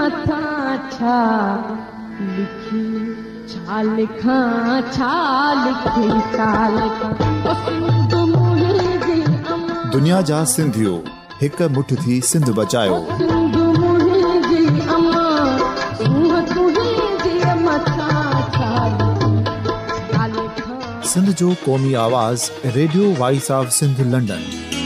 मथा छा लिखी छा लिखां छा लिखी छा लिखां सिंध मुंहिंजी अमां दुनिया जा सिंधियो हिक मुठ थी सिंध बचायो सिंध मुंहिंजी अमां सूंह तुंहिंजी मथा छा लिखां सिंध जो क़ौमी आवाज़ radio voice of Sindh London.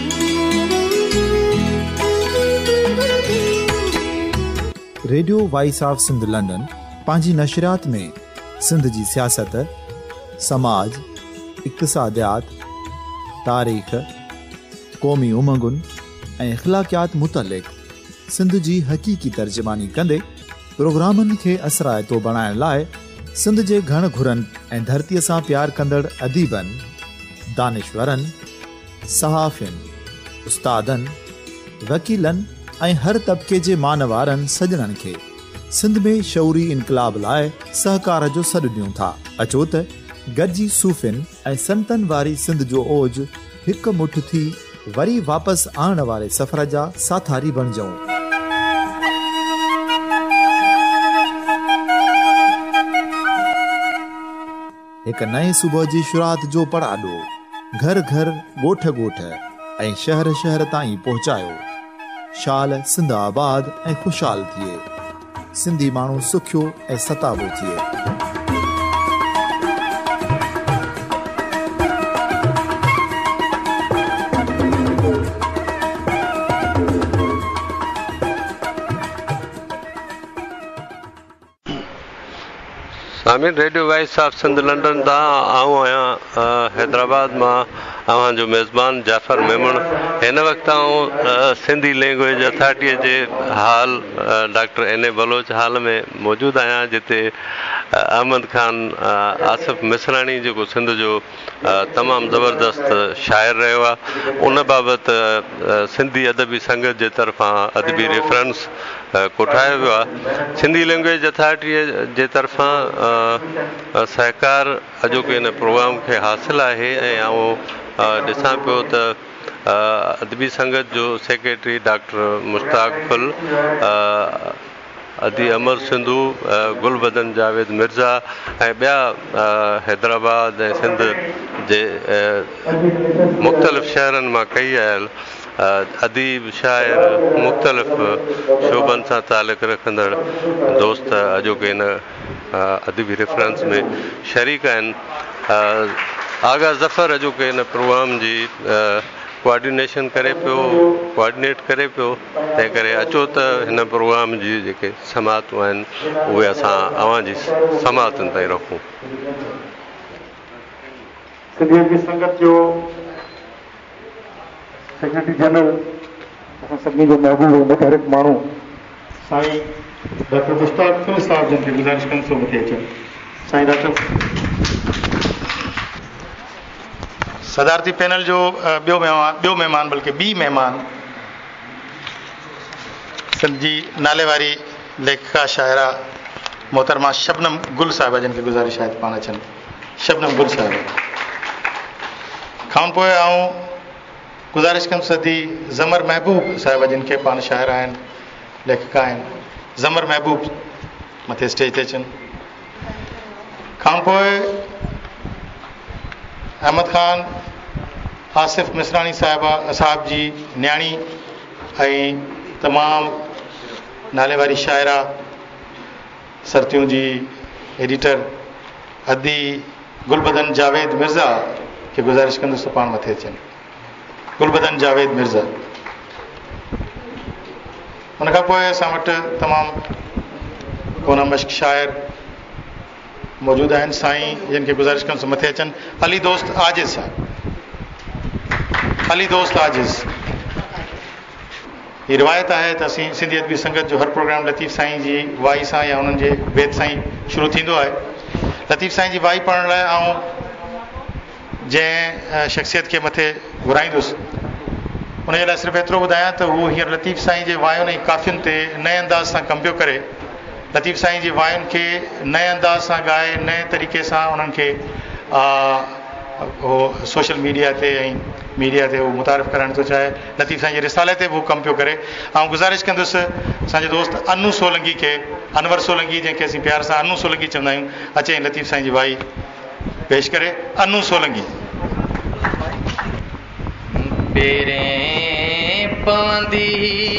Radio voice of Sindh London पंहिंजी नशरियात में सिंध जी सियासत, समाज, इक़्तिसादियात, तारीख़, क़ौमी उमंगुनि ऐं अख़लाक़ियात मुतलिक़ सिंध जी हक़ीक़ी तर्जुमानी कंदे प्रोग्रामनि खे असराइतो बणाइण लाइ सिंध जे घण घुरनि ऐं धरतीअ सां प्यार कंदड़ अदीबनि, दानिशवरनि, सहाफ़ियुनि, उस्तादनि, वकीलनि ऐं हर तबिके जे मानवारनि सजणनि खे सिंध में शऊरी इनक़लाब लाइ सहकार जो सॾु ॾियूं था। अचो त गॾिजी सूफ़ियुनि ऐं संतनि वारी सिंध जो ओज हिक मुठ थी वरी वापसि आणण वारे सफ़र जा साथारी बणिजऊं। हिक नए सुबुह जी शुरूआत जो पड़ाॾो घर घर, ॻोठ ॻोठ ऐं शहर शहर ताईं पहुचायो। शाल सिंध आबाद ऐं ख़ुशहाल थिए, सिंधी माण्हू सुखियो ऐं सताबो थिए। सामिन radio voice of Sindh London तां आऊं आहियां हैदराबाद मां अव्हांजो मेज़बान जाफ़र मेमण। हिन वक़्तु आऊं सिंधी लैंग्वेज अथॉरिटीअ जे hall doctor N A Baloch hall में मौजूदु आहियां, जिते अहमद ख़ान आसिफ मिसरानी जेको सिंध जो तमामु ज़बरदस्त शाइर रहियो आहे, उन बाबति सिंधी अदबी संगत जे तरफ़ां अदबी रेफरेंस कोठायो वियो आहे। सिंधी लैंग्वेज अथॉरिटीअ जे तरफ़ां सहकार अॼोके हिन प्रोग्राम खे हासिलु आहे ऐं आउं ॾिसां पियो त अदबी संगत जो सेक्रेटरी डॉक्टर मुश्ताक फुल, अदी अमर सिंधू, गुलबदन जावेद मिर्ज़ा ऐं ॿिया हैदराबाद ऐं सिंध जे मुख़्तलिफ़ शहरनि मां कई आयल अदीब, शाइर, मुख़्तलिफ़ शोबनि सां तालुक़ रखंदड़ दोस्त अॼोके हिन अदबी रेफरेंस में शरीक आहिनि। आगा ज़फ़र अॼोके हिन प्रोग्राम जी कोऑर्डिनेशन करे पियो, कोऑर्डिनेट करे पियो। तंहिं करे अचो त हिन प्रोग्राम जी जेके समातूं आहिनि उहे असां अव्हांजी समातुनि ताईं रखूं। सिंधी संगत जो सेक्रेटरी जनरल असां सभिनी जो महबूब मुतहरिक माण्हू साईं डॉक्टर मुश्ताक फुल साहब जिन खे गुज़ारिश कनि सो मथे अचनि। साईं डॉक्टर सदारती पैनल जो ॿियो महिमान बल्कि ॿी महिमान सिंध जी नाले वारी लेखिका शाइरा मोहतरमा शबनम गुल साहिबा जिन खे गुज़ारिश आहे पाण अचनि। शबनम गुल साहिबा खां पोइ आऊं गुज़ारिश कंदुसि सदी ज़मर महबूब साहिबा जिन खे पाण शाइरा आहिनि, लेखिका आहिनि। ज़मर महबूब मथे स्टेज ते अचनि। खां पोइ अहमद ख़ान आसिफ मिसरानी साहिब जी न्याणी ऐं तमामु नाले वारी शाइरा, सरतियूं जी एडिटर अदी गुलबदन जावेद मिर्ज़ा खे गुज़ारिश कंदुसि पाण मथे अचनि। गुलबदन जावेद मिर्ज़ा। उनखां पोइ असां वटि तमामु कोना मश्क शाइर मौजूदु आहिनि। साईं जिन खे गुज़ारिश कंदुसि मथे अचनि। अली दोस्त आजिज़ साहिब। अली दोस्त आजिज़। हीअ रिवायत आहे त असीं सिंधी अदबी संगत जो हर प्रोग्राम लतीफ़ साईं जी वाई सां या उन्हनि जे बैत सां ई शुरू थींदो आहे। लतीफ़ साईं जी वाई पढ़ण लाइ ऐं जंहिं शख़्सियत खे मथे घुराईंदुसि उनजे लाइ सिर्फ़ु एतिरो ॿुधायां त हू हींअर लतीफ़ साईं जे वायुनि ऐं काफ़ियुनि ते नए अंदाज़ सां कमु पियो करे। लतीफ़ साईं जी वायुनि खे नए अंदाज़ सां ॻाए, नए तरीक़े सां उन्हनि खे सोशल मीडिया ते ऐं मीडिया ते उहो मुतारिफ़ करणु थो चाहे, लतीफ़ साईं जे रिसाले ते बि उहो कमु पियो करे। ऐं गुज़ारिश कंदुसि असांजे दोस्त अनु सोलंगी खे, अनवर सोलंगी जंहिंखे असीं प्यार सां अनु सोलंगी चवंदा आहियूं, अचे लतीफ़ साईं जी भाई पेश करे। अनु सोलंगी। पेरें पवंदी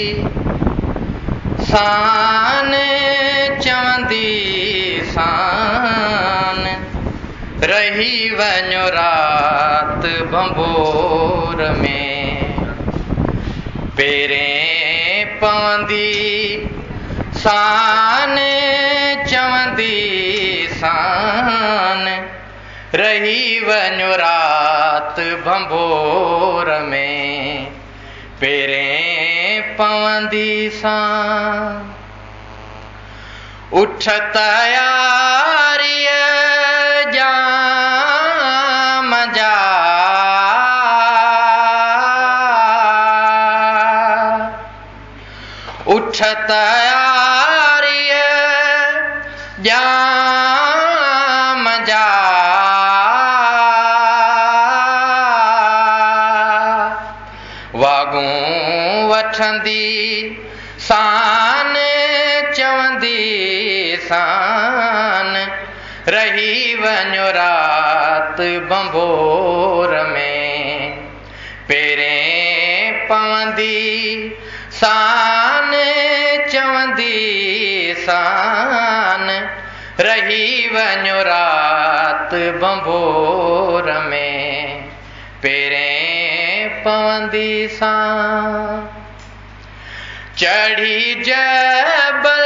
सान चवंदी सान, रही वञो रात भंबोर में। पेरें पवंदी सान चवंदी सान, रही वञो रात भंबोर में। पेरें पवंदी सान, उठ तयारीअ जाम जा, उठ तयारीअ जाम जा, वागूं वठंदी सान चवंदी सान, रही वञो रात भंबोर में। पेरें पवंदी सान चवंदी सान, रही वञो रात भंबोर में। पेरें पवंदी सान, चढ़ी जबल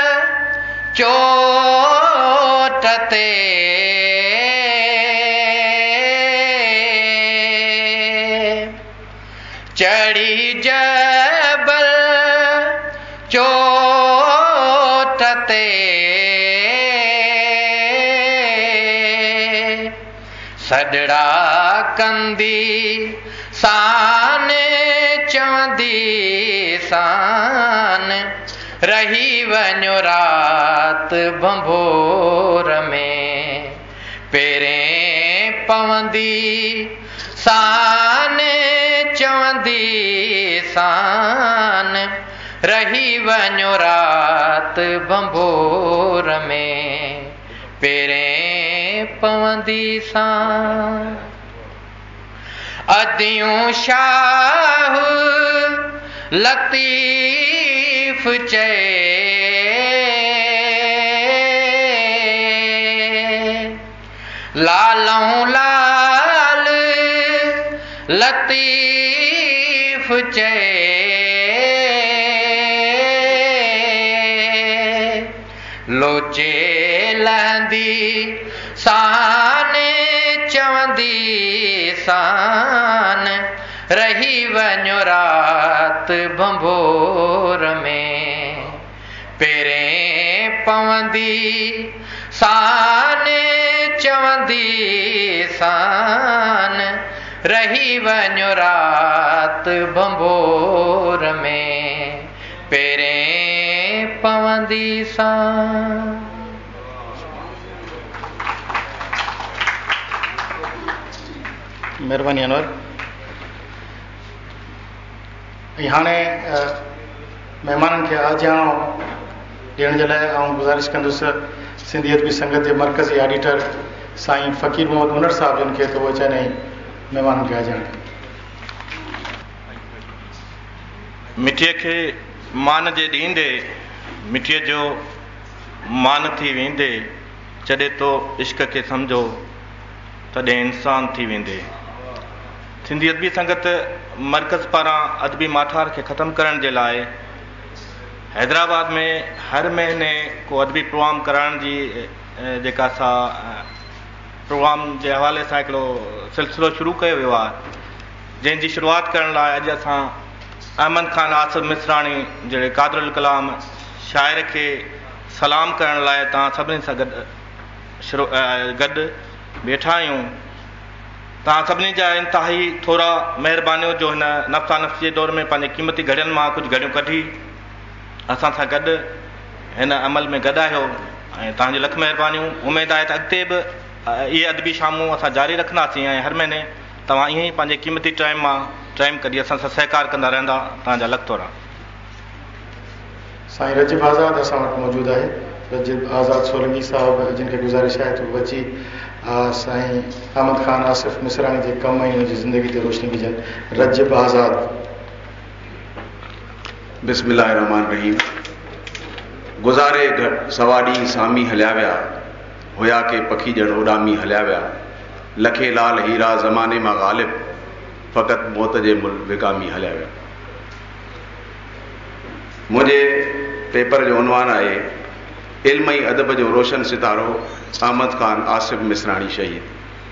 चोट ते, चढ़ी जबल चोट ते, सॾड़ा कंदी सान चवंदी सान, रही वञो रात भंबोर में। पेरें पवंदी सान चवंदी सान, रही वञो रात भंबोर में। पेरें पवंदी सान, अदियूं शाह लतीफ़ चए, लालऊं लाल लतीफ़ चए, लोचे लहंदी सान चवंदी सान, रही वञो रात भंबोर में। पेरें पवंदी सान चवंदी सान, रही वञो रात भंबोर में। पेरें पवंदी सान। महिरबानी अनवर। ऐं हाणे महिमाननि खे आजियाणो ॾियण जे लाइ आउं गुज़ारिश कंदुसि सिंधी अदबी संगत जे मर्कज़ी ऑडिटर साईं फ़कीर मोहम्मद उनर साहब जिन खे, त उहे चवंदा आहिनि महिमाननि खे आजियाणो। मिठीअ खे मान जे ॾींदे, मिठीअ जो मान थी वेंदे, जॾहिं तो इश्क खे सम्झो तॾहिं इंसान थी वेंदे। सिंधी अदबी संगत मर्कज़ पारां अदबी माठार खे ख़तमु करण जे लाइ हैदराबाद में हर महीने को अदबी प्रोग्राम कराइण जी जेका असां प्रोग्राम जे हवाले सां हिकिड़ो सिलसिलो शुरू कयो वियो आहे, जंहिंजी शुरूआति करण लाइ अॼु असां अहमद ख़ान आसिफ मिसरानी जहिड़े क़ादिरुल कलाम शाइर खे सलाम करण लाइ तव्हां सभिनी सां गॾु वेठा आहियूं। तव्हां सभिनी जा इंतिहाई थोरा महिरबानियूं जो हिन नफ़्सा नफ़्सी जे दौर में पंहिंजे क़ीमती घड़ियुनि मां कुझु घड़ियूं कढी असां सां गॾु हिन अमल में गॾायो, ऐं तव्हांजी लख महिरबानियूं। उमेदु आहे त अॻिते बि इहे अदबी शामूं असां जारी रखंदासीं ऐं हर महीने तव्हां ईअं ई पंहिंजे क़ीमती टाइम मां टाइम कढी असां सां सहकार कंदा रहंदा। तव्हांजा लख थोरा। साईं रजिब आज़ाद असां वटि मौजूदु आहे। रजिब आज़ाद सोलंकी साहिबु जिन खे गुज़ारिश आहे त अची साईं अहमद ख़ान आसिफ मिसरानी जे कम ऐं हुनजी ज़िंदगी ते रोशनी विझनि। रजिब आज़ाद। बिस्मिल्लाहिर्रहमानिर्रहीम। गुज़ारे सवा ॾींहं सामी हलिया विया, हुया के पखी ॼण उॾामी हलिया विया, लखे लाल हीरा ज़माने मां ग़ालिब, फ़क़ति मौत जे मुल्क विकामी हलिया विया। मुंहिंजे पेपर जो उनवान आहे इल्म ऐं अदब जो रोशन सितारो अहमद ख़ान आसिफ मिसरानी शहीद।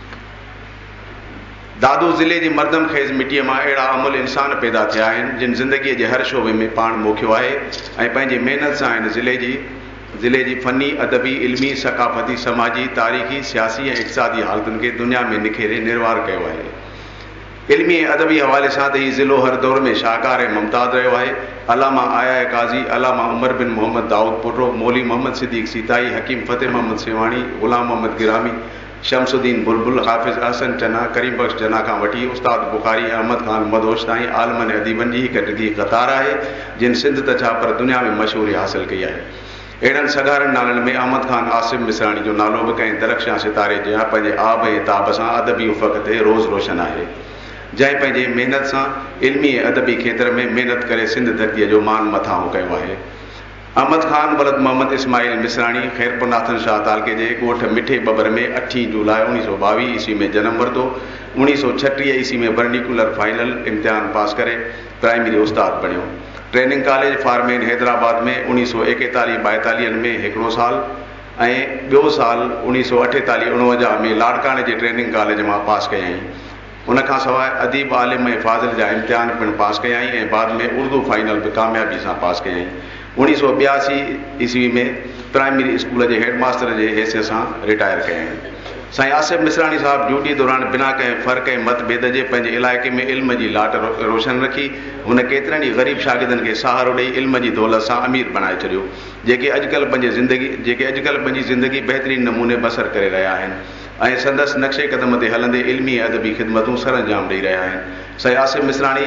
दादू ज़िले जी मर्दम खेज़ मिटीअ मां अहिड़ा अमुल इंसान पैदा थिया आहिनि जिन ज़िंदगीअ जे हर शोबे में पाण मोखियो आहे ऐं पंहिंजी महिनत सां हिन ज़िले जी फ़नी, अदबी, इल्मी, सक़ाफ़ती, समाजी, तारीख़ी, सियासी ऐं इक़्तिसादी हालतुनि खे दुनिया में निखेरे निर्वार कयो आहे। इल्मी ऐं अदबी हवाले सां त हीउ ज़िलो हर दौर में शाहकार ऐं मुमताज़ रहियो आहे। अलामा आया काज़ी, अलामा उमर बिन मोहम्मद दाऊद पुटो, मौली मोहम्मद सिद्दीक़ सीताई, हकीम फ़तेह मोहम्मद सेवाणी, ग़ुलाम मोहम्मद गिरामी, शमसुद्दीन बुलबुल, हाफ़िज़ अहसन चना, करीम बख्श जना खां वठी उस्ताद बुखारी, अहमद ख़ान मदहोश ताईं आलमनि अदीबनि जी हिक डिघी क़तार आहे जिन सिंध त छा पर दुनिया में मशहूरी हासिल कई आहे। अहिड़नि सगारनि नालनि में अहमद ख़ान आसिफ मिसरानी जो नालो बि कंहिं दरख़्शां सितारे जंहिं पंहिंजे आब ऐं ताब सां अदबी उफ़क़ ते रोज़ रोशन आहे, जंहिं पंहिंजे महिनत सां इल्मी ऐं अदबी खेत्र में महिनत करे सिंध धरतीअ जो मान मथां कयो आहे। अहमद ख़ान वलद मोहम्मद इस्माइल मिसरानी ख़ैरपुर नाथन शाह तालके जे ॻोठ मिठे बबर में 8 जुलाई 1922 ईस्वी में जनम वरितो। 1936 ईस्वी में वर्नीकुलर फाइनल इम्तिहान पास करे प्राइमरी उस्ताद बणियो। ट्रेनिंग कॉलेज फार्मेन हैदराबाद में 1941-42 में हिकिड़ो साल ऐं ॿियो साल 1948-49 में लाड़काणे जे ट्रेनिंग कॉलेज मां पास कयईं। उनखां सवाइ अदीब, आलिम ऐं फाज़िल जा इम्तिहान पिणु पास कयईं ऐं बाद में उर्दू फाइनल बि कामयाबी सां पास कयईं। 1982 ईस्वी में प्राइमरी स्कूल जे हेडमास्टर जे हैसियत सां रिटायर कयईं। साईं आसिफ मिसरानी साहिबु ड्यूटी दौरान बिना कंहिं फ़र्क़ ऐं मतभेद जे पंहिंजे इलाइक़े में इल्म जी लाट रोशन रखी। हुन केतिरनि ई ग़रीब शागिर्दनि खे सहारो ॾेई इल्म जी दौलत सां अमीर बणाए छॾियो, जेके अॼुकल्ह पंहिंजी ज़िंदगी बहितरीन नमूने बसर करे रहिया आहिनि ऐं संदसि नक्शे क़दम ते हलंदे इल्मी ऐं अदबी ख़िदमतूं सर अंजाम ॾेई रहिया आहिनि। साईं आसिफ मिसरानी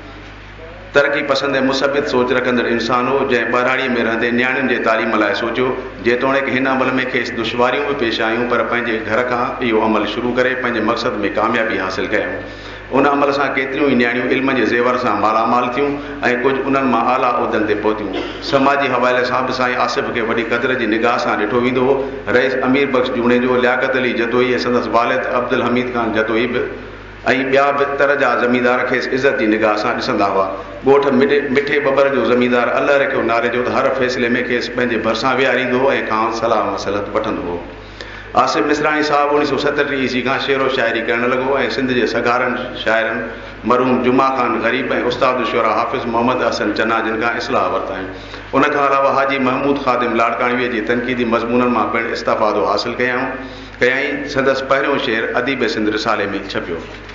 तरक़ी पसंद ऐं मुसबित सोच रखंदड़ इंसान हो जंहिं ॿारहाड़ीअ में रहंदे नियाणियुनि जे तालीम लाइ सोचियो, जेतोणीकि हिन अमल में खेसि दुश्वारियूं बि पेश आयूं, पर पंहिंजे घर खां इहो अमल शुरू करे पंहिंजे मक़सद में कामयाबी हासिल कयूं। उन अमल सां केतिरियूं ई नियाणियूं इल्म जे ज़ेवर सां मालामाल थियूं ऐं कुझु उन्हनि मां आला उहिदनि ते पहुतियूं। समाजी हवाले सां बि साईं आसिफ खे वॾी क़दर जी निगाह सां ॾिठो वेंदो हो। रईस अमीर बख्श जूणे जो, लियाकत अली जतोई ऐं संदसि वालिद अब्दुल हमीद ख़ान जतोई बि ऐं ॿिया बि तर जा ज़मींदार खेसि इज़त जी निगाह सां ॾिसंदा हुआ। ॻोठ मिठे बबर जो ज़मींदार अल्लाह रखियो नाले जो त हर फ़ैसिले में खेसि पंहिंजे भरिसां विहारींदो हो ऐं खां सलाह मसलत वठंदो हो। आसिफ मिसरानी साहिबु 1937 ईस्वी खां शेरो शाइरी करणु लॻो ऐं सिंध जे सगारनि शाइरनि मरहूम जुमा ख़ान ग़रीब ऐं उस्ताद शुरा हाफ़िज़ मोहम्मद अहसन चना जिन खां इस्लाह वरिताईं। उनखां अलावा हाजी महमूद ख़ादिम लाड़काणीअ जी तनक़ीदी मज़मूननि मां पिणु इस्तफ़ादो हासिल कयईं। संदसि पहिरियों शेर अदीब सिंध रिसाले में छपियो।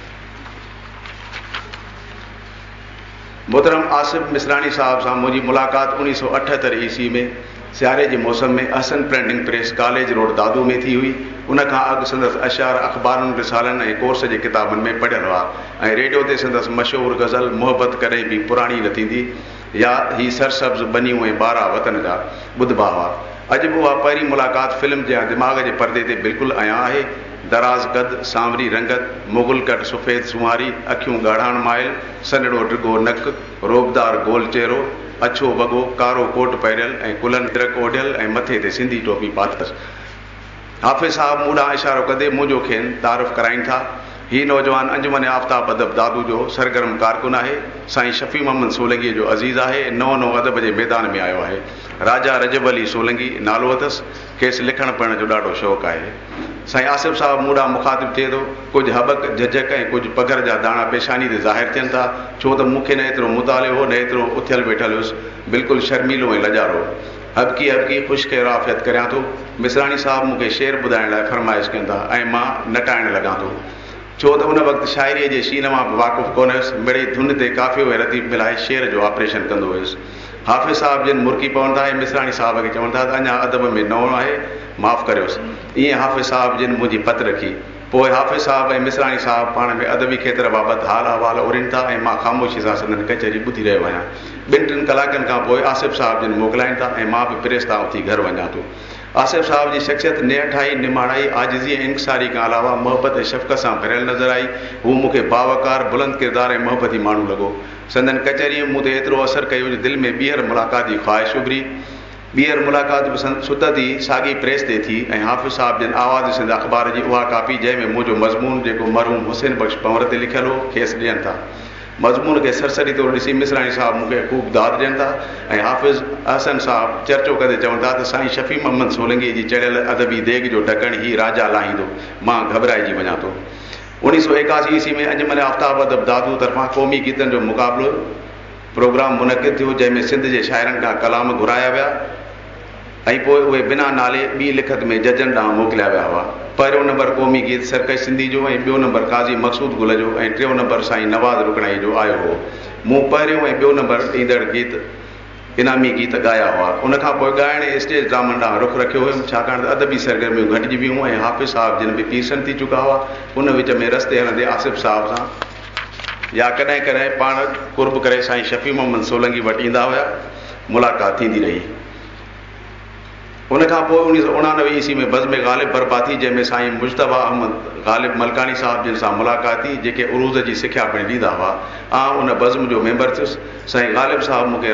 मोहतरम आसिफ मिसरानी साहिब सां मुंहिंजी मुलाक़ात 1978 ईस्वी में सियारे जे मौसम में Ahsan printing press college road Dadu में थी हुई। उनखां अॻु संदसि अशार अख़बारुनि रिसालनि ऐं कोर्स जे किताबनि में पढ़ियल हुआ ऐं रेडियो ते संदसि मशहूरु गज़ल मोहबत कॾहिं बि पुराणी न थींदी या ही सरसब्ज़ बनियूं ऐं 12 वतन जा ॿुधबा हुआ। अॼु बि उहा पहिरीं मुलाक़ात फिल्म जे दिमाग़ जे परदे ते बिल्कुलु आया आहे। दराज़ कद, सांवरी रंगत, मुग़ल कट सफ़ेद सुमारी, अखियूं ॻाढ़ाण माइल, सनड़ो डिघो नक, रोबदार गोल चहिरो, अछो वॻो, कारो कोट पहिरियल ऐं कुलनि तिरक ओढ़ियल ऐं मथे ते सिंधी टोपी पातसि। हाफ़िज़ साहिबु मूं ॾांहुं इशारो कंदे मुंहिंजो खेनि तारीफ़ कराइनि था। हीउ नौजवान अंजुमन आफ्ताब अदब दादू जो सरगर्म कारकुन आहे। साईं शफ़ी मोहम्मद सोलंकीअ जो अज़ीज़ आहे। नओं अदब जे मैदान में आयो आहे। राजा रजब अली सोलंकी नालो अथसि। खेसि लिखण पढ़ण जो ॾाढो शौक़ु आहे। साईं आसिफ साहिबु मूं ॾांहुं मुखातिबु थिए थो। कुझु हबक झझक ऐं कुझु पघर जा दाणा पेशानी ते ज़ाहिर थियनि था, छो त मूंखे न एतिरो मुतालियो हो न एतिरो उथियल वेठल हुयुसि। बिल्कुलु शर्मीलो ऐं लजारो। हबकी हबकी ख़ुशि खे राफ़ियत करियां थो। मिसरानी साहिबु मूंखे शेर ॿुधाइण लाइ फरमाइश कनि था ऐं मां नटाइण लॻां थो, छो त उन वक़्तु शाइरीअ जे शीन मां बि वाक़ुफ़ु कोन हुयुसि। मिड़ई धुन ते काफ़ियो ऐं रतीब मिलाए शेर जो ऑपरेशन कंदो हुयुसि। हाफ़िज़ साहिबु जिन मुर्की पवनि था ऐं मिसरानी साहिब खे चवनि था त अञा अदब में नओं आहे, माफ़ु करियोसि। ईअं हाफ़िज़ साहिबु जिन मुंहिंजी पत रखी, पोइ हाफ़िज़ साहब ऐं मिसरानी साहब पाण में अदबी खेत्र बाबति हाल अहवाल उड़ीनि था ऐं मां ख़ामोशी सां संदनि कचहरी ॿुधी रहियो आहियां। 2-3 कलाकनि खां पोइ आसिफ़ साहब जिन मोकिलाइनि था ऐं मां बि प्रेस तां उथी घर वञा थो। आसिफ़ साहब जी शख़्सियत निहठाई, निमाणाई, आजिज़ी ऐं इंकसारी खां अलावा मोहबत ऐं शफ़क़त सां भरियल नज़र आई। हू मूंखे बावकार, बुलंद किरदार ऐं मोहबती माण्हू लॻो। संदन कचहरीअ मूं ते एतिरो असरु कयो जो दिलि में ॿीहर मुलाक़ात जी ख़्वाहिश उभरी। ॿीहर मुलाक़ात बि सुदत ई साॻी प्रेस ते थी ऐं हाफ़िज़ साहब जिन आवाज़ सिंध अख़बार जी उहा कापी जंहिंमें मुंहिंजो मज़मून जेको मरहूम हुसैन बख़्श पंवर ते लिखियलु हो खेसि ॾियनि था। मज़मून खे सरसरी तौरु ॾिसी मिसरानी साहब मूंखे ख़ूब दाद ॾियनि था ऐं हाफ़िज़ अहसन साहब चर्चो कंदे चवनि था त साईं शफ़ी मोहम्मद सोलंगी जी चढ़ियल अदबी देग जो ढकणु ही राजा लाहींदो। मां घबराइजी वञा थो। 1981 ईस्वी में अजमल आफ्ताब अदब दादू तरफ़ां क़ौमी गीतनि जो मुक़ाबिलो प्रोग्राम मुनक़िद थियो जंहिंमें सिंध जे शाइरनि खां कलाम घुराया विया ऐं पोइ उहे बिना नाले ॿी लिखत में जजनि ॾांहुं मोकिलिया विया हुआ। पहिरियों नंबर क़ौमी गीत सरकश सिंधी जो ऐं ॿियो नंबर काज़ी मक़सूद गुल जो ऐं टियों नंबर साईं नवाज़ रुकणाई जो आयो हो। मूं पहिरियों ऐं ॿियो नंबर ॾींदड़ गीत इनामी गीत ॻाया हुआ। उनखां पोइ ॻाइण ऐं स्टेज ड्रामनि ॾांहुं रुख रखियो हुयुमि छाकाणि त अदबी सरगर्मियूं घटिजी वियूं ऐं हाफ़िज़ साहब जिन बि पीसनि थी चुका हुआ उन विच में रस्ते हलंदे आसिफ़ साहब सां या कॾहिं कॾहिं पाण कुर्ब करे साईं शफ़ी मोहम्मद सोलंगी वटि ईंदा हुआ। मुलाक़ात थींदी रही। उनखां पोइ 1989 ईस्वी में बज़्म ग़ालिब बर्पा थी जंहिंमें साईं मुश्तबा अहमद ग़ालिब मलकानी साहब जिन सां मुलाक़ात थी जेके उरूज़ जी सिख्या पिणु ॾींदा हुआ। उन बज़्म जो मेंबर थियुसि। साईं ग़ालिब साहब मूंखे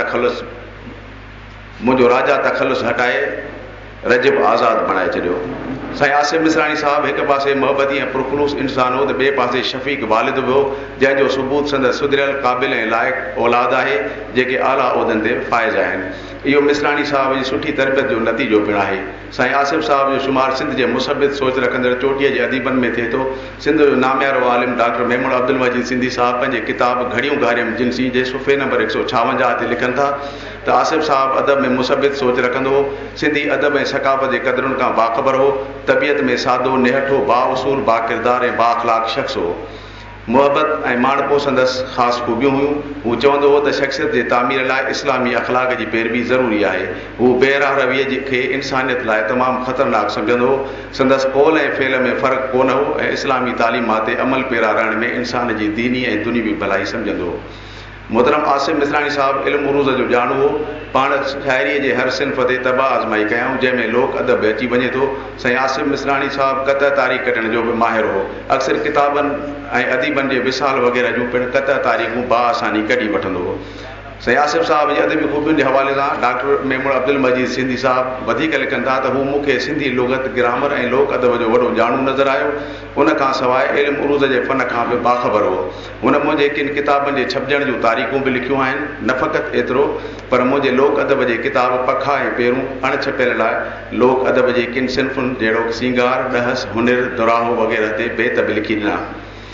मुंहिंजो राजा तखलुस हटाए रजब आज़ादु बणाए छॾियो। साईं आसिफ़ मिसरानी साहब हिकु पासे मोहबती ऐं पुरखलूस इंसान हो त ॿिए पासे शफ़ीक़ वालिद बि हो जंहिंजो सबूत संदसि सुधरियल क़ाबिल ऐं लाइक़ु औलाद आहे जेके आला उहिदनि ते फ़ाइज़ आहिनि। इहो मिसरानी साहब जी सुठी तरबियत जो नतीजो पिणु आहे। साईं आसिफ़ साहब जो शुमार सिंध जे मुसबित सोच रखंदड़ चोटीअ जे अदीबनि में थिए थो। सिंध जो नामियारो आलिम डॉक्टर मेमण अब्दुल मजीद सिंधी साहब पंहिंजे किताब घड़ियूं घारियम जिनसी जे सुफ़े नंबर 156 ते लिखनि था त आसिफ़ साहब अदब में मुसबित सोच रखंदो हो। सिंधी अदब ऐं सक़ाफ़त जे क़दरुनि खां बाख़बर हो। तबियत में सादो, निहठो, बाउसूल, बाकिरदार ऐं बाअख़लाक़ शख़्स हो। मुहबत ऐं माणपो संदसि ख़ासि ख़ूबियूं हुयूं। हू चवंदो हो त शख़्सियत जे तामीर लाइ इस्लामी अख़लाक़ जी पैरवी ज़रूरी आहे। हू बेराह रवीअ खे इंसानियत लाइ तमामु ख़तरनाक सम्झंदो हो। संदसि कौल ऐं फेल में फ़र्क़ु कोन हो ऐं इस्लामी तालीमात ते अमल पेरा रहण में इंसान जी दीनी ऐं दुनियावी भलाई सम्झंदो हो। मोहतरम आसिफ़ मिसरानी साहब इल्मु उरूज़ जो ॼाणू हो। पाण शाइरीअ जे हर सिन्फ़ ते तबाह आज़माई कयाऊं जंहिंमें लोक अदब अची वञे थो। साईं आसिफ़ मिसरानी साहब क़त तारीख़ कढण जो बि माहिर हो। अक्सर किताबनि ऐं अदीबनि जे विसाल वग़ैरह जूं पिणु क़त तारीख़ूं बाआसानी कढी वठंदो हो। साईं आसिफ़ साहब जी अदबी ख़ूबियुनि जे हवाले सां डॉक्टर मेमण अब्दुल मजीद सिंधी साहब वधीक लिखनि था त हू मूंखे सिंधी लुग़त, ग्रामर ऐं लोक अदब जो वॾो ॼाणू नज़र आयो। उनखां सवाइ इल्मु उरूज़ जे फ़न खां बि बाख़बर हो। हुन मुंहिंजे किन किताबनि जे छपजण जूं तारीख़ूं बि लिखियूं आहिनि। न फ़क़ति एतिरो पर मुंहिंजे लोक अदब जे किताब पखा ऐं पेरूं अणछपियल लाइ लोक अदब जे किन सिन्फ़ुनि जहिड़ो सींगार, ॾहस, हुनर, दुराहो वग़ैरह ते बेत बि लिखी ॾिना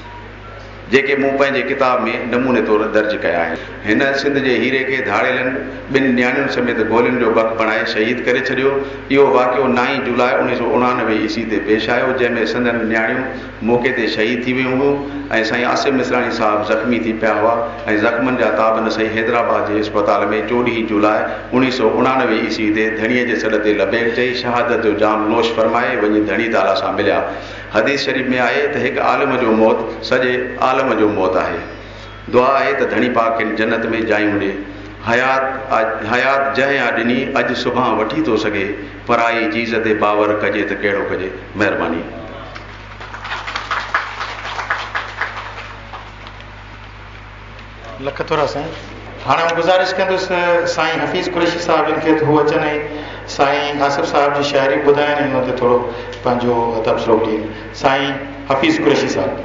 जेके मूं पंहिंजे किताब में नमूने तौरु दर्ज कया आहिनि। हिन सिंध जे हीरे खे धाड़ेलनि 2 न्याणियुनि समेत गोलियुनि जो बक बणाए शहीद करे छॾियो। इहो वाक़ियो 9 जुलाई 1989 ईस्वी ते पेश आयो जंहिंमें संदन न्याणियूं मौक़े ते शहीद थी वियूं हुयूं ऐं साईं आसिफ़ मिसरानी साहब ज़ख़्मी थी पिया हुआ ऐं ज़ख़्मनि जा ताब न सही हैदराबाद जे इस्पताल में 14 जुलाई 1989 ईस्वी ते धणीअ जे सॾ ते लबेक चई शहादत जो जाम नोश फरमाए वञी धणी ताला सां मिलिया। हदीस शरीफ़ में आहे त हिकु आलिम जो मौत सॼे आलम जो मौत आहे। दुआ आहे त धणी पाक खे जन्नत में जायूं ॾे। हयात जंहिं आ ॾिनी अॼु सुभाणे वठी थो सघे पराई चीज़ ते बावर कजे त कहिड़ो कजे। महिरबानी। लख थोरा साईं। हाणे मां गुज़ारिश कंदुसि साईं हफ़ीज़ कुरैशी साहब जिन खे हू अचनि ऐं साईं आसिफ़ साहब जी शाइरी ॿुधाइनि ऐं हुन ते थोरो पंहिंजो तबसरो ॾियनि। साईं हफ़ीज़ कुरैशी साहब।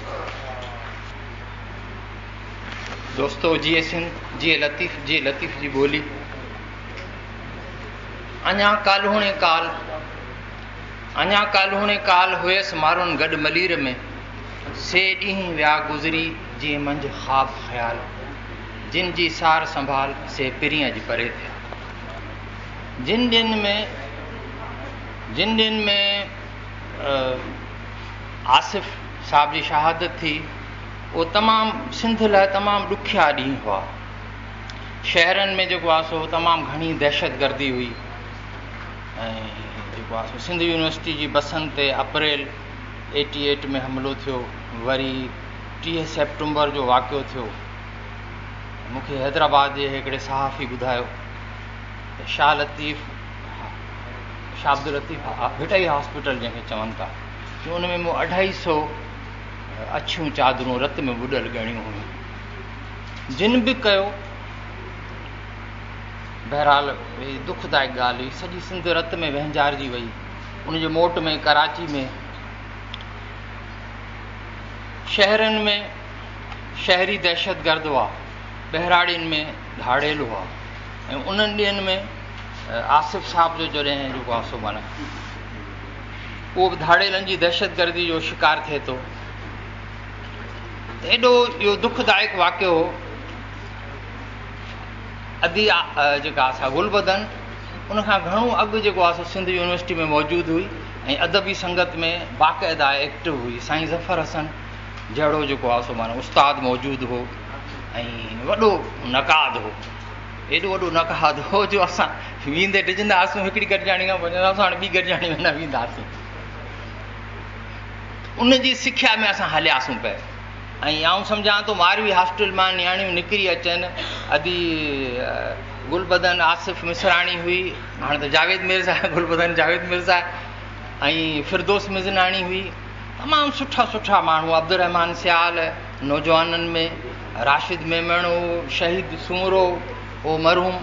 दोस्तो जिए सिंध जिए लतीफ़ जी ॿोली अञा काल्हुणे काल हुयसि मारुनि गॾु मलीर में से ॾींहं विया गुज़री जीअं मंझि ख़्वाब ख़्याल जिन जी सार संभाल से पिरीअ जी परे थिया। जिन ॾींहंनि में आसिफ़ साहब जी शहादत थी उहो तमामु सिंध लाइ तमामु ॾुखिया ॾींहं हुआ। शहरनि में जेको आहे सो तमामु घणी दहशतगर्दी हुई ऐं जेको आहे सो सिंध यूनिवर्सिटी जी बसनि ते अप्रैल 88 में हमिलो थियो, वरी 30 सेप्टेम्बर जो वाक़ियो थियो। मूंखे हैदराबाद जे हिकिड़े सहाफ़ी ॿुधायो त शाह अब्दुल लतीफ़ भिटई हॉस्पिटल जंहिंखे चवनि था, कि उन में मूं 250 अछियूं चादरूं रत में ॿुॾल ॻणियूं हुयूं। जिन बि कयो, बहरहाल दुखदायक ॻाल्हि हुई, सॼी सिंध रत में वहिंजारजी वई। उनजे मोट में कराची में शहरनि में शहरी दहशतगर्द हुआ, बहराड़ियुनि में धाड़ेल हुआ, ऐं उन्हनि ॾींहंनि में आसिफ साहब जो जॾहिं जेको आहे सो माना उहो बि धाड़ेलनि जी दहशतगर्दी जो शिकार थिए थो। एॾो इहो दुखदायक वाक़ियो हो। अदी जेका असां गुलबदन उनखां घणो अॻु जेको आहे सो सिंध यूनिवर्सिटी में मौजूदु हुई, ऐं अदबी संगत में बाक़ाइदा एक्टिव हुई। साईं ज़फ़र हसन जहिड़ो जेको आहे सो माना उस्ताद मौजूदु हो, ऐं वॾो नक़ाद हो। एॾो वॾो नक़ाद हो जो असां वेंदे ॾिजंदा हुआसीं, हिकिड़ी गॾिजाणी खां वञंदा हुआसीं, हाणे ॿी गॾिजाणी में न वेंदा हुआसीं। उनजी सिख्या में असां हलियासीं पिया। ऐं आउं सम्झां थो मारवी हॉस्टल मां नियाणियूं निकिरी अचनि। अदी गुलबदन आसिफ मिसराणी हुई, हाणे त जावेद मिर्ज़ा, गुलबदन जावेद मिर्ज़ा, ऐं फिरदोस मिज़नाणी हुई। तमामु सुठा सुठा माण्हू, अब्दुररहमान सियाल नौजवाननि में, राशिद मेमणो, शहीद सूमरो ओ मरहूम,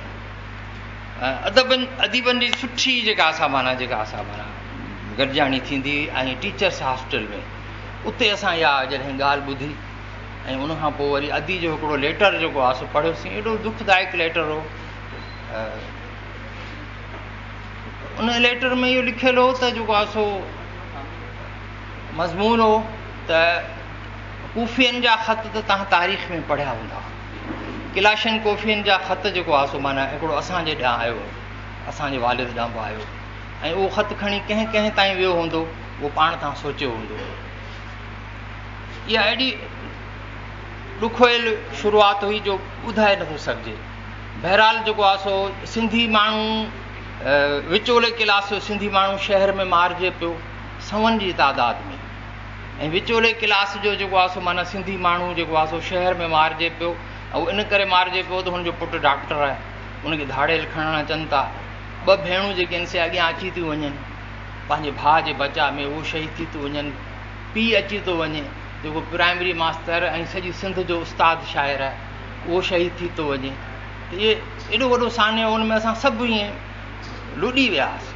अदीबनि जी सुठी जेका असां माना गॾिजाणी थींदी। ऐं टीचर्स हॉस्टल में उते असां इहा जॾहिं ॻाल्हि ॿुधी, ऐं उनखां पोइ वरी अदी जो हिकिड़ो लेटर जेको आहे सो पढ़ियोसीं। एॾो दुखदायक लेटर हो। उन लेटर में इहो लिखियलु हो त जेको आहे सो मज़मून हो त कूफियनि जा ख़त त तव्हां तारीख़ में पढ़िया हूंदा। किलाशन कोफियनि जा ख़त जेको आहे सो माना हिकिड़ो असांजे ॾांहुं आयो, असांजे वालिद ॾांहुं बि आयो, ऐं उहो ख़त खणी कंहिं कंहिं ताईं वियो हूंदो, उहो पाण तव्हां सोचियो हूंदो। इहा एॾी ॾुखोयल शुरूआत हुई जो ॿुधाए नथो सघिजे। बहरहाल जेको आहे सो सिंधी माण्हू, विचोले क्लास जो सिंधी माण्हू शहर में मारिजे पियो सवनि जी तादाद में, ऐं विचोले क्लास जो जेको आहे सो माना सिंधी माण्हू जेको आहे सो शहर में मारिजे पियो। ऐं इन करे मारिजे पियो त हुनजो पुटु डॉक्टर आहे, उनखे धाड़ेल खणणु अचनि था। 2 भेणूं जेके आहिनि से अॻियां अची थियूं वञनि, पंहिंजे भाउ जे बचा में उहो शहीद थी थो वञनि। पीउ अची थो वञे जेको प्राइमरी मास्तर ऐं सॼी सिंध जो उस्ताद शाइर आहे, उहो शहीद थी थो वञे। त इहे एॾो वॾो सान्य, उन में असां सभु ईअं लुॾी वियासीं।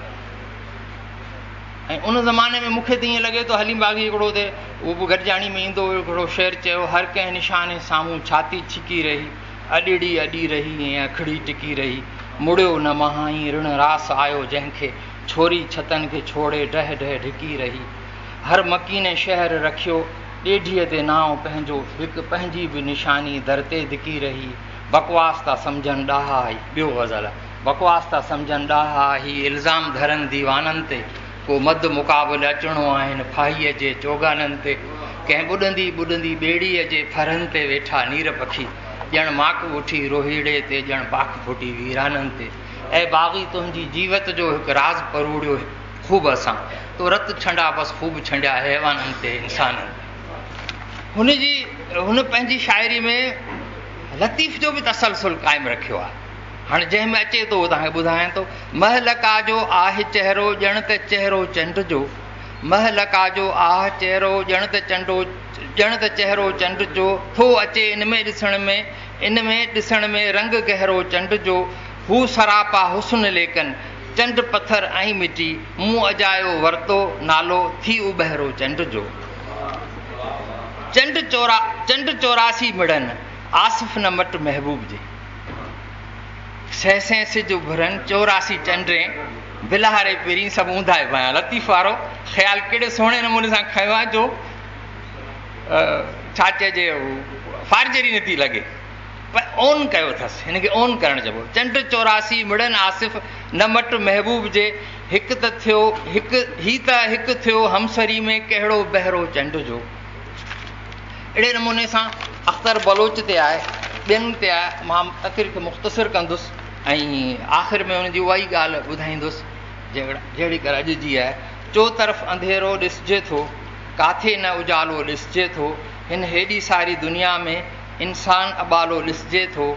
ऐं उन ज़माने में मूंखे त ईअं लॻे थो हली बाग़ी हिकिड़ो ते उहो बि गॾिजाणी में ईंदो हुयो, हिकिड़ो शेर चयो, हर कंहिं निशाने साम्हूं छाती छिकी रही, अॾड़ी अॾी रही ऐं अखड़ी टिकी रही, मुड़ियो न महाई ऋण रास आयो जंहिंखे, छोरी छतनि खे छोड़े डह डह ढिकी रही, हर मकीने शहर रखियो ॾेढीअ ते नाव पंहिंजो, हिकु पंहिंजी बि निशानी दर ते धिकी रही, बकवास था सम्झनि ॾाहा आई। ॿियो गज़ल, बकवास था सम्झनि ॾाहा ही, इल्ज़ाम धरनि दीवाननि ते, को मद मुक़ाबिल अचिणो आहिनि फाहीअ जे चोगाननि ते, कंहिं ॿुॾंदी ॿुॾंदी ॿेड़ीअ जे फरनि ते वेठा नीर पखी, ॼण माक उठी रोहीड़े ते, ॼण पाख फुटी वीराननि ते। ऐं बाग़ी तुंहिंजी जीवत जो हिकु राज़ परूड़ियो ख़ूब असां, तो रत छंडा बसि ख़ूब छंडिया हैवाननि ते इंसाननि ते। हुन पंहिंजी शाइरी में लतीफ़ जो बि तसलसुल क़ाइमु रखियो आहे। हाणे जंहिंमें अचे थो उहो तव्हांखे ॿुधायां थो। महलका जो आहे चहिरो ॼण त चहिरो चंड जो, महलका जो आहे चहिरो ॼण त चहिरो चंड जो, थो अचे इन में ॾिसण में रंग गहरो चंड जो, हू सरापा हुस्न लेकिन चंड पथर ऐं मिटी, मूं अजायो वरितो नालो थी उॿहरो चंड जो। चंड 84 मिड़नि आसिफ न मट महबूब जे, सह सिज उभरनि 84 चंडे बिलाहारे पहिरीं सभु ऊंधाए पिया। लतीफ़ वारो ख़्यालु कहिड़े सुहिणे नमूने सां खयो आहे जो छा चइजे फारजरी नथी लॻे, पर ओन कयो अथसि, हिनखे ओन करणु चइबो। चंड 84 मिड़नि आसिफ न मट महबूब जे, हिकु थियो हमसरी में कहिड़ो बहिरो चंड जो। अहिड़े नमूने सां अख़्तर बलोच ते आहे, ॿियनि ते आहे। मां तक़रीर खे मुख़्तसिर कंदुसि ऐं आख़िर में हुनजी उहा ई ॻाल्हि ॿुधाईंदुसि जहिड़ी कर अॼु जी आहे। चो तरफ़ अंधेरो ॾिसिजे थो, काथे न उजालो ॾिसिजे थो, हिन हेॾी सारी दुनिया में इंसान अबालो ॾिसिजे थो।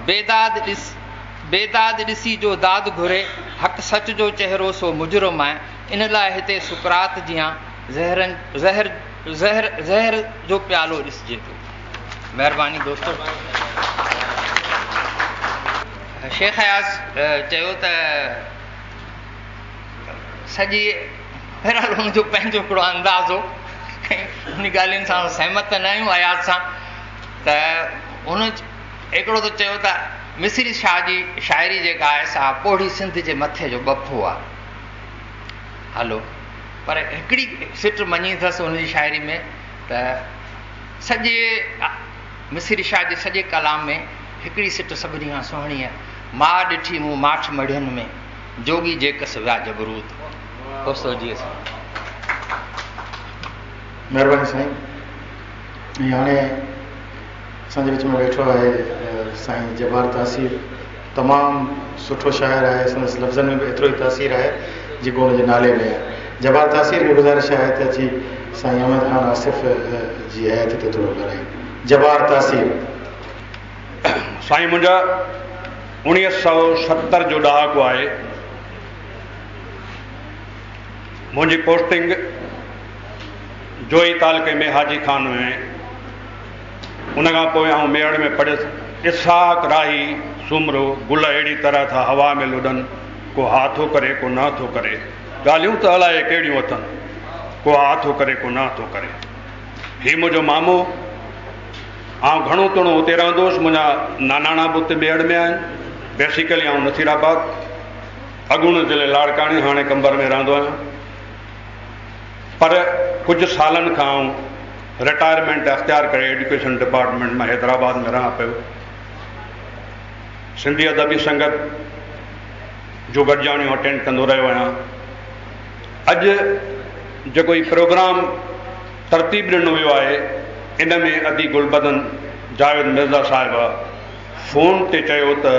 बेदाद ॾिसी जो दाद घुरे, हक़ सच जो चहिरो सो मुजरिम आहे। इन लाइ हिते सुकरात जियां ज़हर जो प्यालो ॾिसिजे थो। महिरबानी दोस्तो। शेख अयाज़ चयो त सॼी बहरहाल हुनजो पंहिंजो हिकिड़ो अंदाज़ो, उन ॻाल्हियुनि सां सहमत न आहियूं अयाज़ सां, त हुन हिकिड़ो त चयो त मिस्री शाह जी शाइरी जेका आहे सा पोढ़ी सिंध जे मथे जो बफ़ो आहे। हलो, पर हिकिड़ी सिट मञी अथसि हुनजी शाइरी में त सॼे मिस्री शाह जे सॼे कलाम में हिकिड़ी सिट सभिनी खां सुहिणी आहे, मां ॾिठी मूं माठ मढ़ियनि में, जोगी जेकस विया जबरूत। दोस्तो जी महिरबानी साईं। हाणे असांजे विच में वेठो आहे साईं जबार तासीर, तमामु सुठो शाइर आहे, संदसि लफ़्ज़नि में बि एतिरो ई तासीर आहे जेको हुनजे नाले में आहे। जबार तासीर खे गुज़ारिश आहे त अची साईं अहमद ख़ान आसिफ़ जी हयाती ते थोरो ॻाल्हायूं। जबार तासीर। साईं, मुंहिंजा 1970 जो ॾहाको आहे। मुंहिंजी पोस्टिंग जोई तालुके में हाजी खान में, उन खां पोइ आउं मेड़ में पढ़ियुसि। इसाक राही सुमरो गुल अहिड़ी तरह था हवा में लुॾनि, को हा थो करे को न थो करे, ॻाल्हियूं त अलाए कहिड़ियूं अथनि, को हा थो करे को न थो करे। हीउ मुंहिंजो मामो, आउं घणो तणो हुते रहंदो हुउसि। मुंहिंजा नानाणा बि हुते मेड़ में आहिनि। बेसिकली आउं नसीराबाद, अगुण ज़िले लाड़काणी, हाणे कंबर में रहंदो आहियां। पर कुझु सालनि खां आउं रिटायरमेंट अख़्तियार करे एजुकेशन डिपार्टमेंट मां हैदराबाद में रहां पियो। सिंधी अदबी संगत जो गॾिजाणियूं अटेंड कंदो रहियो आहियां। अॼु जेको ई प्रोग्राम तरतीब ॾिनो वियो आहे, इन में अदी गुलबदन जावेद मिर्ज़ा साहिबा फ़ोन ते चयो त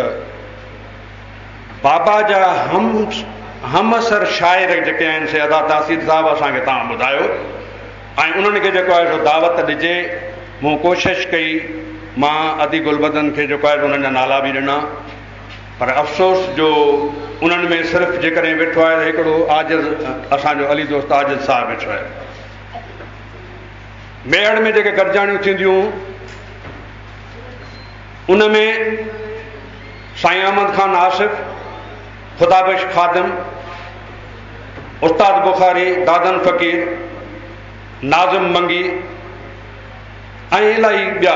बाबा जा हम असर शाइर जेके आहिनि से अदा तासीर साहिबु असांखे तव्हां ॿुधायो, ऐं उन्हनि खे जेको आहे सो दावत ॾिजे। मूं कोशिशि कई, मां अदी गुलबदन खे जेको आहे उन्हनि जा नाला बि ॾिना, पर अफ़सोस जो उन्हनि में सिर्फ़ु जेकॾहिं वेठो आहे हिकिड़ो आजिज़, असांजो अली दोस्त आजिज़ साहिबु वेठो आहे। मेड़ में जेके गॾिजाणियूं थींदियूं उन में साईं अहमद ख़ान आसिफ़, ख़ुदाबख्श ख़ादिम, उस्ताद बुखारी, दादन फ़कीर, नाज़िम मंगी ऐं इलाही ॿिया,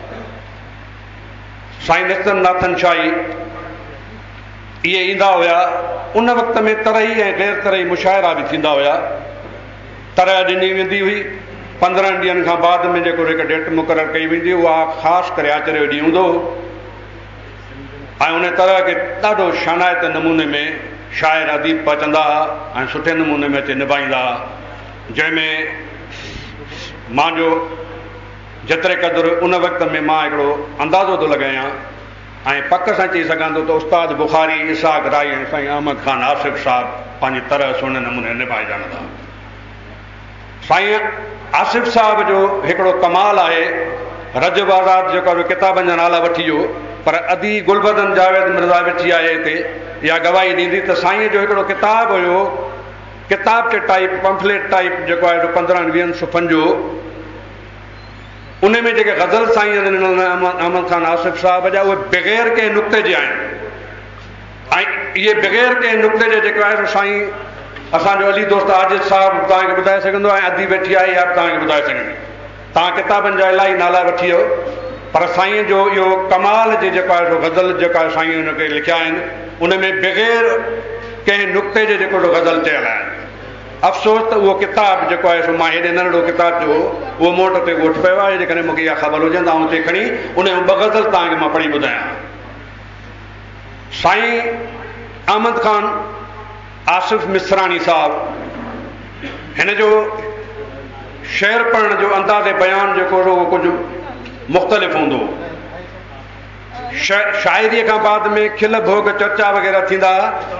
साईं निस्तन नाथन शाही, इहे ईंदा हुया। उन वक़्त में तरही ऐं गैर तरही मुशाइरा बि थींदा हुया। तरह ॾिनी वेंदी हुई। 15 ॾींहंनि खां बाद में जेको हिकु डेट मुक़ररु कई वेंदी, उहा ख़ासि करे आचरे ॾींहुं हूंदो, ऐं उन तरह खे ॾाढो शानाइत नमूने में शाइर अदीब अचंदा ऐं सुठे नमूने में अची निभाईंदा, जंहिंमें मुंहिंजो जेतिरे क़दुरु उन वक़्त में मां हिकिड़ो अंदाज़ो थो लॻायां ऐं पक सां चई सघां थो त उस्ताद बुखारी, इसाक राही ऐं साईं अहमद ख़ान आसिफ़ साहिबु पंहिंजी तरह सुहिणे नमूने निभाए ॼाणंदा। साईं आसिफ़ साहिब जो हिकिड़ो कमाल आहे, रजब आज़ाद जेको किताबनि जा नाला वठी वियो, पर अदी गुलबदन जावेद मिर्ज़ा वेठी आहे हिते, इहा गवाही ॾींदी त साईं जो हिकिड़ो किताबु हुयो, किताब जे टाइप, पंफलेट टाइप जेको आहे 15-20 सुफ़नि जो, उन में जेके ग़ज़ल साईं अहमद ख़ान आसिफ़ साहिब जा, उहे बग़ैर कंहिं नुक़्ते जे आहिनि। ऐं इहे बग़ैर कंहिं नुक़्ते जे जेको आहे साईं असांजो अली दोस्त आजिज़ साहिबु तव्हांखे ॿुधाए सघंदो ऐं अदी वेठी आहे या तव्हांखे ॿुधाए सघंदी। तव्हां किताबनि जा इलाही नाला वठी वियो, पर साईं जो इहो कमाल जे जेको आहे ग़ज़ल जेका साईं हुनखे लिखिया आहिनि, उन में बग़ैर कंहिं नुक़्ते जे जेको ग़ज़ल चयल आहे। अफ़सोस त उहो किताबु जेको आहे सो मां हेॾे नंढड़ो किताबु जो उहो मोट ते ॻोठ पियो आहे, जेकॾहिं मूंखे इहा ख़बर हुजनि त आउं हुते खणी उन में 2 ग़ज़ल तव्हांखे मां पढ़ी ॿुधायां। साईं अहमद ख़ान आसिफ़ मिसरानी साहिबु, हिन जो शेर पढ़ण जो अंदाज़े बयान जेको हो उहो कुझु मुख़्तलिफ़ हूंदो। शाइरीअ खां बाद में खिल भोग चर्चा वग़ैरह थींदा,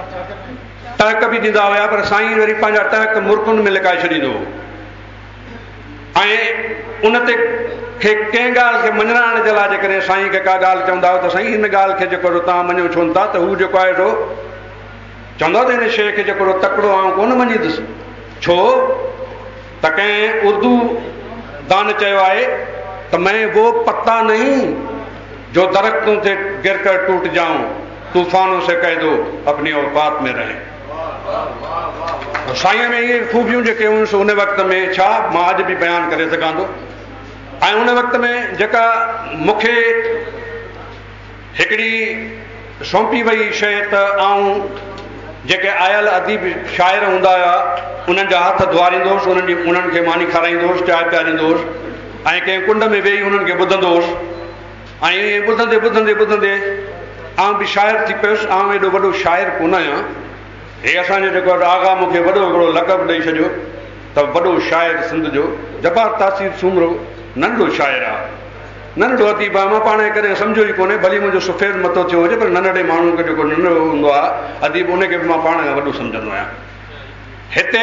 टहक बि ॾींदा हुया, पर साईं वरी पंहिंजा टहक मुर्कुनि में लिकाए छॾींदो। ऐं उन ते खे कंहिं ॻाल्हि खे मञाइण जे लाइ जेकॾहिं साईं खे का ॻाल्हि चवंदा त साईं हिन ॻाल्हि खे जेको तव्हां मञो छो था त हू जेको आहे चवंदा त हिन शइ खे जेको तकिड़ो आऊं कोन मञींदुसि। छो त कंहिं उर्दू दान चयो आहे त मैं वो पत्ता नहीं जो दरख्तों से गिर कर टूट जाऊं, तूफानों से कह दो अपनी औकात में रहे। साईं में इहे खूबियूं जेके उन वक़्त में छा मां अॼु बि बयानु करे सघां थो। ऐं उन वक़्त में जेका मूंखे हिकिड़ी सौंपी वई शइ त आऊं जेके आयल अदीब शाइर हूंदा हुआ उन्हनि जा हथ धुआरींदो हुउसि, उन्हनि खे मानी खाराईंदो हुउसि, चांहि पीआरींदो हुउसि ऐं कंहिं कुंड में वेही उन्हनि खे ॿुधंदो हुउसि। ऐं ईअं ॿुधंदे ॿुधंदे ॿुधंदे आउं बि शाइर थी पियुसि। आउं एॾो वॾो शाइर कोन आहियां। हे असांजो जेको आगा मूंखे वॾो हिकिड़ो लक़ब ॾेई छॾियो त वॾो शाइर सिंध जो। जब्बार तासीर सूमरो नंढो शाइर आहे, नंढड़ो अदीब आहे। मां पाण कॾहिं सम्झो ई कोन्हे, भली मुंहिंजो सफ़ेद मथो थियो हुजे, पर नंढड़े माण्हू खे जेको नंढड़ो हूंदो आहे अदीब उनखे बि मां पाण खां वॾो सम्झंदो आहियां। हिते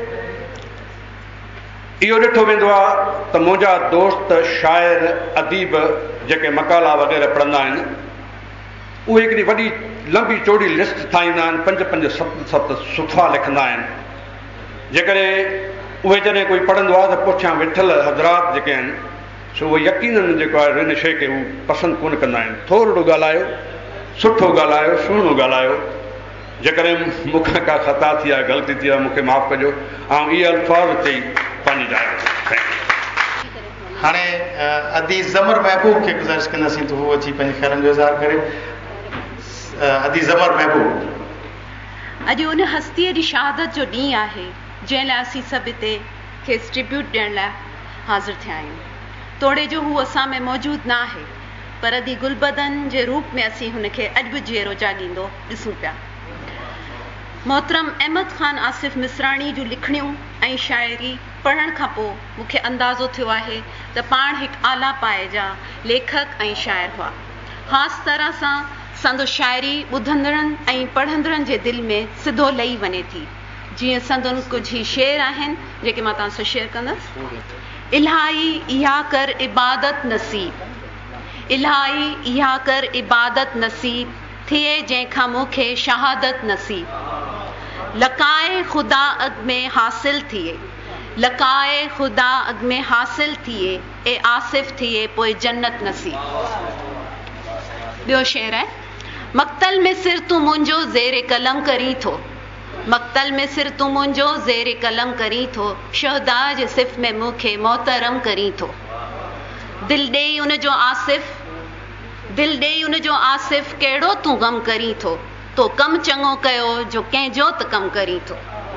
इहो ॾिठो वेंदो आहे त मुंहिंजा दोस्त शाइर अदीब जेके मकाला वग़ैरह पढ़ंदा आहिनि उहे हिकिड़ी वॾी लंबी चौड़ी लिस्ट ठाहींदा आहिनि, 5-5, 7-7 सुफ़ा लिखंदा आहिनि। जेकॾहिं उहे जॾहिं कोई पढ़ंदो आहे त पुठियां वेठल हज़रात जेके आहिनि सो उहे यकीननि जेको आहे हिन शइ खे उहे पसंदि कोन कंदा आहिनि। थोरो ॻाल्हायो, सुठो ॻाल्हायो, सुहिणो ॻाल्हायो। जेकॾहिं मूंखां का ख़ता थी आहे, ग़लती थी आहे, मूंखे माफ़ु कजो। ऐं इहे अल्फाज़ चई पंहिंजी जाइ। हाणे अदी ज़मर महबूब खे गुज़ारिश कंदासीं त हू अची पंहिंजे ख़्यालनि जो इज़हार करे। अदी ज़मर महबूब। अॼु उन हस्तीअ जी शहादत जो ॾींहुं आहे जंहिं लाइ असीं सभु हिते खेसि ट्रिब्यूट ॾियण लाइ हाज़िर थिया आहियूं। तोड़े जो हू असां में मौजूदु न आहे, पर अदी गुलबदन जे रूप में असीं हुनखे अॼु बि जीअरो जाॻींदो ॾिसूं पिया। मोहतरम अहमद ख़ान आसिफ मिसरानी जूं लिखणियूं ऐं शाइरी पढ़ण खां पोइ मूंखे अंदाज़ो थियो आहे त पाण हिकु आला पाए जा लेखक ऐं शाइर हुआ। ख़ासि तरह सां संदो शाइरी ॿुधंदड़नि ऐं पढ़ंदड़नि जे दिलि में सिधो लही वञे थी। जीअं संदुनि कुझु ई शेर आहिनि जेके मां तव्हां सां शेयर कंदसि। इलाही इहा कर इबादत नसीब, इलाही इहा कर इबादत नसीब, थिए जंहिंखां मूंखे शहादत नसीब। लकाए ख़ुदा अॻ में हासिल थिए, लकाए ख़ुदा अॻ में हासिल थिए, ए आसिफ़ थिए पोइ जन्नत नसीब। ॿियो शेर आहे। मक़तल में सिर तूं मुंहिंजो ज़ेरे कलम करी थो, मक़तल में सिर तूं मुंहिंजो ज़ेरे कलम करी थो, शहदा जे सिफ़ में मूंखे मोहतरम करी थो। दिल ॾेई उनजो आसिफ़, दिल ॾेई उनजो आसिफ़, कहिड़ो तूं ग़म करी थो, तो कमु चङो कयो जो कंहिंजो त कमु करी थो।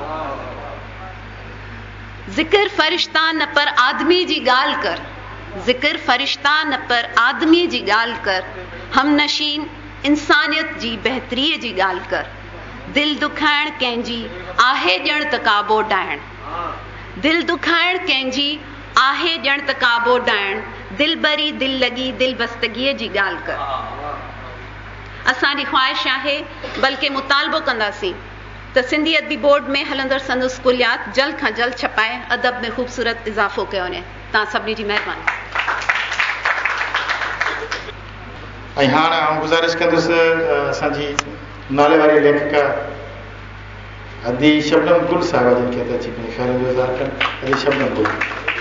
ज़िक्र फ़रिश्ता न पर आदमी जी ॻाल्हि कर, ज़िक्र फ़रिश्ता न पर आदमी जी ॻाल्हि कर, हमनशीन इंसानियत जी बहितरीअ जी ॻाल्हि कर। दिल दुखाइण कंहिंजी आहे ॼण त काबो ॾाइण, दिल दुखाइण कंहिंजी आहे ॼण त काबो ॾाइण, दिल भरी दिल लॻी दिल बस्तगीअ जी ॻाल्हि कर। असांजी ख़्वाहिश आहे बल्कि मुतालबो कंदासीं त सिंधी अदबी बोर्ड में हलंदड़ संदो स्कूलियात जल्द खां जल्द छपाए अदब में ख़ूबसूरत इज़ाफ़ो कयो वञे। तव्हां सभिनी जी महिरबानी। ऐं हाणे आउं गुज़ारिश कंदुसि असांजी नाले वारी लेखिका अदी शबनम गुल साहिबा जिन खे त अची पंहिंजे ख़्यालनि जो इज़हार कनि। अदी शबनम गुल।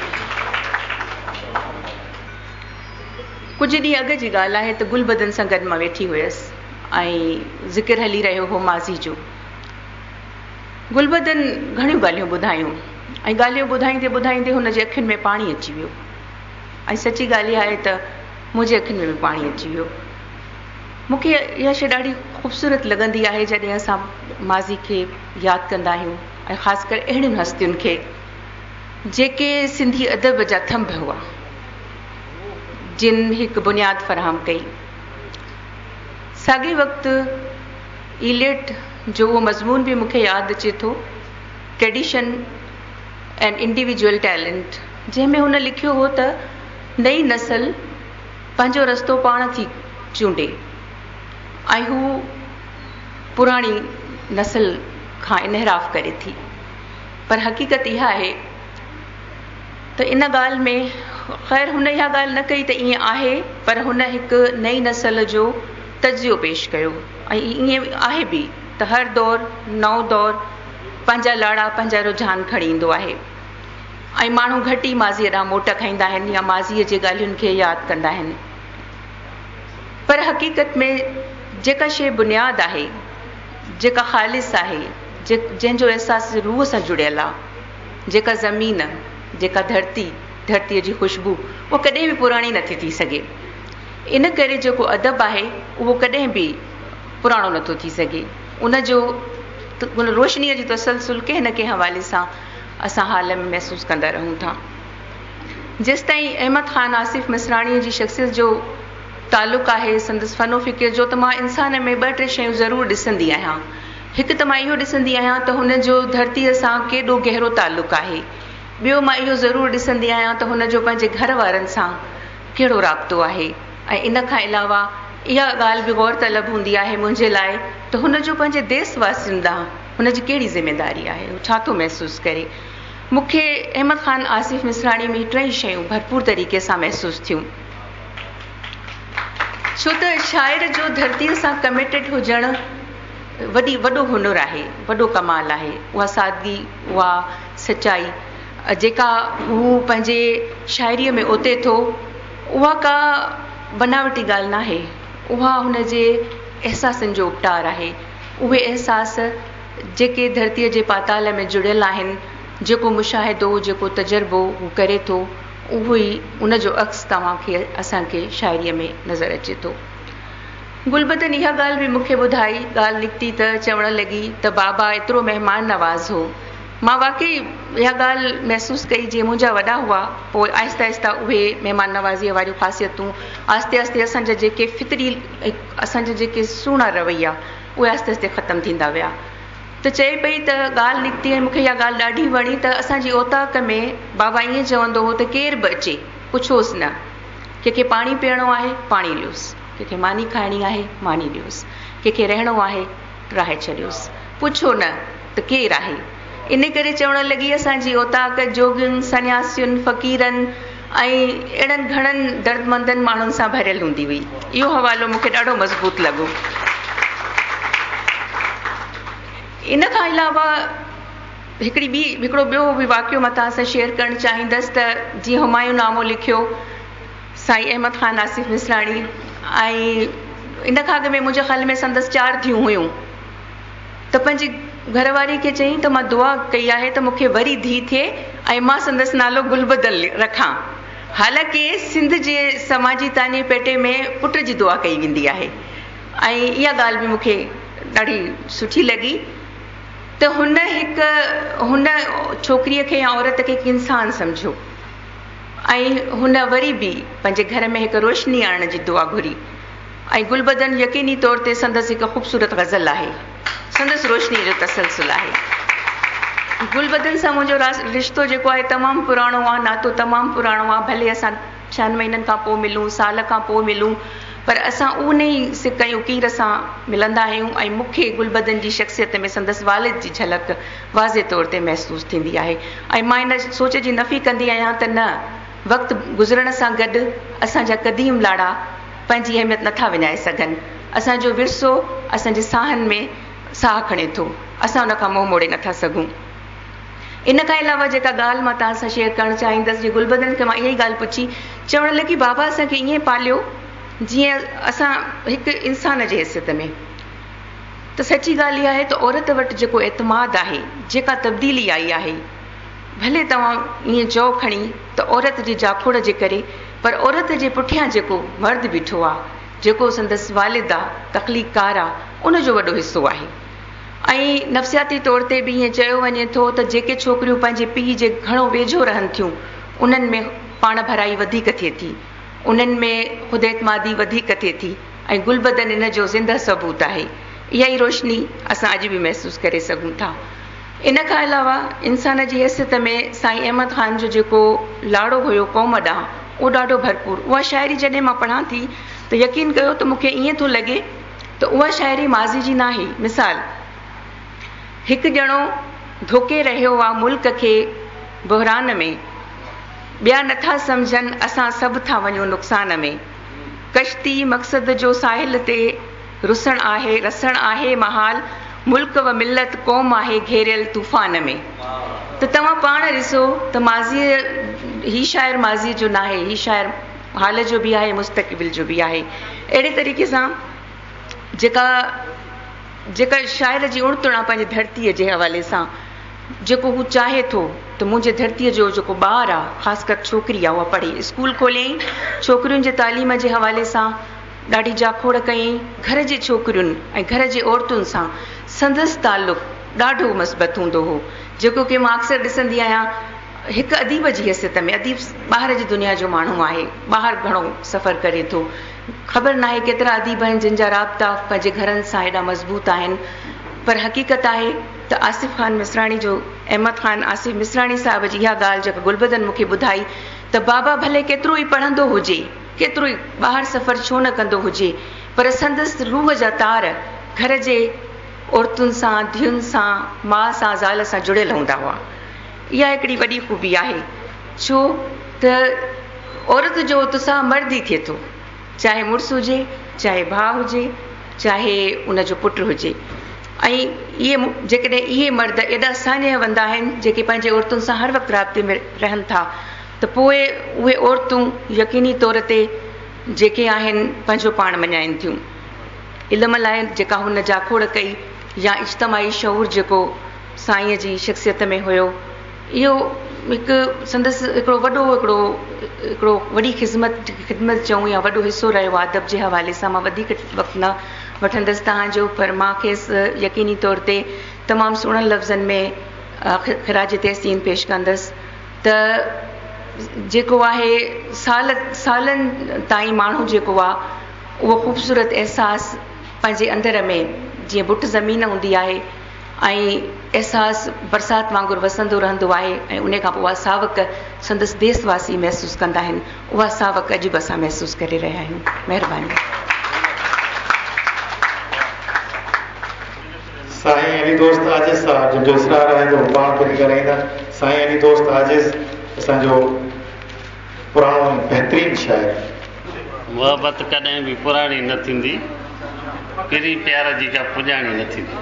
कुझु ॾींहं अॻु जी ॻाल्हि आहे त गुलबदन सां गॾु मां वेठी हुयसि ऐं ज़िक्र हली रहियो हो माज़ी जो। गुलबदन घणियूं ॻाल्हियूं ॿुधायूं ऐं ॻाल्हियूं ॿुधाईंदे ॿुधाईंदे हुन जे अखियुनि में पाणी अची वियो ऐं सची ॻाल्हि इहा आहे त मुंहिंजे अखियुनि में बि पाणी अची वियो। मूंखे इहा शइ ॾाढी ख़ूबसूरत लॻंदी आहे जॾहिं असां माज़ी खे यादि कंदा आहियूं ऐं ख़ासि करे अहिड़ियुनि हस्तियुनि खे जेके सिंधी अदब जा थंभ हुआ, जिन हिकु बुनियादु फ़राहम कई। साॻे वक़्तु इलियट जो उहो मज़मून बि मूंखे यादि अचे थो, ट्रेडिशन एंड इंडिविजुअल टैलेंट, जंहिंमें हुन लिखियो हो त नई नस्ल पंहिंजो रस्तो पाण थी चूंडे ऐं हू पुराणी नस्ल खां इनहराफ़ करे थी। पर हक़ीक़त इहा आहे त इन ॻाल्हि में ख़ैर हुन इहा ॻाल्हि न कई त ईअं आहे, पर हुन हिकु नई नसल जो तजियो पेश कयो ऐं ईअं आहे बि त हर दौर नओं दौर पंहिंजा लाड़ा पंहिंजा रुझान खणी ईंदो आहे ऐं माण्हू घटि ई माज़ीअ ॾांहुं मोट खाईंदा आहिनि या माज़ीअ जे ॻाल्हियुनि खे यादि कंदा आहिनि। पर हक़ीक़त में जेका शइ बुनियादु आहे, जेका ख़ालिस आहे, जंहिंजो अहसासु रूह सां जुड़ियल आहे, जेका ज़मीन, जेका धरतीअ जी ख़ुशबू, उहा कॾहिं बि पुराणी नथी थी सघे। इन करे जेको अदब आहे उहो कॾहिं बि पुराणो नथो थी सघे। उन रोशनीअ जी तसलसुल कंहिं न कंहिं हवाले सां असां हाल में महसूसु कंदा रहूं था। जेसि ताईं अहमद ख़ान आसिफ मिसराणीअ जी शख़्सियत जो तालुक़ु आहे संदसि फ़नो फ़िक्र जो, त मां इंसान में 2-3 शयूं ज़रूरु ॾिसंदी आहियां। हिकु त मां इहो ॾिसंदी आहियां त हुन जो धरतीअ सां केॾो गहरो तालुक़ु आहे। ॿियो मां इहो ज़रूरु ॾिसंदी आहियां त हुन जो पंहिंजे घर वारनि सां कहिड़ो राब्तो आहे। ऐं इन खां अलावा इहा ॻाल्हि बि गौर तलब हूंदी आहे मुंहिंजे लाइ त हुन जो पंहिंजे देशवासियुनि ॾांहुं हुन जी कहिड़ी ज़िमेदारी आहे, हू छा थो महसूसु करे। मूंखे अहमद ख़ान आसिफ मिसराणी में 3 शयूं भरपूर तरीक़े सां महसूसु थियूं। छो त शाइर जो धरतीअ सां कमिटेड हुजणु वॾो हुनुर आहे, वॾो कमाल आहे। उहा सादगी, उहा सचाई जेका हू पंहिंजे शाइरीअ में ओते थो, उहा का बनावटी ॻाल्हि न आहे, उहा हुन जे अहसासनि जो उपटार आहे। उहे अहसास जेके धरतीअ जे पाताल में जुड़ियल आहिनि, जेको मुशाहिदो, जेको तजुर्बो हू करे थो, उहो ई उन जो अक्स तव्हांखे असांखे शाइरीअ में नज़र अचे थो। गुलबदन इहा ॻाल्हि बि मूंखे ॿुधाई, ॻाल्हि निकिती त चवणु लॻी त बाबा एतिरो महिमान नवाज़ हो। मां वाक़ई इहा ॻाल्हि महसूसु कई। जीअं मुंहिंजा वॾा हुआ, पोइ आहिस्ता आहिस्ता उहे महिमान नवाज़ीअ वारियूं ख़ासियतूं आहिस्ते आहिस्ते असांजा जेके फितरी, असांजा जेके सुहिणा रवैया, उहे आहिस्ते आहिस्ते ख़तमु थींदा विया। त चए पई त ॻाल्हि निकिती ऐं मूंखे इहा ॻाल्हि ॾाढी वणी त असांजी औताक में बाबा ईअं चवंदो हो त केर बि अचे पुछोसि न, कंहिंखे पाणी पीअणो आहे पाणी ॾियोसि, कंहिंखे मानी खाइणी आहे मानी ॾियोसि, कंहिंखे रहणो आहे रहाए छॾियोसि, पुछो न त केरु आहे। इन करे चवणु लॻी असांजी औताक जोगियुनि, सन्यासियुनि, फ़क़ीरनि ऐं अहिड़नि घणनि दर्दमंदनि माण्हुनि सां भरियल हूंदी हुई। इहो हवालो मूंखे ॾाढो मज़बूत लॻो। इन खां अलावा हिकिड़ो ॿियो बि वाक़ियो मां तव्हां सां शेयर करणु चाहींदसि त जीअं हुमायूं नामो लिखियो साईं अहमद ख़ान आसिफ मिसराणी, ऐं इन खां अॻु में मुंहिंजे ख़्याल में संदसि 4 धीअरूं हुयूं, त पंहिंजी घरवारी खे चई त मां दुआ कई आहे त मूंखे वरी धीउ थिए ऐं मां संदसि नालो गुलबदन रखां। हालांकि सिंध जे समाजी ताने पेटे में पुट जी दुआ कई वेंदी आहे ऐं इहा ॻाल्हि बि मूंखे ॾाढी सुठी लॻी त हुन छोकिरीअ खे या औरत खे हिकु इंसान सम्झो ऐं हुन वरी बि पंहिंजे घर में हिकु रोशनी आणण जी दुआ घुरी। ऐं गुलबदन यकीनी तौर ते संदसि हिकु ख़ूबसूरत गज़ल आहे, संदसि रोशनीअ जो तसलसुल आहे। गुलबदन सां मुंहिंजो रिश्तो जेको आहे तमामु पुराणो आहे, नातो तमामु पुराणो आहे। भले असां 6 महीननि खां पोइ मिलूं, साल खां पोइ मिलूं, पर असां उन ई सिक ऐं उकीर सां मिलंदा आहियूं। ऐं मूंखे गुलबदन जी शख़्सियत में संदसि वालिद जी झलक वाज़े तौर ते महसूसु थींदी आहे। ऐं मां इन सोच जी नफ़ी कंदी आहियां त न, वक़्तु गुज़रण सां गॾु असांजा क़दीम लाड़ा पंहिंजी अहमियत नथा विञाए सघनि। असांजो विरसो असांजे साहनि में साह खणे थो, असां उन खां मुंहुं मोड़े नथा सघूं। इन खां अलावा जेका ॻाल्हि मां तव्हां सां शेयर करणु चाहींदसि, जीअं गुलबदन खे मां इहा ई ॻाल्हि पुछी, चवणु लॻी बाबा असांखे ईअं पालियो जीअं असां हिकु इंसान जे हैसियत में। त सची ॻाल्हि इहा आहे त औरत वटि जेको एतमाद आहे, जेका तब्दीली आई आहे, भले तव्हां ईअं चओ खणी त औरत जी जाखोड़ जे करे, पर औरत जे पुठियां जेको मर्द बीठो आहे, जेको संदसि वालिद आहे, तख़लीक़कार आहे, उनजो वॾो हिसो आहे। ऐं नफ़्सियाती तौर ते बि ईअं चयो वञे थो त जेके छोकिरियूं पंहिंजे पीउ जे घणो वेझो रहनि थियूं, उन्हनि में पाण भराई वधीक थिए थी, उन्हनि में ख़ुदि एतमादी वधीक थिए थी। ऐं गुलबदन इन जो ज़िंदा सबूत आहे। इहा ई रोशनी असां अॼु बि महसूसु करे सघूं था। इन खां अलावा इंसान जी हैसियत में साईं अहमद ख़ान जो जेको लाड़ो हुयो क़ौम ॾांहुं, उहो ॾाढो भरपूर। उहा शाइरी जॾहिं मां पढ़ां थी त यकीन कयो त मूंखे ईअं थो लॻे त उहा शाइरी माज़ी जी न आहे। मिसाल, हिकु ॼणो धोके रहियो आहे मुल्क खे बहरान में, ॿिया नथा सम्झनि असां सभु था वञूं नुक़सान में। कश्ती मक़सद जो साहिल ते रसण आहे महाल, मुल्क व मिलत क़ौम आहे घेरियल तूफ़ान में। त तव्हां पाण ॾिसो त ही शाइर माज़ीअ जो न आहे, ही शाइर हाल जो बि आहे, मुस्तक़बिल जो बि आहे। अहिड़े तरीक़े सां जेका शाइर जी उणतुण आहे पंहिंजी धरतीअ जे हवाले सां, जेको हू चाहे थो त मुंहिंजे धरतीअ जो जेको ॿार आहे, ख़ासि कर छोकिरी आहे, उहा पढ़े। स्कूल खोलियईं, छोकिरियुनि जे तालीम जे हवाले सां ॾाढी जाखोड़ कयईं। घर जे छोकिरियुनि ऐं घर जे औरतुनि सां संदसि तालुक़ु ॾाढो मस्बत हूंदो हो, जेको की मां अक्सर ॾिसंदी आहियां। हिकु अदीब जी हैसियत में, अदीब ॿाहिरि जी दुनिया जो माण्हू आहे, ॿाहिरि घणो सफ़र करे थो, ख़बर नाहे केतिरा अदीब आहिनि जिन जा राब्ता पंहिंजे घरनि सां हेॾा मज़बूत आहिनि। पर हक़ीक़त आहे त आसिफ़ ख़ान मिसराणी जो, अहमद ख़ान आसिफ़ मिसराणी साहिब जी इहा ॻाल्हि जेका गुलबदन मूंखे ॿुधाई, त बाबा भले केतिरो ई पढ़ंदो हुजे, केतिरो ई ॿाहिरि सफ़र छो न कंदो हुजे, पर संदसि रूह जा तार घर जे औरतुनि सां, धीउनि सां, माउ सां, ज़ाल सां जुड़ियल हूंदा हुआ। इहा हिकिड़ी वॾी ख़ूबी आहे, छो त औरत जो उत्साह मर्द ई थिए थो, चाहे मुड़ुसु हुजे, चाहे भाउ हुजे, चाहे उनजो पुटु हुजे। ऐं जेकॾहिं इहे मर्द एॾा सान्यहवंद आहिनि जेके पंहिंजे औरतुनि सां हर वक़्तु राब्ते में रहनि था, त पोइ उहे औरतूं यकीनी तौर ते जेके आहिनि पंहिंजो पाण मञाइनि थियूं। इल्म लाइ जेका हुन जाखोड़ कई, या इज्तमाही शऊर जेको साईंअ जी शख़्सियत में हुयो, इहो हिकु संदसि हिकिड़ो हिकिड़ो वॾी ख़िदमत चऊं या वॾो हिसो रहियो आहे अदब जे हवाले सां। मां वधीक वक़्तु न वठंदसि तव्हांजो, पर मां खेसि यकीनी तौर ते तमामु सुहिणनि लफ़्ज़नि में ख़िराज तहसीन पेश कंदसि त जेको आहे सालनि ताईं माण्हू जेको आहे उहो ख़ूबसूरत अहसासु पंहिंजे अंदर में, जीअं बुट ज़मीन हूंदी आहे ऐं अहसासु बरसाति वांगुरु वसंदो रहंदो आहे, ऐं उन खां पोइ उहा सावक संदसि देशवासी महसूसु कंदा आहिनि। उहा सावक अॼु बि असां महसूसु करे रहिया आहियूं। महिरबानी। साईं अली दोस्त आजिज़ साहब जिन जो इसरार आहे त पाण पिण ॻाल्हाईंदा। साईं अली दोस्त आजिज़ असांजो पुराणो बहितरीनु शाइर। मोहबत कॾहिं बि पुराणी न थींदी, पीरी प्यार जी का पुॼाणी न थींदी।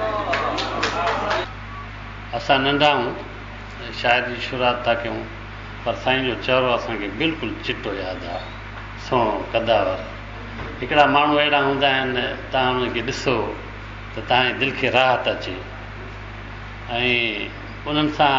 असां नंढा आहियूं, शाइर जी शुरूआत था कयूं, पर साईं जो चहिरो असांखे बिल्कुलु चिटो यादि आहे, सुहिणो कदावर। हिकिड़ा माण्हू अहिड़ा हूंदा आहिनि, तव्हां हुनखे ॾिसो त तव्हांजे दिलि खे राहत अचे, ऐं उन्हनि सां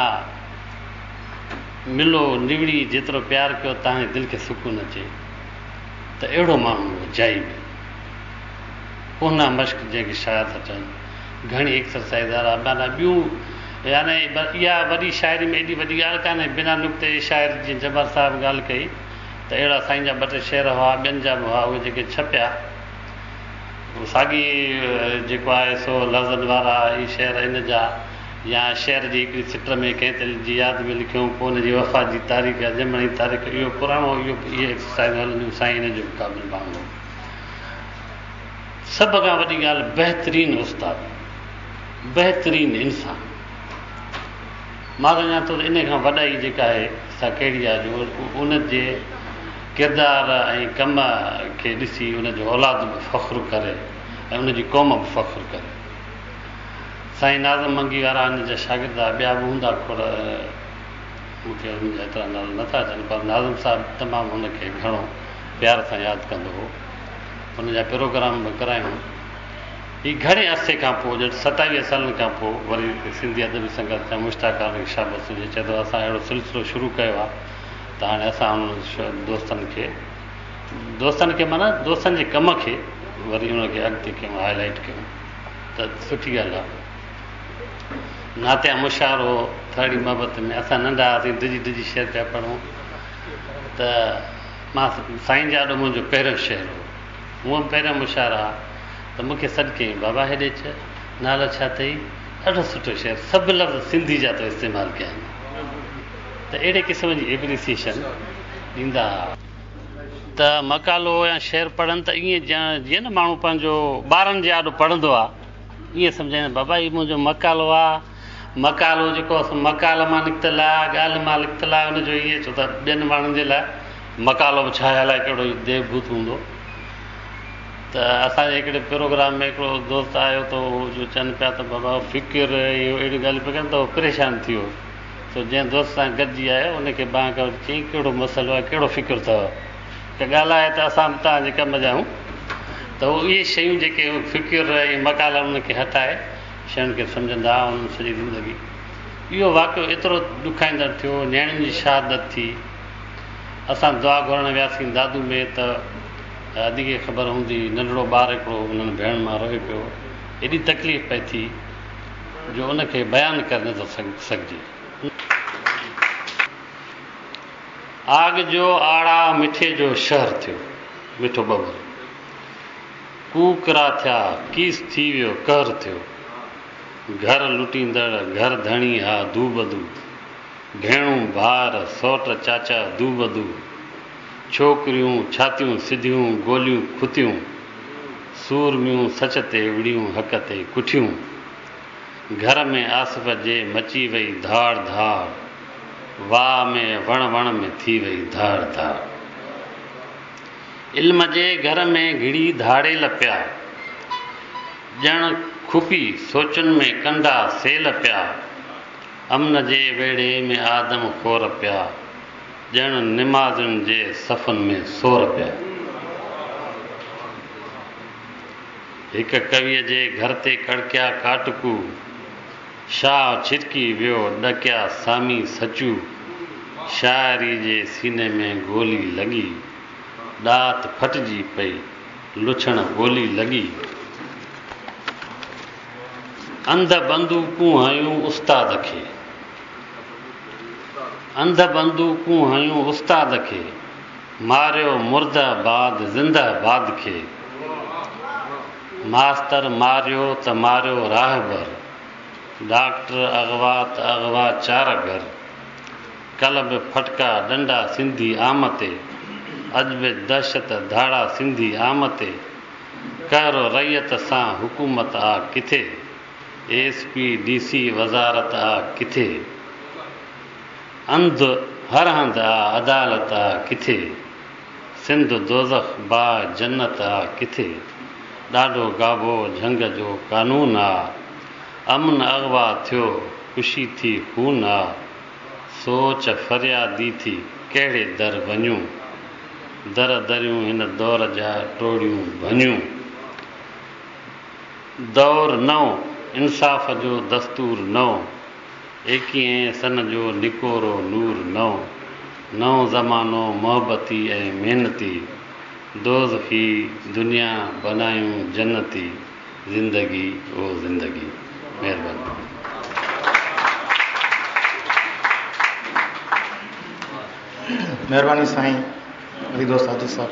मिलो निवड़ी जेतिरो प्यारु कयो तव्हांजे दिलि खे सुकून अचे, त अहिड़ो माण्हू अजाइब। कोना मश्क जंहिंखे शाइर था चवनि, घणी एक्सरसाइज़ वारा माना ॿियूं, यानी इहा वॾी शाइरी में एॾी वॾी ॻाल्हि कान्हे। बिना नुक़्ते शाइर जीअं जबर साहिबु ॻाल्हि कई त अहिड़ा साईं जा ॿ टे शेर हुआ, ॿियनि जा बि हुआ, उहे जेके छपिया, साॻी जेको आहे सो लफ़्ज़नि वारा ई शेर इन जा, या शेर जी हिकिड़ी सिट में कंहिं दिलि जी यादि में लिखियूं, पोइ हुनजी वफ़ा जी तारीख़, ॼमण जी तारीख़, इहो पुराणो इहे एक्सरसाइज़ हलंदियूं। साईं इन जो क़ाबिल माण्हू, सभ खां वॾी ॻाल्हि बहितरीनु उस्ताद, बहितरीनु इंसान। मां सम्झां थो इन खां वॾाई जेका आहे सा कहिड़ी आहे, जो उनजे किरदार ऐं कम खे ॾिसी उनजो औलाद बि फ़ख़्रु करे ऐं उनजी क़ौम बि फ़ख़्रु करे। साईं नाज़म मंगी वारा हिन जा शागिर्द, ॿिया बि हूंदा खोड़, मूंखे हुनजा एतिरा नाला नथा अचनि, पर नाज़म साहिबु तमामु हुनखे घणो प्यार सां यादि कंदो हो, हुनजा प्रोग्राम बि करायूं। हीउ घणे अरसे खां पोइ, ॼण 27 सालनि खां पोइ वरी सिंधी अदबी संगत जा मुश्ताक़ शाबत हुजे, चए थो असां अहिड़ो सिलसिलो शुरू कयो आहे, त हाणे असां दोस्तनि खे माना दोस्तनि जे कम खे वरी हुनखे अॻिते कयूं, हाईलाइट कयूं, त सुठी ॻाल्हि आहे। नातिया मुशारो थड़ी मोहबत में असां नंढा हुआसीं, डिजी शेर पिया पढ़ूं, त मां साईं जा ॾाढो मुंहिंजो पहिरियों शेर हो, हूअं पहिरियों मुशार आहे त मूंखे सॾु कयईं, बाबा हेॾे अच, नालो छा अथई? ॾाढो सुठो शेर, सभु लफ़्ज़ सिंधी जा तो इस्तेमालु कया आहिनि, त अहिड़े क़िस्म जी एप्रिसिएशन ॾींदा हुआ। त मकालो या शेर पढ़नि त ईअं जीअं न माण्हू पंहिंजो ॿारनि जे आॾो पढ़ंदो आहे, ईअं सम्झाईंदा, बाबा हीउ मुंहिंजो मकालो आहे, मकालो जेको मकाल मां निकितल आहे, ॻाल्हि मां निकितल आहे, हुनजो इहे छो त ॿियनि माण्हुनि जे लाइ मकालो बि छा अलाए कहिड़ो देवभूत हूंदो। त असांजे हिकिड़े प्रोग्राम में हिकिड़ो दोस्त आयो त जो चवनि पिया त बाबा फ़िकिर इहो अहिड़ी ॻाल्हि पिया कनि त उहो परेशान थी वियो। त जंहिं दोस्त सां गॾिजी आयो उनखे बांह करे चई कहिड़ो मसइलो आहे, कहिड़ो फ़िकिर अथव, की ॻाल्हाए त असां बि तव्हांजे कम जा आहियूं। त उहे शयूं जेके फ़िकिर ऐं मकाल उनखे हटाए शयुनि खे सम्झंदा उन्हनि सॼी ज़िंदगी। इहो वाक़ियो एतिरो ॾुखाईंदड़ थियो, नियाणियुनि जी शहादत थी। असां दुआ घुरण वियासीं दादू में त अदी खे ख़बर हूंदी, नंढड़ो ॿारु हिकिड़ो हुननि भेण मां रोए पियो। एॾी तकलीफ़ पई थी जो उनखे बयानु करे नथो सघिजे। आग जो आड़ा मिठे जो शहर थियो, मिठो बबल कूकरा थिया, कीस थी वियो, कहर थियो। घर लुटींदड़ घर धणी हा दू बदू, भेणूं भार सौट चाचा दू बदू। छोकिरियूं छातियूं सिधियूं गोलियूं खुतियूं, सूरमियूं सच ते विड़ियूं हक़ ते कुठियूं। घर में आसिफ जे मची वई धाड़ धाड़, वाह में वण वण में थी वई धाड़ धाड़। इल्म जे घर में घिड़ी धाड़ेल पिया, ॼण खुपी सोचुनि में कंदा सेल पिया। अमन जे वेड़े में आदम खोर पिया, ॼण निमाज़ुनि जे सफ़नि में सोर पिया। हिक कवीअ जे घर ते कड़किया काटकू, शाह छिटकी वियो ॾकिया सामी सचू। शाइरी जे सीने में गोली लॻी, ॾात फटिजी पई लुछण ॿोली लॻी। अंध बंदूकूं हयूं उस्ताद खे, अंध बंदूकूं हयूं उस्ताद खे। मारियो मुर्दाबाद ज़िंदाबाद खे। मास्तर मारियो त मारियो राहबर, डॉक्टर अगवा त अगवा चारगर। कल्ब फटका डंडा सिंधी आम ते, अॼु बि दहशत धाड़ा सिंधी आम ते। कहरो रैयत सां हुकूमत आ किथे, SP DC वज़ारत आ किथे। अंध हर हंधि आ अदालत आ किथे, सिंध दोज़ख बा जन्नत आ किथे। ॾाढो गाबो झंग जो कानून आ, अमन अगवा थियो ख़ुशी थी खून आ। सोच फरियादी थी कहिड़े दर वञूं, दर दरियूं हिन दौर जा टोड़ियूं भञूं। दौर नओं इंसाफ़ जो दस्तूर नओं, 21 सन जो निकोरो नूर नओं। नओं ज़मानो मोहबती ऐं महिनती, दोज़खी दुनिया बनायूं जन्नती। ज़िंदगी ओ ज़िंदगी। महिरबानी। महिरबानी साईं वरी दोस्त आजिज़ साहब।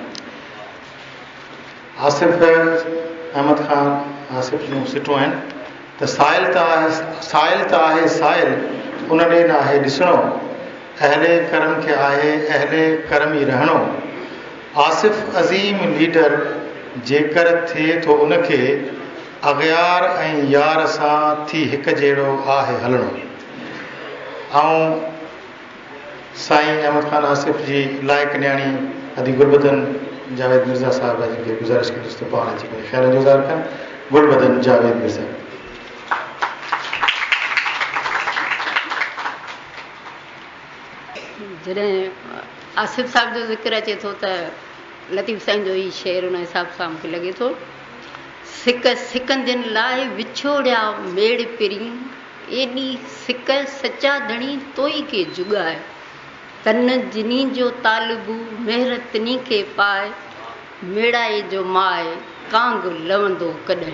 आसिफ अहमद ख़ान आसिफ जूं सिटूं आहिनि त साइल त आहे साइल उन ॾे न आहे ॾिसणो। अहले करम खे आहे अहले करम ई रहणो। आसिफ अज़ीम लीडर जेकर थिए थो उनखे अग़यार ऐं यार सां थी हिकु जहिड़ो आहे हलणो। ऐं साईं अहमद ख़ान आसिफ जी लाइक़ न्याणी अदी गुलबदन जावेद मिर्ज़ा साहिब जिनखे गुज़ारिश कंदुसि त पाण अची करे ख़्याल जो इज़हार कनि। गुलबदन जावेद मिर्ज़ा। जॾहिं आसिफ साहिब जो ज़िक्र अचे थो त लतीफ़ साईं जो ई शेर उन हिसाब सां मूंखे लॻे थो। सिक सिकंदियुनि लाइ विछोड़िया मेड़ पिरी, एॾी सिक सचा धणी तोई खे जुगाए। तन जिनी जो तालिबू मेहर तिनी खे पाए, मेड़ाए जो माए कांग लवंदो कॾहिं।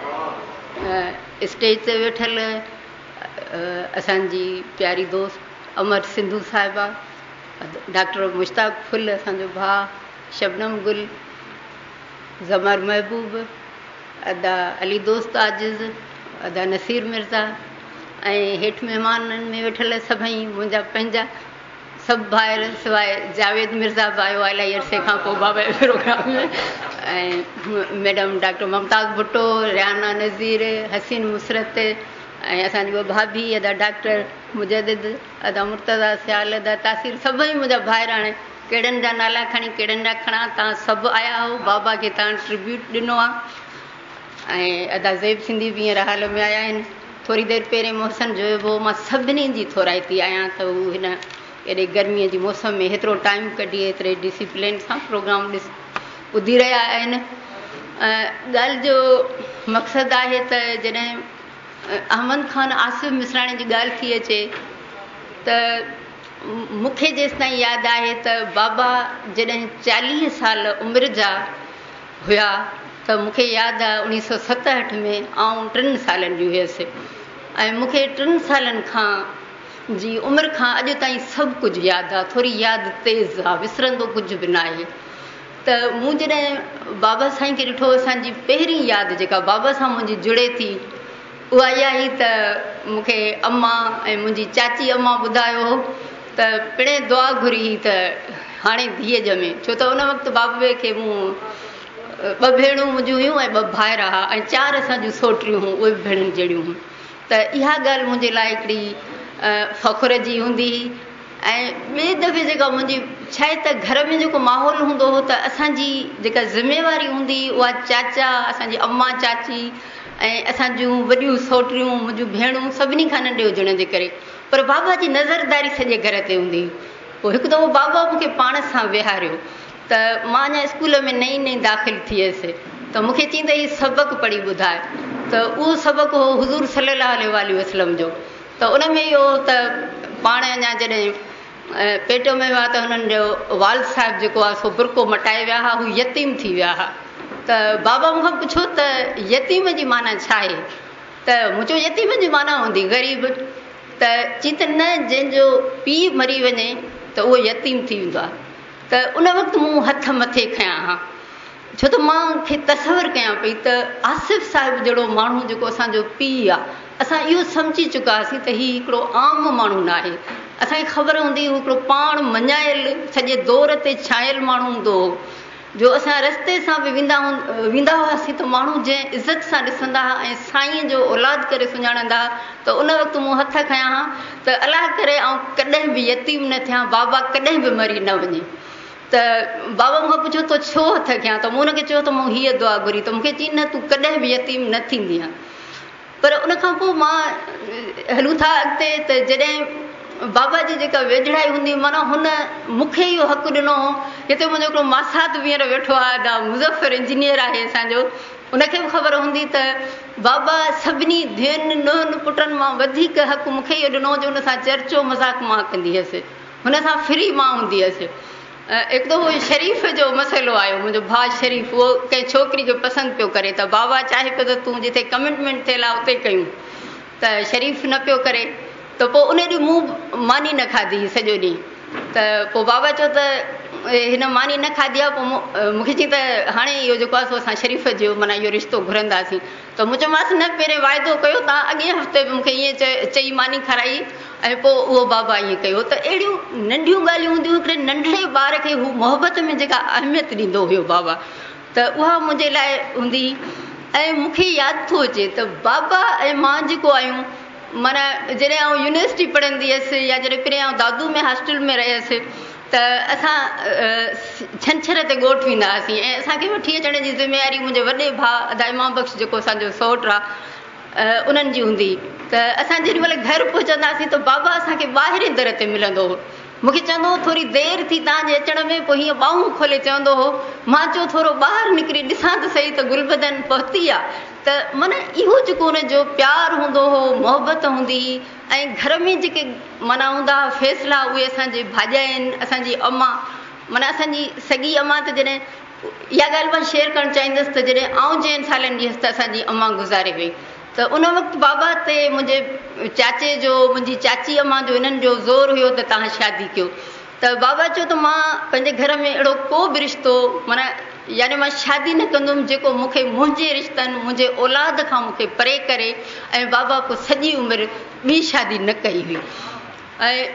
स्टेज ते वेठल असांजी प्यारी दोस्त अमर सिंधू साहिबा, डॉक्टर मुश्ताक फुल असांजो भाउ, शबनम गुल, ज़मर महबूब, अदा अली दोस्त आजिज़, अदा नसीर मिर्ज़ा ऐं हेठि महिमाननि में वेठल सभई मुंहिंजा पंहिंजा सभु ॿाहिर सवाइ जावेद मिर्ज़ा बि आयो आहे इलाही अरसे खां पोइ बाबा जे प्रोग्राम में। ऐं मैडम डॉक्टर ममताज़ भुट्टो, रियाना नज़ीर, हसीन मुसरत, ऐं असांजी ॿ भाभी अदा डॉक्टर मुजदिद अदा मुर्तज़ा सियाल अदा तासीर सभई मुंहिंजा भाइर हाणे कहिड़नि जा नाला खणी कहिड़नि जा खणा तव्हां सभु आया हो बाबा खे तव्हां ट्रिब्यूट ॾिनो आहे ऐं अदा ज़ेब सिंधी बि हींअर हाल में आया आहिनि थोरी देरि पहिरें मोहसन जो हुओ मां सभिनी जी थोराइती आहियां त हू हिन एॾे गर्मीअ जी मौसम में हेतिरो टाइम कढी एतिरे डिसिप्लिन सां प्रोग्राम ॿुधी रहिया आहिनि ॻाल्हि जो मक़सदु आहे त जॾहिं अहमद ख़ान आसिफ मिसराणी जी ॻाल्हि थी अचे त मूंखे जेसि ताईं यादि आहे त बाबा जॾहिं 40 साल उमिरि जा हुया त मूंखे यादि आहे 1967 में आउं 3 सालनि जी हुयसि ऐं मूंखे 3 सालनि खां जी उमिरि खां अॼु ताईं सभु कुझु यादि आहे थोरी यादि तेज़ आहे विसरंदो कुझु बि न आहे त मूं जॾहिं बाबा साईं खे ॾिठो असांजी पहिरीं यादि जेका बाबा सां मुंहिंजी जुड़े थी उहा इहा ई त मूंखे अम्मा ऐं मुंहिंजी चाची अम्मा ॿुधायो त पिणे दुआ घुरी त हाणे धीअ ॼमे छो त उन वक़्तु बाबे खे मूं 2 भेणूं मुंहिंजियूं हुयूं ऐं 2 भाइर हुआ ऐं 4 असांजूं सोटियूं हुयूं उहे बि भेणनि जहिड़ियूं हुयूं त इहा ॻाल्हि मुंहिंजे लाइ हिकिड़ी फ़ख़ुर जी हूंदी हुई ऐं ॿिए दफ़े जेका मुंहिंजी छा आहे त घर में जेको माहौल हूंदो हो त असांजी जेका ज़िमेवारी हूंदी उहा चाचा असांजी अम्मा चाची ऐं असांजूं वॾियूं सोटियूं मुंहिंजूं भेणूं सभिनी खां नंढे हुजण जे करे पर बाबा जी नज़रदारी सॼे घर ते हूंदी हुई पोइ हिकु दफ़ो बाबा मूंखे पाण सां विहारियो त मां अञा स्कूल में नई नई दाख़िल थी वियसि त मूंखे चई त हीउ सबक़ु पढ़ी ॿुधाए त उहो सबक़ु हो हुज़ूर सल्लल्लाहु अलैहि वसल्लम जो त उन में इहो त पाण अञा जॾहिं पेट में हुआ त हुननि जो वाल साहिबु जेको आहे सो बुरको मटाए विया हुआ हू यतीम थी विया हुआ त बाबा मूंखां पुछो त यतीम जी माना छा आहे त मूं चयो यतीम जी माना हूंदी ग़रीब त चई त न जंहिंजो पीउ मरी वञे त उहो यतीम थी वेंदो आहे त उन वक़्तु मूं हथ मथे खयां हा छो त मां खे तसवर कयां पई त आसिफ़ साहिबु जहिड़ो माण्हू जेको असांजो पीउ आहे असां इहो सम्झी चुका हुआसीं त हीउ हिकिड़ो आम माण्हू न आहे असांखे ख़बर हूंदी हुई हिकिड़ो पाण मञायल सॼे दौर ते छायल माण्हू हूंदो हो जो असां रस्ते सां बि वेंदा हुआसीं त माण्हू जंहिं इज़त सां ॾिसंदा हुआ ऐं साईं जो औलाद करे सुञाणंदा त उन वक़्तु मूं हथ खयां हा त अलाह करे ऐं कॾहिं बि यतीम न थियां बाबा कॾहिं बि मरी न वञे त बाबा मूंखां पुछो त छो हथ कयां त मूं हुनखे चयो त मूं हीअ दुआ घुरी त मूंखे चई न तूं कॾहिं बि यतीम न थींदी आहे पर उन खां पोइ मां हलूं था अॻिते त जॾहिं बाबा जी जेका वेझड़ाई हूंदी माना हुन मूंखे इहो हक़ु ॾिनो हो हिते मुंहिंजो हिकिड़ो मासात वींहर वेठो आहे ॾा मुज़फ़र इंजीनियर आहे असांजो उनखे बि ख़बर हूंदी त बाबा सभिनी धीअनि नुंहंनि पुटनि मां वधीक हक़ु मूंखे इहो ॾिनो जो हुन सां चर्चो मज़ाक मां कंदी हुअसि हुन सां फ्री मां हूंदी हुअसि हिकु दफ़ो शरीफ़ जो मसइलो आयो मुंहिंजो भाउ शरीफ़ उहो कंहिं छोकिरी खे पसंदि पियो करे त बाबा चाहे पियो त तूं जिते कमिटमेंट थियल आहे उते कयूं त शरीफ़ न पियो करे त पोइ उन ॾींहुं मूं मानी न खाधी सॼो ॾींहुं त पोइ बाबा चयो त हिन मानी न खाधी आहे पोइ मूंखे चई त हाणे इहो जेको आहे सो असां शरीफ़ जो माना इहो रिश्तो घुरंदासीं त मूं चयोमांसि न पहिरें वाइदो कयो तव्हां अॻे हफ़्ते बि मूंखे ईअं चई मानी खाराई ऐं पोइ उहो बाबा ईअं कयो त अहिड़ियूं नंढियूं ॻाल्हियूं हूंदियूं हिकिड़े नंढड़े ॿार खे हू मोहबत में जेका अहमियत ॾींदो हुयो बाबा त उहा मुंहिंजे लाइ हूंदी ऐं मूंखे यादि थो अचे त बाबा ऐं मां जेको आहियूं माना जॾहिं आउं यूनिवर्सिटी पढ़ंदी हुअसि या जॾहिं पहिरें आउं दादू में हॉस्टल में रहियसि त असां छंछर ते ॻोठु वेंदा हुआसीं ऐं असांखे वठी अचण जी ज़िमेवारी मुंहिंजे वॾे भाउ अदा इमाम बख़्श जेको असांजो सौटु आहे उन्हनि जी हूंदी त असां जेॾी महिल घरु पहुचंदासीं त बाबा असांखे ॿाहिरि दर ते मिलंदो हो मूंखे चवंदो हो थोरी देरि थी तव्हांजे अचण में पोइ हीअं ॿाहूं खोले चवंदो हो मां चयो थोरो ॿाहिरि निकिरी ॾिसां त सही त गुलबदन पहुती आहे त माना इहो जेको हुनजो प्यारु हूंदो हो मोहबत हूंदी हुई ऐं घर में जेके माना हूंदा हुआ फ़ैसिला उहे असांजे भाॼाइनि असांजी अम्मा माना असांजी सॻी अम्मा त जॾहिं इहा ॻाल्हि मां शेयर करणु चाहींदसि त जॾहिं आउं 4 सालनि जी हुअसि त असांजी अम्मा गुज़ारे वई त उन वक़्तु बाबा ते मुंहिंजे चाचे जो मुंहिंजी चाची अम्मा जो हिननि जो ज़ोर हुयो त तव्हां शादी कयो त बाबा चयो त मां पंहिंजे घर में अहिड़ो को बि रिश्तो माना यानी मां शादी न कंदुमि जेको मूंखे मुंहिंजे रिश्तनि मुंहिंजे औलाद खां मूंखे परे करे ऐं बाबा पोइ सॼी उमिरि ॿी शादी न कई हुई ऐं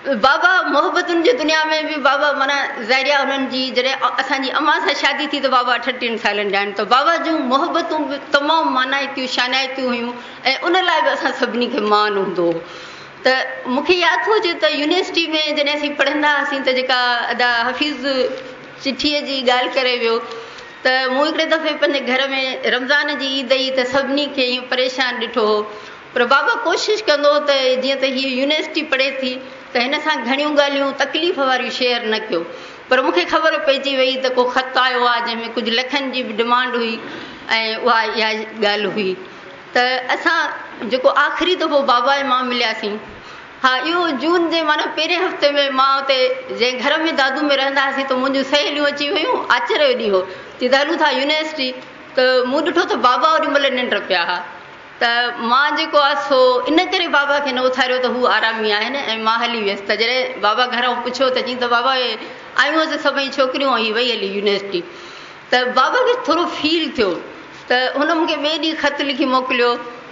बाबा मोहबतुनि जी दुनिया में बि बाबा माना ज़ाहिरिया उन्हनि जी जॾहिं असांजी अम्मा सां शादी थी त बाबा 38 सालनि जा आहिनि, त बाबा जूं मोहबतूं बि तमामु मानाइतियूं शानाइतियूं हुयूं ऐं उन लाइ बि असां सभिनी खे मान हूंदो हो। त मूंखे यादि थो अचे त यूनिवर्सिटी में जॾहिं असीं पढ़ंदा हुआसीं त जेका अदा हफ़ीज़ चिठीअ जी ॻाल्हि करे वियो त मूं हिकिड़े दफ़े पंहिंजे घर में रमज़ान जी ईद ई त सभिनी खे ईअं परेशान ॾिठो हो, पर बाबा कोशिशि कंदो त जीअं त हीअ यूनिवर्सिटी पढ़े थी त हिन सां घणियूं ॻाल्हियूं तकलीफ़ वारियूं शेयर न कयो। पर मूंखे ख़बर पइजी वई त को ख़त आयो आहे जंहिंमें कुझु लखनि जी बि डिमांड हुई ऐं उहा इहा ॻाल्हि हुई। त असां जेको आख़िरी दफ़ो बाबा ऐं मां मिलियासीं, हा इहो जून जे माना पहिरें हफ़्ते में मां हुते जंहिं घर में दादू में रहंदा हुआसीं त मुंहिंजूं सहेलियूं अची वियूं, आश्चर्य ॾींहुं हो चई त हलूं था यूनिवर्सिटी, त मूं ॾिठो त बाबा ओॾी महिल निंड पिया हुआ। त मां जेको आहे सो इन करे बाबा खे न उथारियो त हू आरामी आहिनि ऐं मां हली वियसि। त जॾहिं बाबा घर पुछियो त चई त बाबा आयूं हुआसीं सभई छोकिरियूं ऐं वई हली यूनिवर्सिटी, त बाबा खे थोरो फील थियो त हुन मूंखे ॿिए ॾींहुं ख़त लिखी मोकिलियो,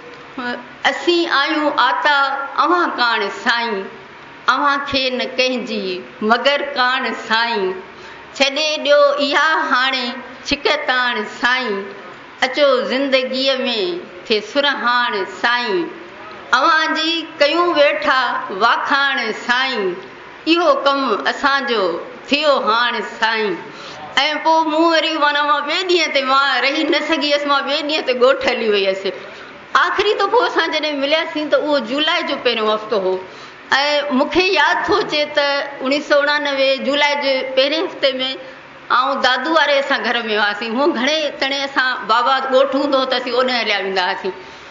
असीं आयूं आता अव्हां काण साईं, अव्हां खे न कंहिंजी मगर काण साईं, छॾे ॾियो इहा हाणे छिकताण साईं, अचो ज़िंदगीअ में थे सुरहाण साईं, अव्हां जी कयूं वेठा वाखाण साईं, इहो कमु असांजो थियो हाण साईं। ऐं पोइ मूं वरी माना मां ॿिए ॾींहं ते मां रही न सघी हुयसि, मां ॿिए ॾींहं ते ॻोठ हली वई हुयसि। आख़िरी दफ़ो असां जॾहिं मिलियासीं त उहो जुलाई जो पहिरियों हफ़्तो हो ऐं मूंखे यादि थो अचे त 1989 जुलाई जे पहिरें हफ़्ते में ऐं दादू वारे असां घर में हुआसीं। हूअं घणे तणे असां बाबा ॻोठ हूंदो हो त असीं ओॾे हलिया वेंदा हुआसीं।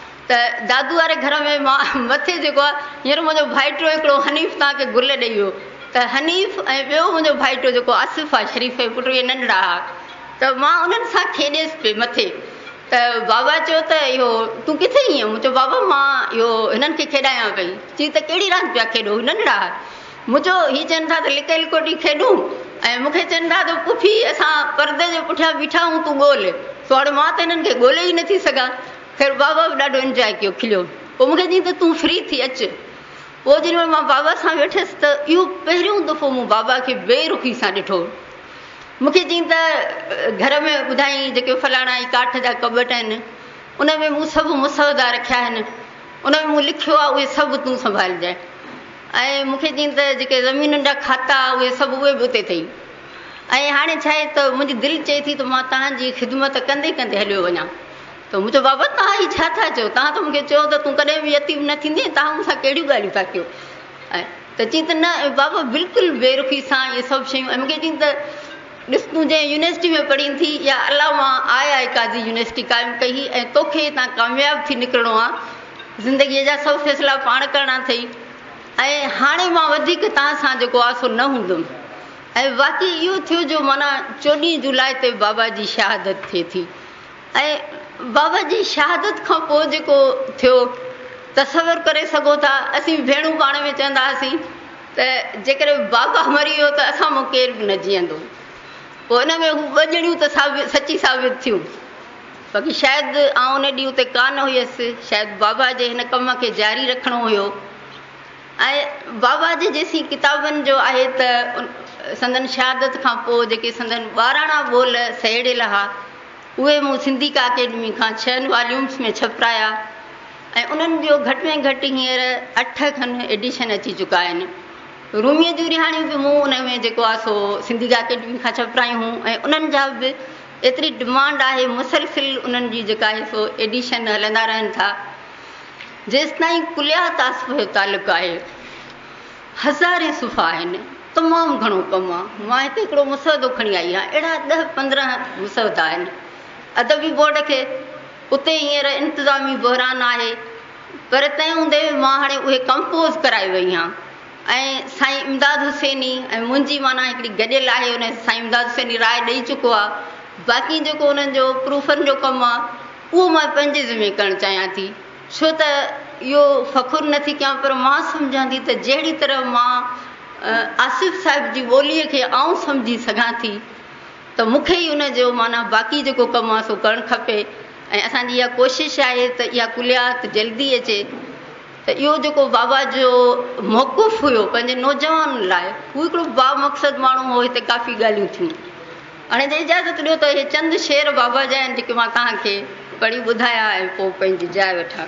त दादू वारे घर में मां मथे जेको आहे हींअर मुंहिंजो भाइटो हिकिड़ो हनीफ़ तव्हांखे गुल ॾेई वियो, त हनीफ़ ऐं ॿियो मुंहिंजो भाइटो जेको आसिफ़ आहे शरीफ़ जो पुटु, इहे नंढड़ा हुआ, त मां उन्हनि सां खेॾियसि पई मथे। त बाबा चयो त इहो तूं किथे ईअं? मूं चयो बाबा मां इहो हिननि खे खेॾायां पई। चई त कहिड़ी रांदि पिया खेॾो? नंढड़ा हुआ। मूं चयो हीअ चवनि था त लिक लिकोटी खेॾूं ऐं मूंखे चवनि था त पुफी असां परदे जे पुठियां बीठा हूं, तूं ॻोल्ह। सो हाणे मां त हिननि खे ॻोल्हे ई नथी सघां। ख़ैर बाबा बि ॾाढो इंजॉय कयो, खिलियो। पोइ मूंखे चई त तूं फ्री थी अचु। पोइ जेॾीमहिल मां बाबा सां वेठसि त इहो पहिरियों दफ़ो मूं बाबा खे बेरुखी सां ॾिठो। मूंखे चई त घर में ॿुधाई जेके फलाणा ई काठ जा कबट आहिनि उन में मूं सभु मुसवदा रखिया आहिनि, उन में मूं लिखियो आहे उहे सभु तूं संभालजांइ। ऐं मूंखे चई त जेके ज़मीनुनि जा खाता उहे सभु उहे बि उते अथई। ऐं हाणे छा आहे त मुंहिंजी दिलि चए थी त मां तव्हांजी ख़िदमत कंदे कंदे हलियो वञा। त मूं चयो बाबा तव्हां ही छा था चयो? तव्हां त मूंखे चयो त तूं कॾहिं बि यतीम न थींदे, तव्हां मूंसां कहिड़ियूं ॻाल्हियूं था कयो? ऐं त चई त न बाबा बिल्कुलु बेरुखी सां इहे सभु शयूं। ऐं मूंखे चई त ॾिस तूं जंहिं यूनिवर्सिटी में पढ़ी थी या अलाह मां आहे काज़ी यूनिवर्सिटी क़ाइमु कई ऐं तोखे हितां कामयाबु थी निकिरणो आहे, ज़िंदगीअ जा सभु फ़ैसिला पाण करणा अथई ऐं हाणे मां वधीक तव्हां सां जेको आहे सो न हूंदुमि। ऐं वाक़ई इहो थियो जो माना 14 जुलाई ते बाबा जी शहादत थिए थी। ऐं बाबा जी शहादत खां पोइ जेको थियो तसवर करे सघो था। असीं भेणूं पाण में चवंदा हुआसीं त जेकॾहिं बाबा मरी वियो त असां मूं केरु बि न जीअंदो। पोइ हिन में हू ॿ ॼणियूं त सची साबित थियूं। बाक़ी शायदि आउं उन ॾींहुं उते कान हुयसि, शायदि बाबा जे हिन कम खे जारी रखिणो हुयो। ऐं बाबा जे जेसीं किताबनि जो आहे त संदन शहादत खां पोइ जेके संदन 12 ॿोल सहेड़ियल हुआ उहे मूं सिंधी अकेडमी खां 6 वॉल्यूम्स में छपिराया ऐं उन्हनि जो घटि में घटि हींअर 8 खनि एडिशन अची चुका आहिनि। रूमीअ जूं रिहाणियूं बि मूं उन में जेको आहे सो सिंधी अकेडमी खां छपिरायूं हुयूं ऐं उन्हनि जा बि एतिरी डिमांड आहे, मुसलसिल उन्हनि जी जेका आहे सो एडिशन हलंदा रहनि था। जेसिताईं कुलियात आसिफ जो तालुक़ु आहे, हज़ारे सुफ़ा आहिनि, तमामु घणो कमु आहे। मां हिते हिकिड़ो मुसवदो खणी आई आहियां, अहिड़ा 10-15 मुसवदा आहिनि। अदबी बोर्ड खे उते हींअर इंतिज़ामी बहरान आहे, पर तंहिं हूंदे बि मां हाणे उहे कंपोज़ कराए वई आहियां। ऐं साईं इमदाद हुसैनी ऐं मुंहिंजी माना हिकिड़ी गॾियल आहे, उन साईं इमदाद हुसैनी राय ॾेई चुको आहे। बाक़ी जेको उन्हनि जो प्रूफनि जो कमु आहे उहो मां पंहिंजे ज़िमे करणु चाहियां थी, छो त इहो फ़ख़ुरु नथी कयां, पर मां सम्झां थी त जहिड़ी तरह मां आसिफ़ साहिब जी ॿोलीअ खे आउं सम्झी सघां थी त मूंखे ई उन जो माना बाक़ी जेको कमु आहे सो करणु खपे। ऐं असांजी इहा कोशिशि आहे त इहा कुलियात जल्दी अचे। त इहो जेको बाबा जो मौक़ुफ़ हुयो पंहिंजे नौजवान लाइ, हू हिकिड़ो बामक़सद माण्हू हो। हिते काफ़ी ॻाल्हियूं थियूं। हाणे त इजाज़त ॾियो त इहे चंद शेर बाबा जा आहिनि जेके मां तव्हांखे पढ़ी ॿुधाया ऐं पोइ पंहिंजी जाइ वठां।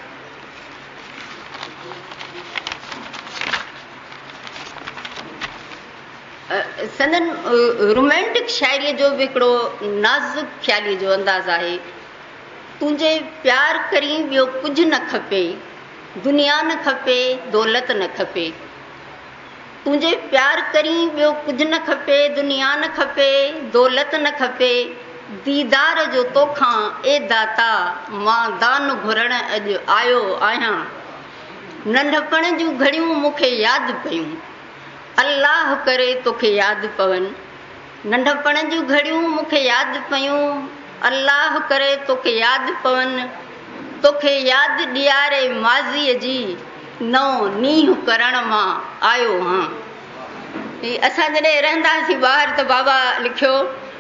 संदन रोमेंटिक शाइरीअ जो बि हिकिड़ो नाज़ुक ख़्यालीअ जो अंदाज़ आहे। तुंहिंजे प्यार करी ॿियो कुझु न खपे, दुनिया न खपे, दौलत न खपे। तुंहिंजे प्यार करी ॿियो कुझु न खपे, दुनिया न खपे, दौलत न खपे। दीदार जो तोखां ए दाता, मां दान घुरण अॼु आयो आहियां। नंढपण जूं घड़ियूं मूंखे यादि पयूं, अल्लाह करे तोखे यादि पवनि। नंढपण जूं घड़ियूं मूंखे यादि पयूं, अल्लाह करे तोखे यादि पवनि। तोखे यादि ॾियारे माज़ीअ जी, नओं नींहुं करण मां आयो हां। असां जॾहिं रहंदा हुआसीं ॿाहिरि त बाबा लिखियो,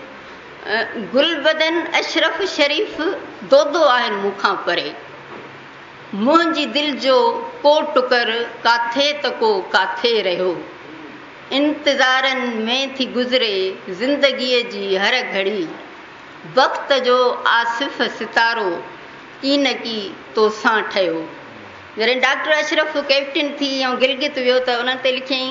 गुलबदन अशरफ शरीफ़ दोदो आहिनि मूंखां परे। मुंहिंजी दिलि जो को टुकर काथे त को काथे रहियो। इंतज़ारनि में थी गुज़रे ज़िंदगीअ जी हर घड़ी। वक़्त जो आसिफ़ सितारो की न की तोसां ठहियो। जॾहिं डॉक्टर अशरफ कैप्टन थी ऐं गिलगित वियो त उन्हनि ते लिखियईं,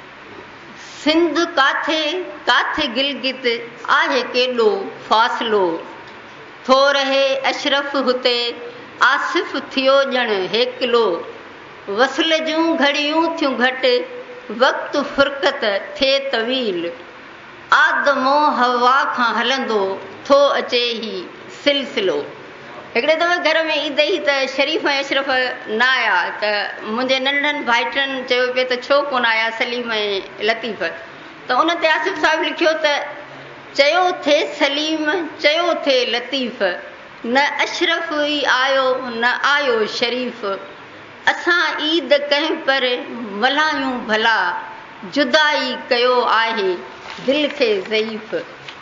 सिंध काथे काथे गिलगित आहे केॾो फ़ासिलो। थो रहे अशरफ हुते आसिफ़ थियो ॼण हेकिलो। वसल जूं घड़ियूं थियूं घटि, वक़्तु फ़ुरक़त थिए तवील। आदमो हवा खां हलंदो थो अचे ही सिलसिलो। हिकिड़े दफ़े घर में ईद ई त शरीफ़ ऐं अशरफ न आया त मुंहिंजे नंढनि भाइटनि चयो पिए त छो कोन आया सलीम ऐं लतीफ़। त उन ते आसिफ़ साहिबु लिखियो त चयो थे सलीम, चयो थे लतीफ़, न अशरफ ई आयो न आयो शरीफ़। असां ईद कंहिं पर मल्हायूं भला, जुदाई कयो आहे दिलि खे ज़ईफ़।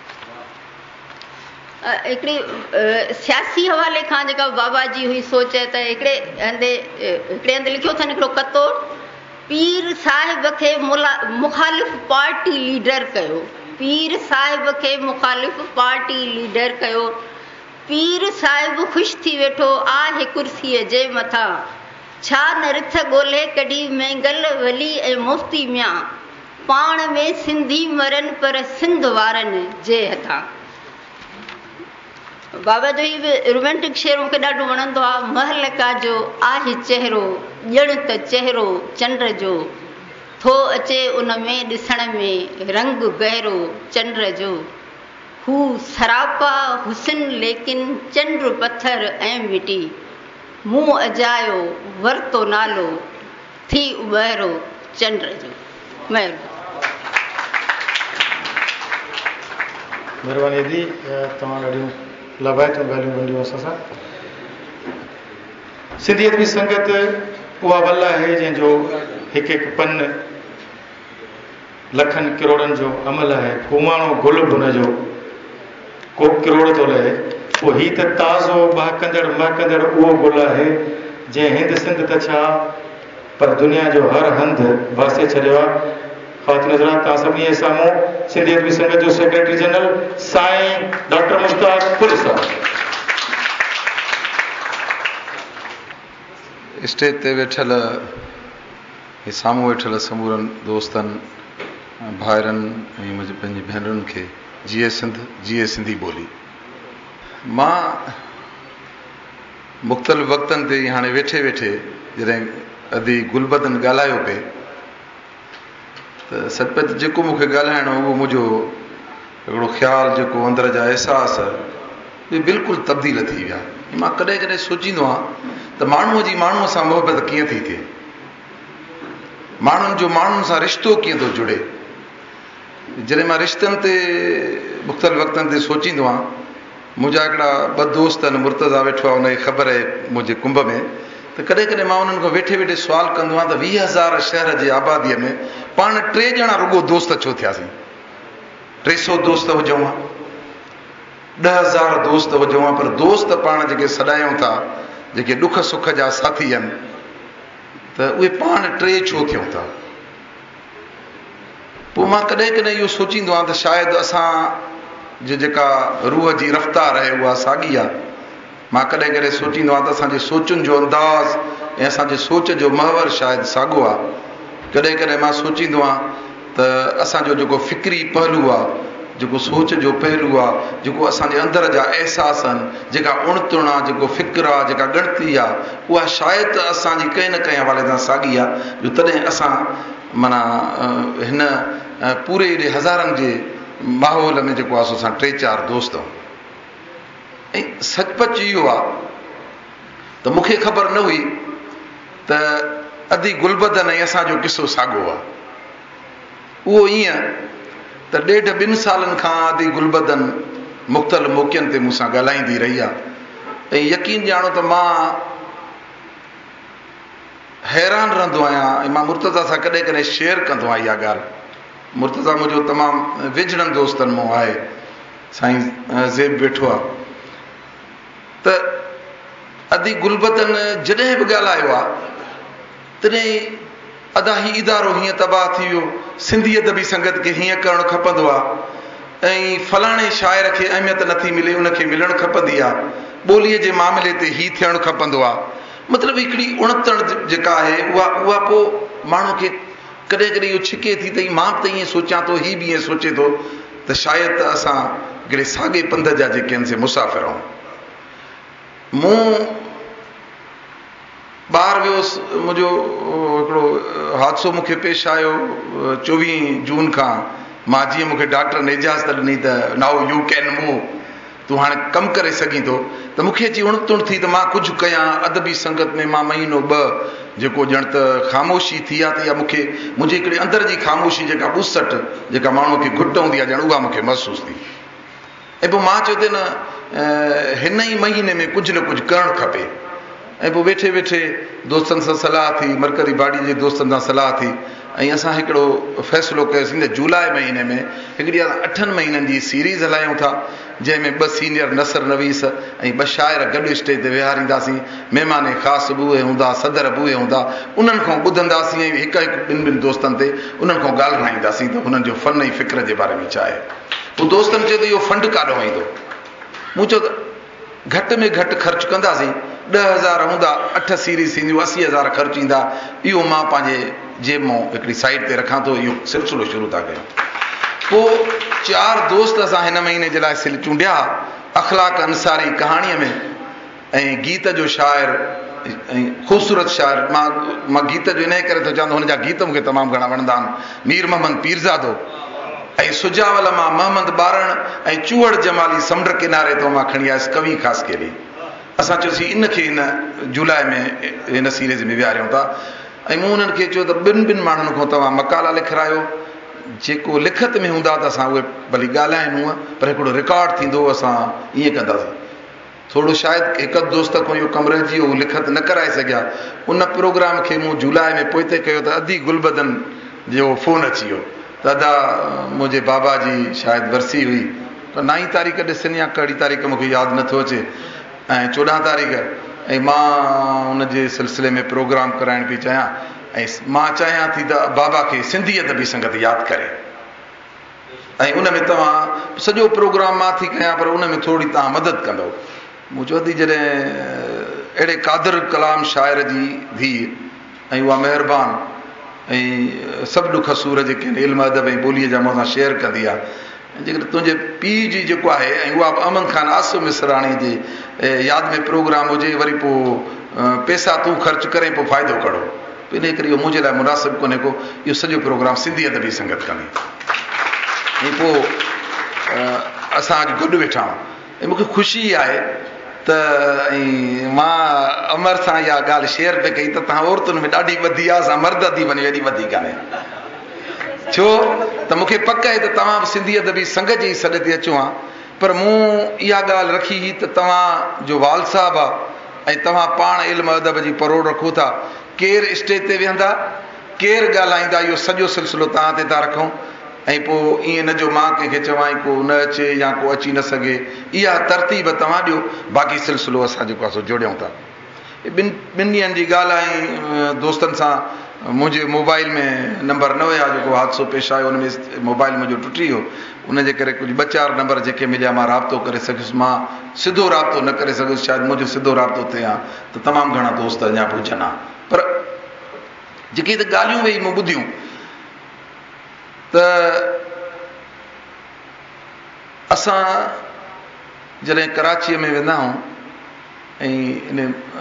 हिकिड़ी सियासी हवाले खां जेका बाबा जी हुई सोच त हिकिड़े हंधि लिखियो अथनि हिकिड़ो कतो, पीर साहिब खे मुखालिफ़ पार्टी लीडर कयो। पीर साहिब खे मुखालिफ़ पार्टी लीडर कयो। पीर साहिब ख़ुशि थी वेठो आहे कुर्सीअ जे मथां। छा न रिथ ॻोल्हे कढी महंगल वली ऐं मुफ़्ती मियां। पाण में सिंधी मरनि पर सिंध वारनि जे हथां। बाबा जो ही बि रोमेंटिक शेर मूंखे ॾाढो वणंदो आहे। महल का जो आहे चहिरो, ॼण त चहिरो चंड जो। थो अचे उन में ॾिसण में रंग गहरो चंड जो। हू सरापा हुसन लेकिन चंड पत्थर ऐं मिटी। मूं अजायो वरितो नालो थी उॿहिरो चंड जो। महिरबानी दी, तव्हां ॾाढियूं लाभाइतूं ॻाल्हियूं ॿुधियूं असां सां। सिंधियत बि संगत उहा बल आहे जंहिंजो हिकु हिकु पन लखनि किरोड़नि जो अमल आहे। कुमाणो गुल बुन जो को किरोड़ थो लहे। पोइ हीउ त ताज़ो बहकंदड़ महकंदड़ उहो गुल आहे जंहिं हिंद सिंध त छा पर दुनिया जो हर हंधि बासे छॾियो आहे। ख़ातिन हज़रात, तव्हां सभिनी जे साम्हूं सिंधियत बि संगत जो secretary general Sain doctor Mushtaq Puri Sahab. Stage ते वेठल साम्हूं वेठल समूरनि दोस्तनि, भाइरनि ऐं मुंहिंजी पंहिंजी भेनरुनि खे जीए सिंध, जीए सिंधी ॿोली। मां मुख़्तलिफ़ वक़्तनि ते हाणे वेठे वेठे जॾहिं अदी गुलबदन ॻाल्हायो पिए त सचपच जेको मूंखे ॻाल्हाइणो उहो मुंहिंजो हिकिड़ो ख़्यालु, जेको अंदर जा अहसास इहे बिल्कुलु तब्दील थी विया। मां कॾहिं कॾहिं सोचींदो आहियां त माण्हूअ जी माण्हूअ सां मुहबत कीअं थी थिए, माण्हुनि जो माण्हुनि सां रिश्तो कीअं थो जुड़े। जॾहिं मां रिश्तनि ते मुख़्तलिफ़ वक़्तनि ते सोचींदो आहियां, मुंहिंजा हिकिड़ा ॿ दोस्त आहिनि, मुर्तज़ा वेठो आहे, उनखे ख़बर आहे मुंहिंजे कुंभ में, त कॾहिं कॾहिं मां उन्हनि खां वेठे वेठे सुवालु कंदो आहियां त 20,000 शहर जे आबादीअ में पाण 3 ॼणा रुॻो दोस्त छो थियासीं। 300 दोस्त हुजूं हा, 10,000 दोस्त हुजूं हा, पर दोस्त पाण जेके सॾायूं था, जेके ॾुख सुख जा साथी आहिनि, त उहे पाण टे छो थियूं था। पोइ मां कॾहिं कॾहिं इहो सोचींदो आहियां त शायदि असां जो जेका रूह जी रफ़्तार आहे उहा साॻी आहे। मां कॾहिं कॾहिं सोचींदो आहियां त असांजे सोचुनि जो अंदाज़ ऐं असांजे सोच जो महवर शायदि साॻियो आहे। कॾहिं कॾहिं मां सोचींदो आहियां त असांजो जेको फ़िक्री पहलू आहे, जेको सोच जो पहलू आहे, जेको असांजे अंदर जा अहसास आहिनि, जेका उणतुण आहे, जेको फ़िक्र आहे, जेका ॻणती आहे, उहा शायदि असांजी कंहिं न कंहिं हवाले सां साॻी आहे। जो तॾहिं असां माना हिन पूरे एॾे हज़ारनि जे माहौल में जेको आहे असां 3-4 दोस्त आहियूं। ऐं सचपच इहो आहे त मूंखे ख़बर न हुई त अदी गुलबदन ऐं असांजो किसो साॻियो आहे। उहो ईअं त 1.5-2 सालनि खां अदी गुलबदन मुख़्तलिफ़ मौक़नि ते मूंसां ॻाल्हाईंदी रही आहे। ऐं यकीन ॼाणो त मां हैरान रहंदो आहियां ऐं मां मुर्तज़ा सां कॾहिं कॾहिं शेयर कंदो आहियां इहा ॻाल्हि। मुर्तज़ा मुंहिंजो तमामु विझड़नि दोस्तनि मां आहे, साईं ज़ेब वेठो आहे। त अदी गुलबदन जॾहिं बि ॻाल्हायो आहे तॾहिं अदा ही इदारो हीअं तबाह थी वियो, सिंधी अदबी संगत खे हीअं करणु खपंदो आहे, ऐं फलाणे शाइर खे अहमियत नथी मिले, उनखे मिलणु खपंदी आहे, ॿोलीअ जे मामले ते ही थियणु खपंदो आहे। मतिलबु हिकिड़ी उणतण जेका आहे उहा पोइ माण्हू खे कॾहिं कॾहिं इहो छिके थी त मां बि त ईअं सोचियां थो, ही बि ईअं सोचे थो त शायदि त असां हिकिड़े साॻे पंध जा जेके आहिनि से मुसाफ़िर आहियूं। मूं ॿाहिरि वियोसि, मुंहिंजो हिकिड़ो हादसो मूंखे पेश आयो 24 जून खां। मां जीअं मूंखे डॉक्टर ने इजाज़त ॾिनी त नाउ यू कैन मूव, तूं हाणे कमु करे सघीं थो, त मूंखे अची उणतुण थी त मां कुझु कयां। अदबी संगत में मां 1-2 जेको ॼण त ख़ामोशी थी आहे त इहा मूंखे मुंहिंजे हिकिड़े अंदर जी ख़ामोशी जेका ॿुसट जेका माण्हू खे घुट हूंदी आहे ॼण उहा मूंखे महसूसु थी। ऐं पोइ मां चयो त न हिन ई महीने में कुझु न कुझु करणु खपे। ऐं पोइ वेठे वेठे दोस्तनि सां सलाह थी, मरकज़ी बाड़ी जे दोस्तनि सां सलाह थी, ऐं असां हिकिड़ो फ़ैसिलो कयोसीं त जुलाई महीने में हिकिड़ी 8 महीननि जी सीरीज़ हलायूं था, जंहिंमें 2 सीनियर नसर नवीस ऐं 2 शाइर गॾु स्टेज ते विहारींदासीं। महिमान ख़ासि बि उहे हूंदा, सदर बि उहे हूंदा, उन्हनि खां ॿुधंदासीं ऐं हिकु 2 दोस्तनि ते उन्हनि खां ॻाल्हाईंदासीं त हुननि जो फ़न ऐं फ़िक्र जे बारे में छा आहे। पोइ दोस्तनि चयो त इहो फंड काॾों ईंदो। मूं चयो त घटि में घटि ख़र्चु कंदासीं, 10,000 हूंदा, 8 सीरीज़ थींदियूं, 80,000 ख़र्चु ईंदा। इहो मां पंहिंजे जेब मां हिकिड़ी साइड ते रखां थो, इहो सिलसिलो शुरू था कयूं। पोइ 4 दोस्त असां हिन महीने जे लाइ चूंडिया, अख़लाक अंसारी कहाणीअ में, ऐं गीत जो शाइर ऐं ख़ूबसूरत शाइर। मां गीत जो इन करे थो चवंदो, हुनजा गीत मूंखे तमामु घणा वणंदा आहिनि। मीर मोहम्मद पीरज़ादो ऐं सुजावल मां मोहम्मद बारण ऐं चूहड़ जमाली समुंड किनारे तो मां खणी आयुसि कवि ख़ासि केली। असां चयोसीं इनखे हिन जुलाई में हिन सीरीज़ में विहारियूं था। ऐं मूं हुननि खे चयो त 2 माण्हुनि खां तव्हां मकाला लिखायो, जेको लिखत में हूंदा त असां उहे भली ॻाल्हाइनि हूअं, पर हिकिड़ो रिकॉर्ड थींदो असां ईअं कंदासीं। थोरो शायदि हिकु दोस्त खां इहो कमु रहिजी वियो, लिखत न कराए सघिया। उन प्रोग्राम खे मूं जुलाई में पोइ ते कयो त अदी गुलबदन जो फ़ोन अची वियो त अदा मुंहिंजे बाबा जी शायदि वरसी हुई, त 9 तारीख़ ॾिसनि या कहिड़ी तारीख़ मूंखे यादि नथो अचे, ऐं 14 तारीख़, ऐं मां हुनजे सिलसिले में प्रोग्राम कराइण पई चाहियां। ऐं मां चाहियां थी त बाबा खे सिंधी अदबी संगत यादि करे, ऐं उन में तव्हां सॼो प्रोग्राम मां थी कयां, पर उन में थोरी तव्हां मदद कंदव। मूं चयो थी जॾहिं अहिड़े क़ादिर कलाम शाइर जी धीउ ऐं उहा महिरबान ऐं सभु ॾुख सूर जेके आहिनि इल्म अदब ऐं ॿोलीअ जा मूंसां शेयर कंदी आहे, जेकॾहिं तुंहिंजे पीउ जी जेको आहे, ऐं उहा अहमद ख़ान आसिफ मिसराणी जे यादि में प्रोग्राम हुजे, वरी पोइ पैसा तूं ख़र्चु करे पोइ फ़ाइदो कढो, इन करे इहो मुंहिंजे लाइ मुनासिबु कोन्हे को। इहो सॼो प्रोग्राम सिंधी अदबी संगत कंदी, ऐं पोइ असां अॼु गॾु वेठा आहियूं। ऐं मूंखे ख़ुशी आहे त ऐं मां अमर सां इहा ॻाल्हि शेयर पे कई त तव्हां औरतुनि में ॾाढी वधी आहे, असां मर्द थी वञे एॾी वधी कान्हे। छो त मूंखे पक आहे त तव्हां बि सिंधी अदबी संगत जी सॾ ते अचो हा, पर मूं इहा ॻाल्हि रखी हुई त तव्हांजो वाल साहब आहे ऐं तव्हां पाण इल्म अदब जी परोड़ रखो था। केरु स्टेज ते वेहंदा, केरु ॻाल्हाईंदा, इहो सॼो सिलसिलो तव्हां ते था रखूं। ऐं पोइ ईअं न जो मां कंहिंखे चवां को न अचे या को अची न सघे, इहा तरतीब तव्हां ॾियो, बाक़ी सिलसिलो असां जेको आहे सो जोड़ियूं था। ॿिनि ॾींहंनि जी ॻाल्हि आई दोस्तनि सां मुंहिंजे मोबाइल में नंबर न हुया, जेको हादसो पेश आयो हुन में मोबाइल मुंहिंजो टुटी वियो, उनजे करे कुझु 2-4 नंबर जेके मिलिया मां राब्तो करे सघियुसि। मां सिधो राब्तो न करे सघियुसि, शायदि मुंहिंजो सिधो राब्तो थिए हा त तमामु घणा दोस्त अञा पुछनि हा। पर जेके त ॻाल्हियूं वेही मूं ॿुधियूं त असां जॾहिं कराचीअ में वेंदा आहियूं ऐं इन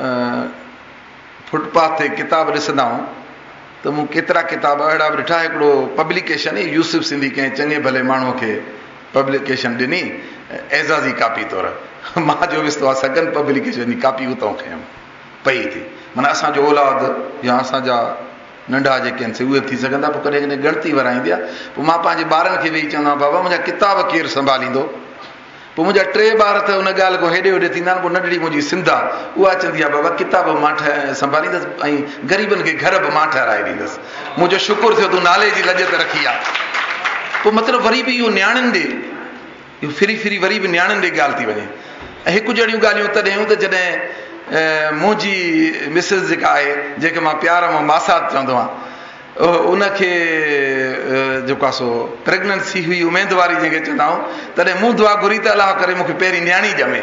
फुटपाथ ते किताब ॾिसंदा आहियूं त मूं केतिरा किताब अहिड़ा बि ॾिठा। हिकिड़ो पब्लिकेशन यूसुफ सिंधी कंहिं चङे भले माण्हूअ खे पब्लिकेशन ॾिनी एज़ाज़ी कापी तौरु, मां जो विस्तो आहे सगन पब्लिकेशन जी कापी उतां खयमि पई थी। माना असांजो औलाद या असांजा नंढा जेके आहिनि से उहे थी सघंदा, पोइ कॾहिं कॾहिं गणती वराईंदी आहे। पोइ मां पंहिंजे ॿारनि खे वेही चवंदो आहियां, बाबा मुंहिंजा किताब केरु संभालींदो? पोइ मुंहिंजा 3 ॿार त उन ॻाल्हि खां हेॾे होॾे थींदा आहिनि। पोइ नंढड़ी मुंहिंजी सिंध आहे, उहा चवंदी आहे, बाबा किताब मां संभालींदसि ऐं ग़रीबनि खे घर बि मां ठहिराए ॾींदसि। मुंहिंजो शुकुरु थियो तूं नाले जी लॼत रखी आहे। पोइ मतिलबु वरी बि इहो नियाणियुनि ॾे, इहो फिरी वरी बि नियाणियुनि ॾे ॻाल्हि थी वञे। ऐं हिकु जहिड़ियूं ॻाल्हियूं तॾहिं त जॾहिं मुंहिंजी मिसिस जेका आहे, जंहिंखे मां प्यार मां मासात चवंदो आहियां, उनखे जेको आहे सो प्रेगनेंसी हुई, उमेदवारी जंहिंखे चवंदा आहियूं, तॾहिं मूं दुआ घुरी त अलाह करे मूंखे पहिरीं नियाणी ॼमे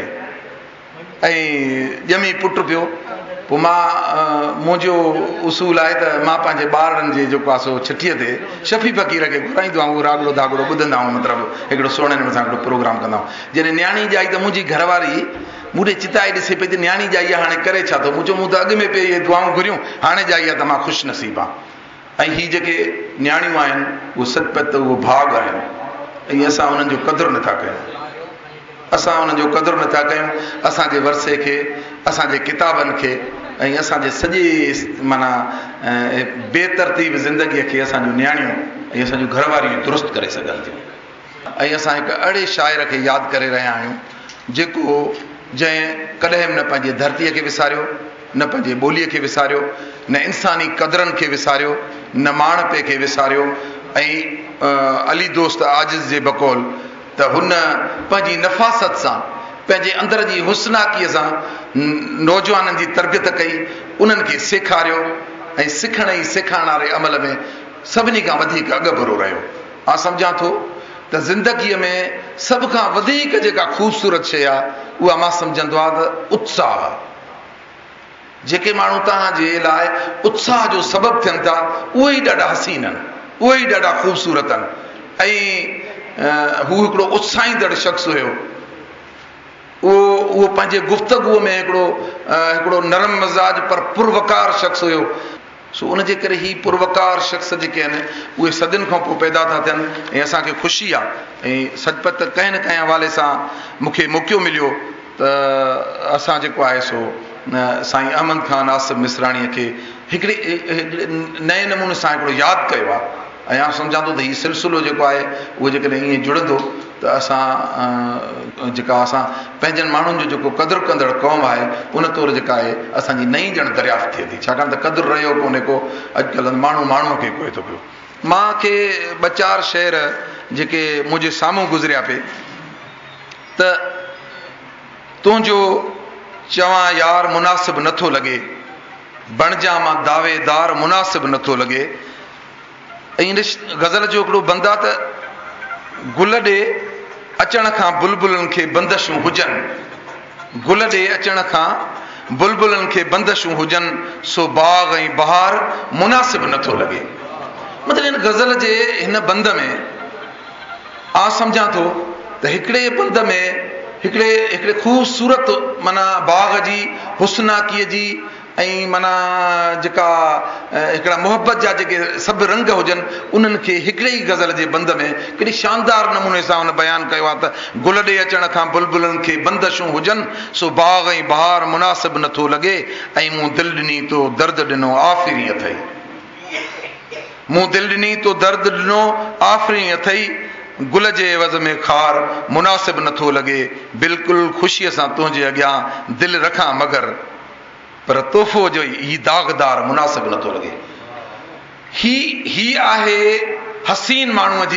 ऐं ॼमी पुटु पियो। पोइ मुंहिंजो उसूल आहे त मां पंहिंजे ॿारनि जे जेको आहे सो छठीअ ते शफ़ी फ़क़ीर खे घुराईंदो आहियां, उहो रागड़ो धागड़ो ॿुधंदा आहियूं, मतिलबु हिकिड़ो सोणे नमूने सां हिकिड़ो प्रोग्राम कंदा आहियूं। जॾहिं नियाणी ॼाई त मुंहिंजी घरवारी मूंॾे चिताई ॾिसे पई त नियाणी ॼाई आहे, हाणे करे छा थो? मूं त अॻु में पे इहे दुआऊं घुरियूं, हाणे ॼाई आहे त मां ख़ुशि नसीब आहियां। ऐं हीअ जेके नियाणियूं आहिनि उहे सचपत उहो भाग आहिनि ऐं असां उन्हनि जो क़दुरु नथा कयूं। असां उन्हनि जो क़दुरु नथा कयूं। असांजे वरसे खे, असांजे किताबनि खे ऐं असांजे सॼे माना बेतरतीब ज़िंदगीअ खे असांजूं नियाणियूं ऐं असांजूं घरवारियूं दुरुस्त करे सघनि थियूं। ऐं असां हिकु अहिड़े शाइर खे यादि करे रहिया आहियूं जेको जंहिं कॾहिं न पंहिंजे धरतीअ खे विसारियो, न पंहिंजे ॿोलीअ खे विसारियो, न इंसानी क़दरनि खे विसारियो, न माणपे खे विसारियो। ऐं अली दोस्त आजिज़ जे बकौल त हुन पंहिंजी नफ़ासत सां, पंहिंजे अंदर जी हुस्नाकीअ सां नौजवाननि जी तरबियत कई, उन्हनि खे सेखारियो ऐं सिखण ई सेखारण वारे अमल में सभिनी खां वधीक अॻभरो रहियो। मां सम्झां थो त ज़िंदगीअ में सभ खां वधीक जेका ख़ूबसूरत शइ आहे उहा मां सम्झंदो आहे त उत्साह। जेके माण्हू तव्हांजे लाइ उत्साह जो सबबु थियनि था उहे ई ॾाढा हसीन आहिनि, उहे ई ॾाढा ख़ूबसूरत आहिनि। ऐं हू हिकिड़ो उत्साहींदड़ शख़्स हुयो। उहो पंहिंजे गुफ़्तगूअ में हिकिड़ो नरम मिज़ाज पर पुरवकार शख़्स हुयो। सो उनजे करे ही पुरवकार शख़्स जेके आहिनि उहे सदियुनि खां पोइ पैदा था थियनि ऐं असांखे ख़ुशी आहे। ऐं सचपत कंहिं न कंहिं हवाले सां मूंखे मौक़ो मिलियो त असां जेको आहे सो साईं अहमद ख़ान आसिफ मिसराणीअ खे हिकिड़े नए नमूने सां हिकिड़ो यादि कयो आहे। ऐं आउं सम्झां थो त हीउ सिलसिलो जेको आहे उहो जेकॾहिं ईअं जुड़ंदो त असां पंहिंजनि माण्हुनि जो जेको क़दुरु कंदड़ क़ौम आहे उन तौरु जेका आहे असांजी नई ॼण दरियाफ़्त थिए थी, छाकाणि त क़दुरु रहियो कोन्हे को, अॼुकल्ह माण्हूअ खे कोए थो पियो। मूंखे 2-4 शेर जेके मुंहिंजे साम्हूं गुज़रिया पिए त तुंहिंजो चवां यार मुनासिबु नथो लॻे, बणिजां मां दावेदार मुनासिबु नथो लॻे। ऐं इन ग़ज़ल जो हिकिड़ो बंद आहे त गुल ॾे अचण खां बुलबुलनि खे बंदिशूं हुजनि, गुल ॾे अचण खां बुलबुलनि खे बंदिशूं हुजनि, सो बाग़ ऐं बहार मुनासिबु नथो लॻे। मतिलबु हिन ग़ज़ल जे हिन बंद में आउं सम्झां थो त हिकिड़े बंद में हिकिड़े ख़ूबसूरत माना बाग़ जी हुस्नाकीअ जी ऐं माना जेका हिकिड़ा मुहबत जा जेके सभु रंग हुजनि उन्हनि खे हिकिड़े ई ग़ज़ल जे बंद में केॾी शानदार नमूने सां हुन बयानु कयो आहे त गुल ॾे अचण खां बुलबुलनि खे बंदिशूं हुजनि, सो बाग़ ऐं बहार मुनासिबु नथो लॻे। ऐं मूं दिलि ॾिनी तो दर्द ॾिनो आफ़िरी अथई, मूं दिलि ॾिनी तो दर्द ॾिनो आफ़िरी अथई, गुल जे एवज़ में खार मुनासिबु नथो लॻे, बिल्कुलु ख़ुशीअ सां तुंहिंजे अॻियां दिलि रखां मगर, पर तोहफ़ो जो ही दाग़दार मुनासिबु नथो लॻे। ही आहे हसीन माण्हूअ जी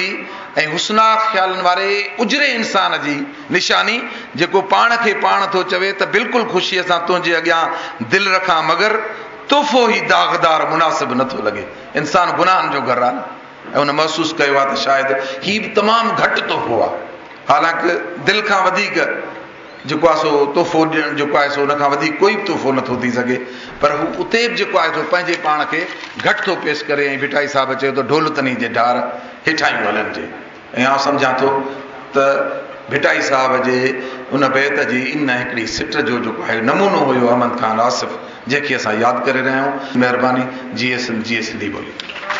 ऐं हुस्ना ख़्यालनि वारे उजरे इंसान जी निशानी, जेको पाण खे पाण थो चवे त बिल्कुलु ख़ुशीअ सां तुंहिंजे अॻियां दिलि रखां, मगर तोहफ़ो ई दाग़दार मुनासिबु नथो लॻे। इंसान गुनाहनि जो घरु आहे ऐं हुन महसूसु कयो आहे त शायदि हीउ बि तमामु घटि तोहफ़ो आहे। हालांकि दिलि खां वधीक जेको आहे सो तोहफ़ो ॾियणु जेको आहे सो हुन खां वधीक कोई बि तोहफ़ो नथो थी सघे, पर हू उते बि जेको आहे सो पंहिंजे पाण खे घटि थो पेश करे। ऐं भिटाई साहिबु चयो त ढोल तनी जे ढार हेठायूं हलनि जे, ऐं आउं सम्झां थो त भिटाई साहिब जे उन बैत जी इन हिकिड़ी सिट जो जेको आहे नमूनो हुयो अहमद खान आसिफ, जंहिंखे असां यादि करे रहिया आहियूं। महिरबानी। जी सिंधी ॿोली।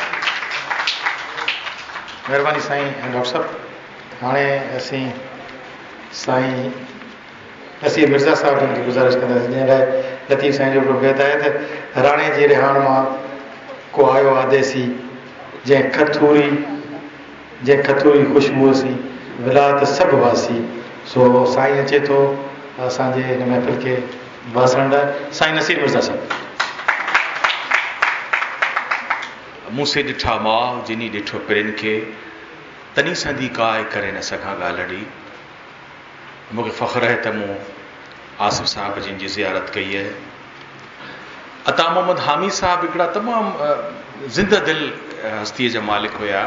महिरबानी साईं ऐं डॉक्टर साहिबु। हाणे असीं साईं असीं मिर्ज़ा साहिब जन खे गुज़ारिश कंदासीं, जंहिं लाइ लतीफ़ साईं जो हिकिड़ो बैत आहे त राणे जी रिहाण मां को आयो आहे देसी, जंहिं खथूरी ख़ुशबू सी विलायत सभु वासी। सो साईं अचे थो असांजे हिन महफ़िल खे वासण लाइ। साईं नसीर मिर्ज़ा साहिबु। मूं से ॾिठा माउ जिनी ॾिठो पिरिन खे, तनी संदी काए करे न सघां ॻाल्हि। मूंखे फ़ख्रु आहे त मूं आसिफ साहिब जिन जी ज़ियारत कई आहे। अता मोहम्मद हामिद साहिबु हिकिड़ा तमामु ज़िंदा दिलि हस्तीअ जा मालिक हुया।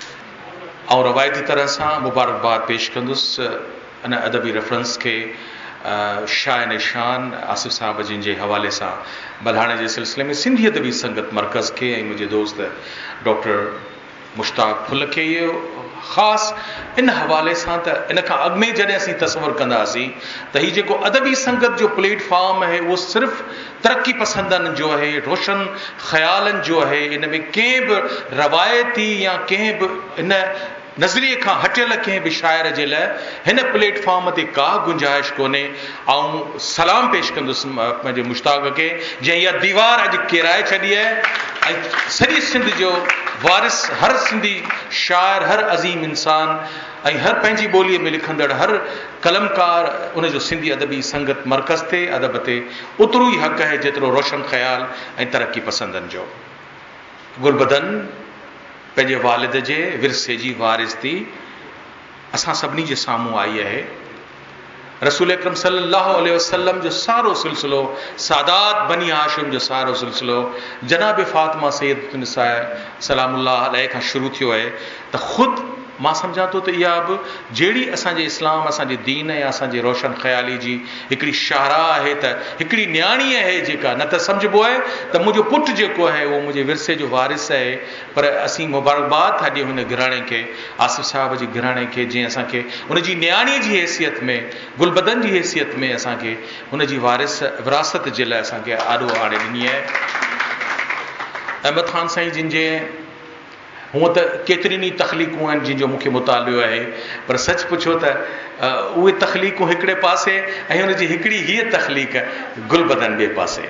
ऐं रवायती तरह सां मुबारकबाद पेश कंदुसि इन अदबी रेफरेंस खे शाह निशान आसिफ साहिब जिन जे हवाले सां बल्हाणे जे सिलसिले में सिंधी अदबी संगत मर्कज़ खे ऐं मुंहिंजे दोस्त डॉक्टर मुश्ताक फुल खे इहो ख़ासि इन हवाले सां त इन खां अॻु में जॾहिं असीं तस्वुरु कंदासीं त हीउ जेको अदबी संगत जो प्लेटफॉर्म आहे उहो सिर्फ़ु तरक़ी पसंदनि जो आहे, रोशन ख़्यालनि जो आहे। इन में कंहिं बि रवायती या कंहिं बि इन नज़रिए खां हटियल कंहिं बि शाइर जे लाइ हिन प्लेटफॉर्म ते का गुंजाइश कोन्हे। ऐं सलाम पेश कंदुसि पंहिंजे मुश्ताक खे, जंहिं इहा दीवार अॼु किराए छॾी आहे ऐं सॼी सिंध जो वारिस, हर सिंधी शाइर, हर अज़ीम इंसान ऐं हर पंहिंजी ॿोलीअ में लिखंदड़ हर कलमकार उनजो सिंधी अदबी संगत मर्कज़ ते अदब ते ओतिरो ई हक़ आहे जेतिरो रोशन ख़्याल ऐं तरक़ी पसंदनि जो। गुलबदन पंहिंजे वालिद जे विरसे जी वारिस थी असां सभिनी जे साम्हूं आई आहे। रसूल अकरम सल्लल्लाहु अलैहि वसल्लम जो सारो सिलसिलो, सादात बनी हाशिम जो सारो सिलसिलो जनाब फातिमा सैयद निसा सलामुल्लाह अलैह खां शुरू थियो आहे। त ख़ुदि मां सम्झां थो त इहा बि जहिड़ी असांजे इस्लाम, असांजे दीन ऐं असांजे रोशन ख़्याली जी हिकिड़ी शाहराह आहे त हिकिड़ी न्याणी आहे जेका न त सम्झबो आहे त मुंहिंजो पुटु जेको आहे उहो मुंहिंजे विरसे जो वारिस आहे, पर असीं मुबारकबाद था ॾियूं हिन घराणे खे, आसिफ साहिब जी घराणे खे, जंहिं असांखे हुनजी न्याणीअ जी हैसियत में, गुलबदन जी हैसियत में असांखे हुनजी वारिस विरासत जे लाइ असांखे आॾो आणे ॾिनी आहे। अहमद ख़ान साईं जिन जे हूअं त केतिरियुनि ई तख़लीक़ूं आहिनि जिन जो मूंखे मुतालियो आहे, पर सच पुछो त उहे तख़लीक़ूं हिकिड़े पासे ऐं हुनजी हिकिड़ी हीअ तख़लीक़ गुलबदन ॿिए पासे।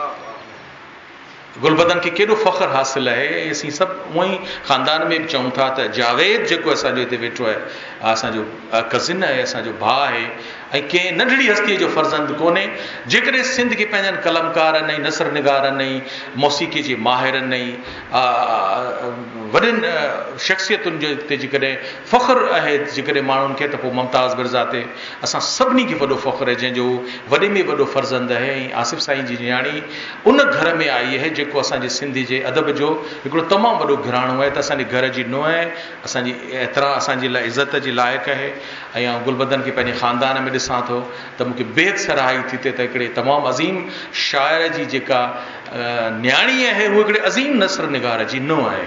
गुलबदन खे केॾो फ़ख्रु हासिलु आहे। असीं सभु उअं ई ख़ानदान में बि चऊं था त जावेद जेको असांजो हिते वेठो आहे असांजो कज़िन आहे, असांजो भाउ आहे ऐं कंहिं नंढड़ी हस्तीअ जो फर्ज़ंद कोन्हे। जेकॾहिं सिंध खे पंहिंजनि कलमकारनि ऐं नसर निगारनि ऐं मौसीक़ी जे माहिरनि ऐं वॾनि शख़्सियतुनि जे हिते जेकॾहिं फ़ख्रु आहे जेकॾहिं माण्हुनि खे, त पोइ मुमताज़ मिर्ज़ा ते असां सभिनी खे वॾो फ़ख्रु आहे, जंहिंजो वॾे में वॾो फर्ज़ंद आहे। ऐं आसिफ साईं जी न्याणी उन घर में आई आहे जेको असांजे सिंधी जे अदब जो हिकिड़ो तमामु वॾो घराणो आहे। त असांजे घर जी नुंहुं आहे, असांजी एतिरा असांजे लाइ इज़त जी लाइक़ु आहे। ऐं आउं गुलबदन खे पंहिंजे ख़ानदान में ॾिसां थो त मूंखे बेहद सराही थी थिए त हिकिड़े तमामु अज़ीम शाइर जी जेका न्याणी आहे उहा हिकिड़े अज़ीम नसर निगार जी नुंहुं आहे।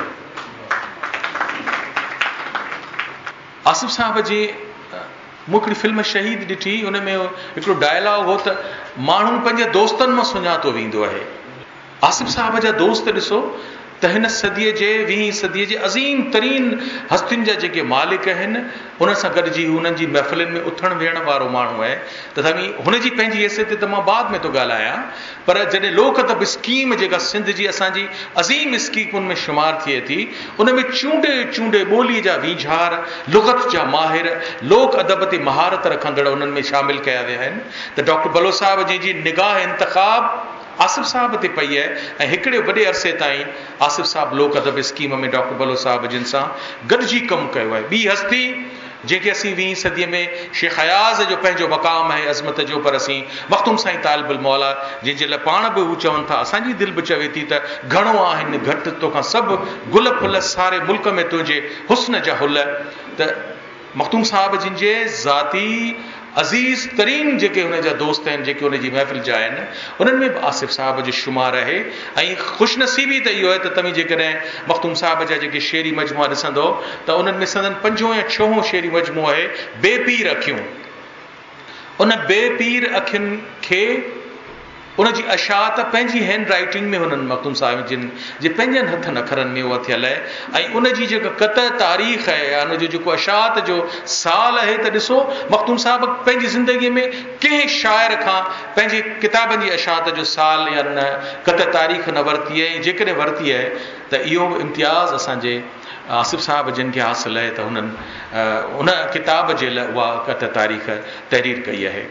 आसिफ साहिब जी मूं हिकिड़ी फिल्म शहीद ॾिठी, हुन में हिकिड़ो डायलॉग हो त माण्हू पंहिंजे दोस्तनि मां सुञातो वेंदो आहे। आसिफ साहिब जा दोस्त ॾिसो त हिन सदीअ जे 20वीं सदीअ जे अज़ीम तरीन हस्तियुनि जा जेके मालिक आहिनि उन सां गॾिजी हुननि जी महफ़िलुनि में उथण वेहण वारो माण्हू आहे। तथापि हुनजी पंहिंजी हैसियत ते त मां बाद में थो ॻाल्हायां, पर जॾहिं लोक अदब स्कीम जेका सिंध जी असांजी अज़ीम स्कीमुनि में शुमार थिए थी, उन में चूंडे चूंडे ॿोलीअ जा वीझार, लुग़त जा माहिर, लोक अदब ते महारत रखंदड़ उन्हनि में शामिल कया विया आहिनि। त डॉक्टर बलो साहिब जंहिंजी निगाह इंतख़ाब आसिफ साहब ते पई आहे ऐं हिकिड़े वॾे अरसे ताईं आसिफ साहब लोक अदब स्कीम में डॉक्टर बलो साहब जिन सां गॾिजी कमु कयो आहे। ॿी हस्ती जंहिंखे असीं 20वीं सदीअ में शेख हयाज़ जो पंहिंजो मक़ाम आहे अज़मत जो, पर असीं मख़्तूम साईं तालिबुल मौला जंहिंजे लाइ पाण बि हू चवनि था, असांजी दिलि बि चवे थी त घणो आहिनि घटि तोखां सभु गुल फुल सारे मुल्क में तुंहिंजे हुस्न जा हुल। त मख़्तूम साहब जिन जे ज़ाती अज़ीज़ तरीन जेके हुन जा दोस्त आहिनि, जेके हुन जी महफ़िल जा आहिनि, उन्हनि में बि आसिफ साहब जो शुमार आहे। ऐं ख़ुशनसीबी त इहो आहे त तव्हां जेकॾहिं मख़्तूम साहब जा जेके शेरी मजमूआ ॾिसंदो त उन्हनि में संदन 5हों या 6हों शेरी मजमूओ आहे बेपीर अखियूं। उन बेपीर अखियुनि खे उनजी अशात पंहिंजी हैंड राइटिंग में हुननि मख़्तूम साहिब जिन जे पंहिंजनि हथनि अखरनि में उहा थियल आहे। ऐं उनजी जेका क़त तारीख़ आहे या उनजो जेको अशात जो साल आहे, त ॾिसो मख़्तूम साहिब पंहिंजी ज़िंदगीअ में कंहिं शाइर खां पंहिंजे किताबनि जी अशात जो साल या न क़त तारीख़ न वरिती आहे। जेकॾहिं वरिती आहे त इहो बि इम्तियाज़ असांजे आसिफ साहब जिन खे हासिलु आहे त हुननि उन किताब जे लाइ उहा क़त तारीख़ तहरीर कई आहे।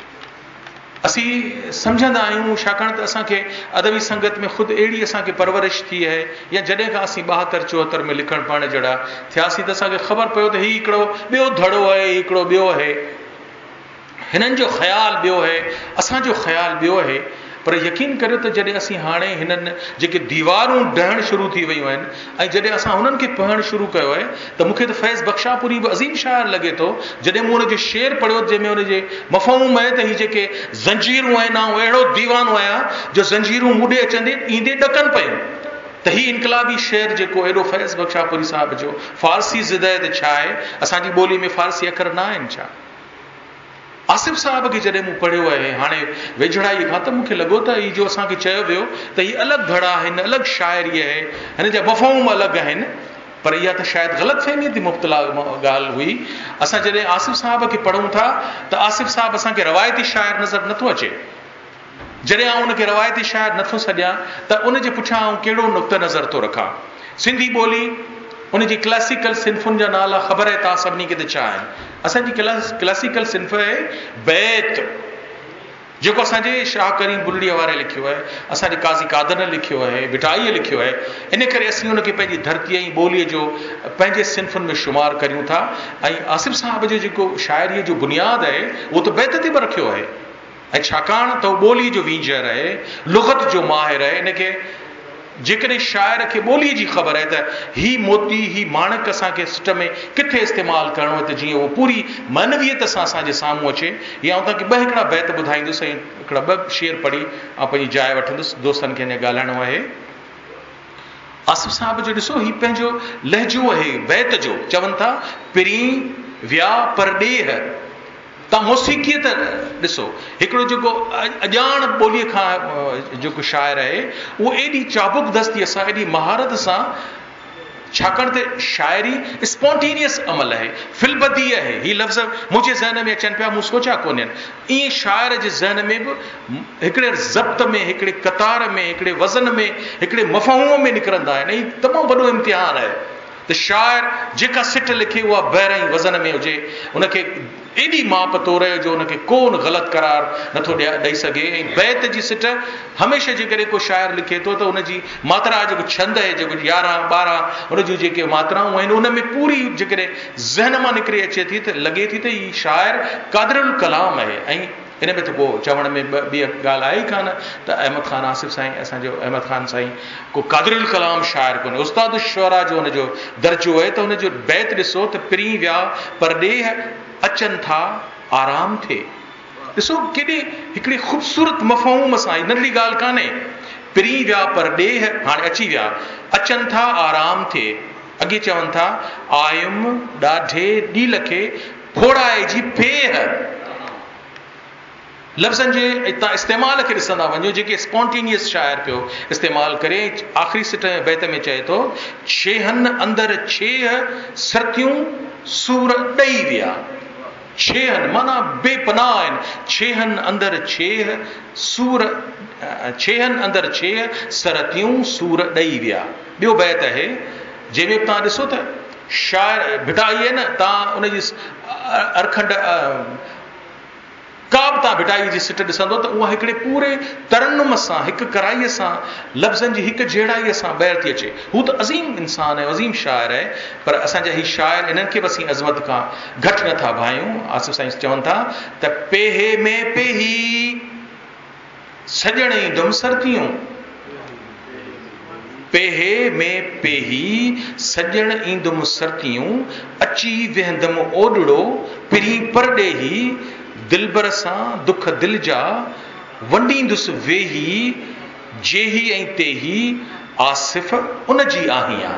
असीं सम्झंदा आहियूं छाकाणि त असांखे अदबी संगत में ख़ुदि अहिड़ी असांखे परवरिश थी आहे, या जॾहिं खां असीं 72-74 में लिखण पढ़ण जहिड़ा थियासीं त असांखे ख़बर पियो त हीउ हिकिड़ो ॿियो धड़ो आहे, हिकिड़ो ॿियो आहे, हिननि जो ख़्यालु ॿियो आहे, असांजो ख़्यालु ॿियो आहे। पर यकीन करियो त जॾहिं असीं हाणे हिननि जेके दीवारूं ढहण शुरू थी वियूं आहिनि ऐं जॾहिं असां हुननि खे पढ़णु शुरू कयो आहे त मूंखे त फैज़ बख्शापुरी बि अज़ीम शाइर लॻे थो। जॾहिं मूं हुनजो शेर पढ़ियो जंहिंमें हुनजे मफ़हूम आहे त हीअ जेके ज़ंजीरूं आहिनि, ऐं अहिड़ो दीवानो आहियां जो ज़ंजीरूं मूं ॾे अचंदे ईंदे ॾकनि पयूं, त हीउ इनकलाबी शेर जेको एॾो फैज़ बख्शापुरी साहिब जो फ़ारसी ज़िदत छा आहे, असांजी ॿोली में फ़ारसी अखर न आहिनि छा? आसिफ साहब खे जॾहिं मूं पढ़ियो आहे हाणे वेझड़ाई खां, त मूंखे लॻो त हीउ जो असांखे चयो वियो त हीअ अलॻि धड़ा आहिनि, अलॻि शाइरी आहे, हिन जा मफ़हूम अलॻि आहिनि, पर इहा त शायदि ग़लतफ़हमी ते मुब्तला ॻाल्हि हुई। असां जॾहिं आसिफ साहब खे पढ़ूं था त आसिफ साहब असांखे रवायती शाइर नज़र नथो अचे। जॾहिं आउं उनखे रवायती शाइर नथो सॾियां त उनजे पुठियां आउं कहिड़ो नुक़्तो नज़र थो रखां। सिंधी ॿोली उनजी क्लासिकल सिन्फ़ुनि जा नाला ख़बर आहे तव्हां सभिनी खे त छा आहिनि। असांजी क्लासिकल सिन्फ़ आहे बैत, जेको असांजे शाह करीम बुल्लीअ वारे लिखियो आहे, असांजे काज़ी कादर लिखियो आहे, बिटाईअ लिखियो आहे। इन करे असीं उनखे पंहिंजी धरतीअ ऐं ॿोलीअ जो पंहिंजे सिन्फ़ुनि में शुमार करियूं था। ऐं आसिफ साहब जो जेको शाइरीअ जो बुनियादु आहे उहो त बैत ते बि रखियो आहे। ऐं छाकाणि त उहो ॿोलीअ जो वींजर आहे, लुग़त जो माहिर आहे, इनखे जेकॾहिं शाइर खे ॿोलीअ जी ख़बर आहे त ही मोती ही माणक असांखे सिट में किथे इस्तेमालु करिणो आहे त जीअं उहो पूरी मानवियत सां असांजे साम्हूं अचे। या आउं तव्हांखे 2 हिकिड़ा बैत ॿुधाईंदुसि ऐं हिकिड़ा 2 शेर पढ़ी ऐं पंहिंजी जाइ वठंदुसि, दोस्तनि खे अञा ॻाल्हाइणो आहे। आसिफ साहब जो ॾिसो ही पंहिंजो लहजो आहे बैत जो, चवनि था पिरीं विया परॾेह। तव्हां मौसीक़ीअ त ॾिसो, हिकिड़ो जेको अॼाण ॿोलीअ खां जेको शाइर आहे उहो एॾी चाबुक दस्तीअ सां, एॾी महारत सां, छाकाणि त शाइरी स्पॉन्टेनियस अमल आहे, फिलबदी आहे। हीअ लफ़्ज़ मुंहिंजे ज़हन में अचनि पिया, मूं सोचा कोन्हनि। ईअं शाइर जे ज़हन में बि हिकिड़े ज़ब्त में, हिकिड़े कतार में, हिकिड़े वज़न में, हिकिड़े मफ़हूम में निकिरंदा आहिनि। ऐं तमामु वॾो इम्तिहान आहे त शाइर जेका सिट लिखे उहा बहिराई वज़न में हुजे, उनखे एॾी माप तोरे जो उनखे कोन ग़लति करार नथो ॾेई सघे। ऐं बैत जी सिट हमेशह जेकॾहिं को शाइर लिखे थो त उनजी मात्रा जेको छंद आहे, जेको 11-12 उन जूं जेके मात्राऊं आहिनि उन में पूरी जेकॾहिं ज़हन मां निकिरी अचे थी त लॻे थी त हीउ शाइर क़ादिरुल कलाम आहे। ऐं इन में त पोइ चवण में ॿी ॻाल्हि आहे ई कान त अहमद ख़ान आसिफ साईं, असांजो अहमद ख़ान साईं को क़ादिरुल कलाम शाइर कोन्हे, उस्ताद शुअरा जो हुनजो दर्जो आहे। त हुनजो बैत ॾिसो त पिरीं विया परॾेह अचनि था आराम थिए। ॾिसो केॾे हिकिड़ी ख़ूबसूरत मफ़हूम सां, नंढड़ी ॻाल्हि कान्हे। पिरीं विया परॾेह, हाणे अची विया, अचनि था आराम थिए। अॻे चवनि था आयुम ॾाढे ॾील खे फोड़ाए जी फेह। लफ़्ज़नि जे तव्हां इस्तेमाल खे ॾिसंदा वञो, जेके स्पॉन्टेनियस शाइर पियो इस्तेमालु करे। आख़िरी सिट बैत में चए थो छेहनि अंदरि छेह सरतियूं सूर ॾेई विया। छेहनि माना बेपनाह आहिनि। छेहनि अंदरि छेह सूर, छेहनि अंदरि छेह सरतियूं सूर ॾेई विया। ॿियो बैत आहे जंहिंमें तव्हां ॾिसो त शाइर भिटाई आहे न, तव्हां उनजी अरखंड का बि तव्हां भिटाई जी सिट ॾिसंदो त उहा हिकिड़े पूरे तरन्नुम सां, हिकु कराईअ सां, लफ़्ज़नि जी हिकु जहिड़ाईअ सां ॿाहिरि थी अचे। हू त अज़ीम इंसान आहे, अज़ीम शाइर आहे, पर असांजा ही शाइर इन्हनि खे बि असीं अज़मत खां घटि नथा भायूं। आसिफ साईं चवनि था त पेहे में पेही सॼण ई दुम सरतियूं, पेहे में पेही सॼण ईंदुमि सरतियूं, अची वेहंदमि ओॾड़ो पिरी परॾेही, दिलबर सां दुख दिल जा वंडींदुसि वेही, जेही ऐं तेही आसिफ उन जी आहियां।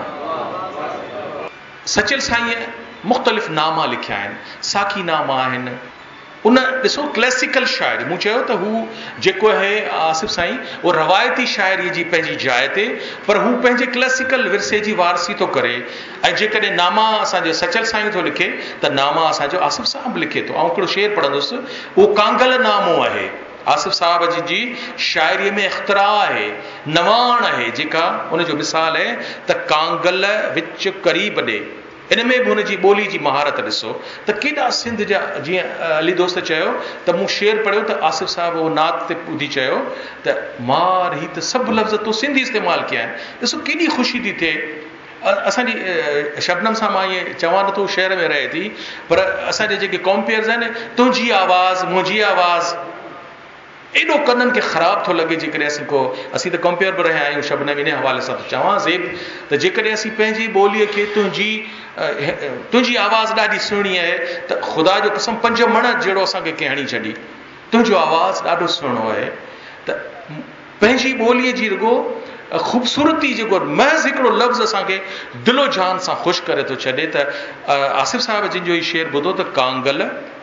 सचल साईं मुख़्तलिफ़ नामा लिखिया आहिनि, साखी नामा आहिनि। उन ॾिसो क्लासिकल शाइरी, मूं चयो त हू जेको आहे आसिफ साईं उहो रवायती शाइरी जी पंहिंजी जाइ ते, पर हू पंहिंजे क्लासिकल विरसे जी वारसी थो करे। ऐं जेकॾहिं नामा असांजो सचल साईं थो लिखे त नामा असांजो आसिफ साहब लिखे थो। ऐं हिकिड़ो शेर पढ़ंदुसि, उहो कांगल नामो आहे। आसिफ साहब जी शाइरीअ में इख़्तिरा आहे, नवाण आहे, जेका उनजो मिसाल आहे त कांगल विच करीब ॾे। इन में बि हुनजी ॿोली जी महारत ॾिसो त केॾा सिंध जा, जीअं अली दोस्त चयो त मूं शेर पढ़ियो त आसिफ साहब उहो नात ते ॿुधी चयो त मार ही त सभु लफ़्ज़ तो सिंधी इस्तेमालु कया आहिनि। ॾिसो केॾी ख़ुशी थी थिए। असांजी शबनम सां मां ईअं चवां नथो, शहर में रहे थी, पर असांजे जेके कॉम्पेयर्स आहिनि, तुंहिंजी आवाज़ मुंहिंजी आवाज़, एॾो कननि खे ख़राबु थो लॻे। जेकॾहिं असीं त कंपेयर बि रहिया आहियूं, शबनम इन हवाले सां थो चवां ज़ेब, त जेकॾहिं असीं पंहिंजी ॿोलीअ खे तुंहिंजी आवाज़ ॾाढी सुहिणी आहे त ख़ुदा जो कसम 5 मण जहिड़ो असांखे कंहिं हणी छॾी, तुंहिंजो आवाज़ ॾाढो सुहिणो आहे। त पंहिंजी ॿोलीअ जी रुगो ख़ूबसूरती जेको महज़ हिकिड़ो लफ़्ज़ असांखे दिलो जान सां ख़ुशि करे थो छॾे। त आसिफ साहिब जिन जो ई शेर ॿुधो त कांगल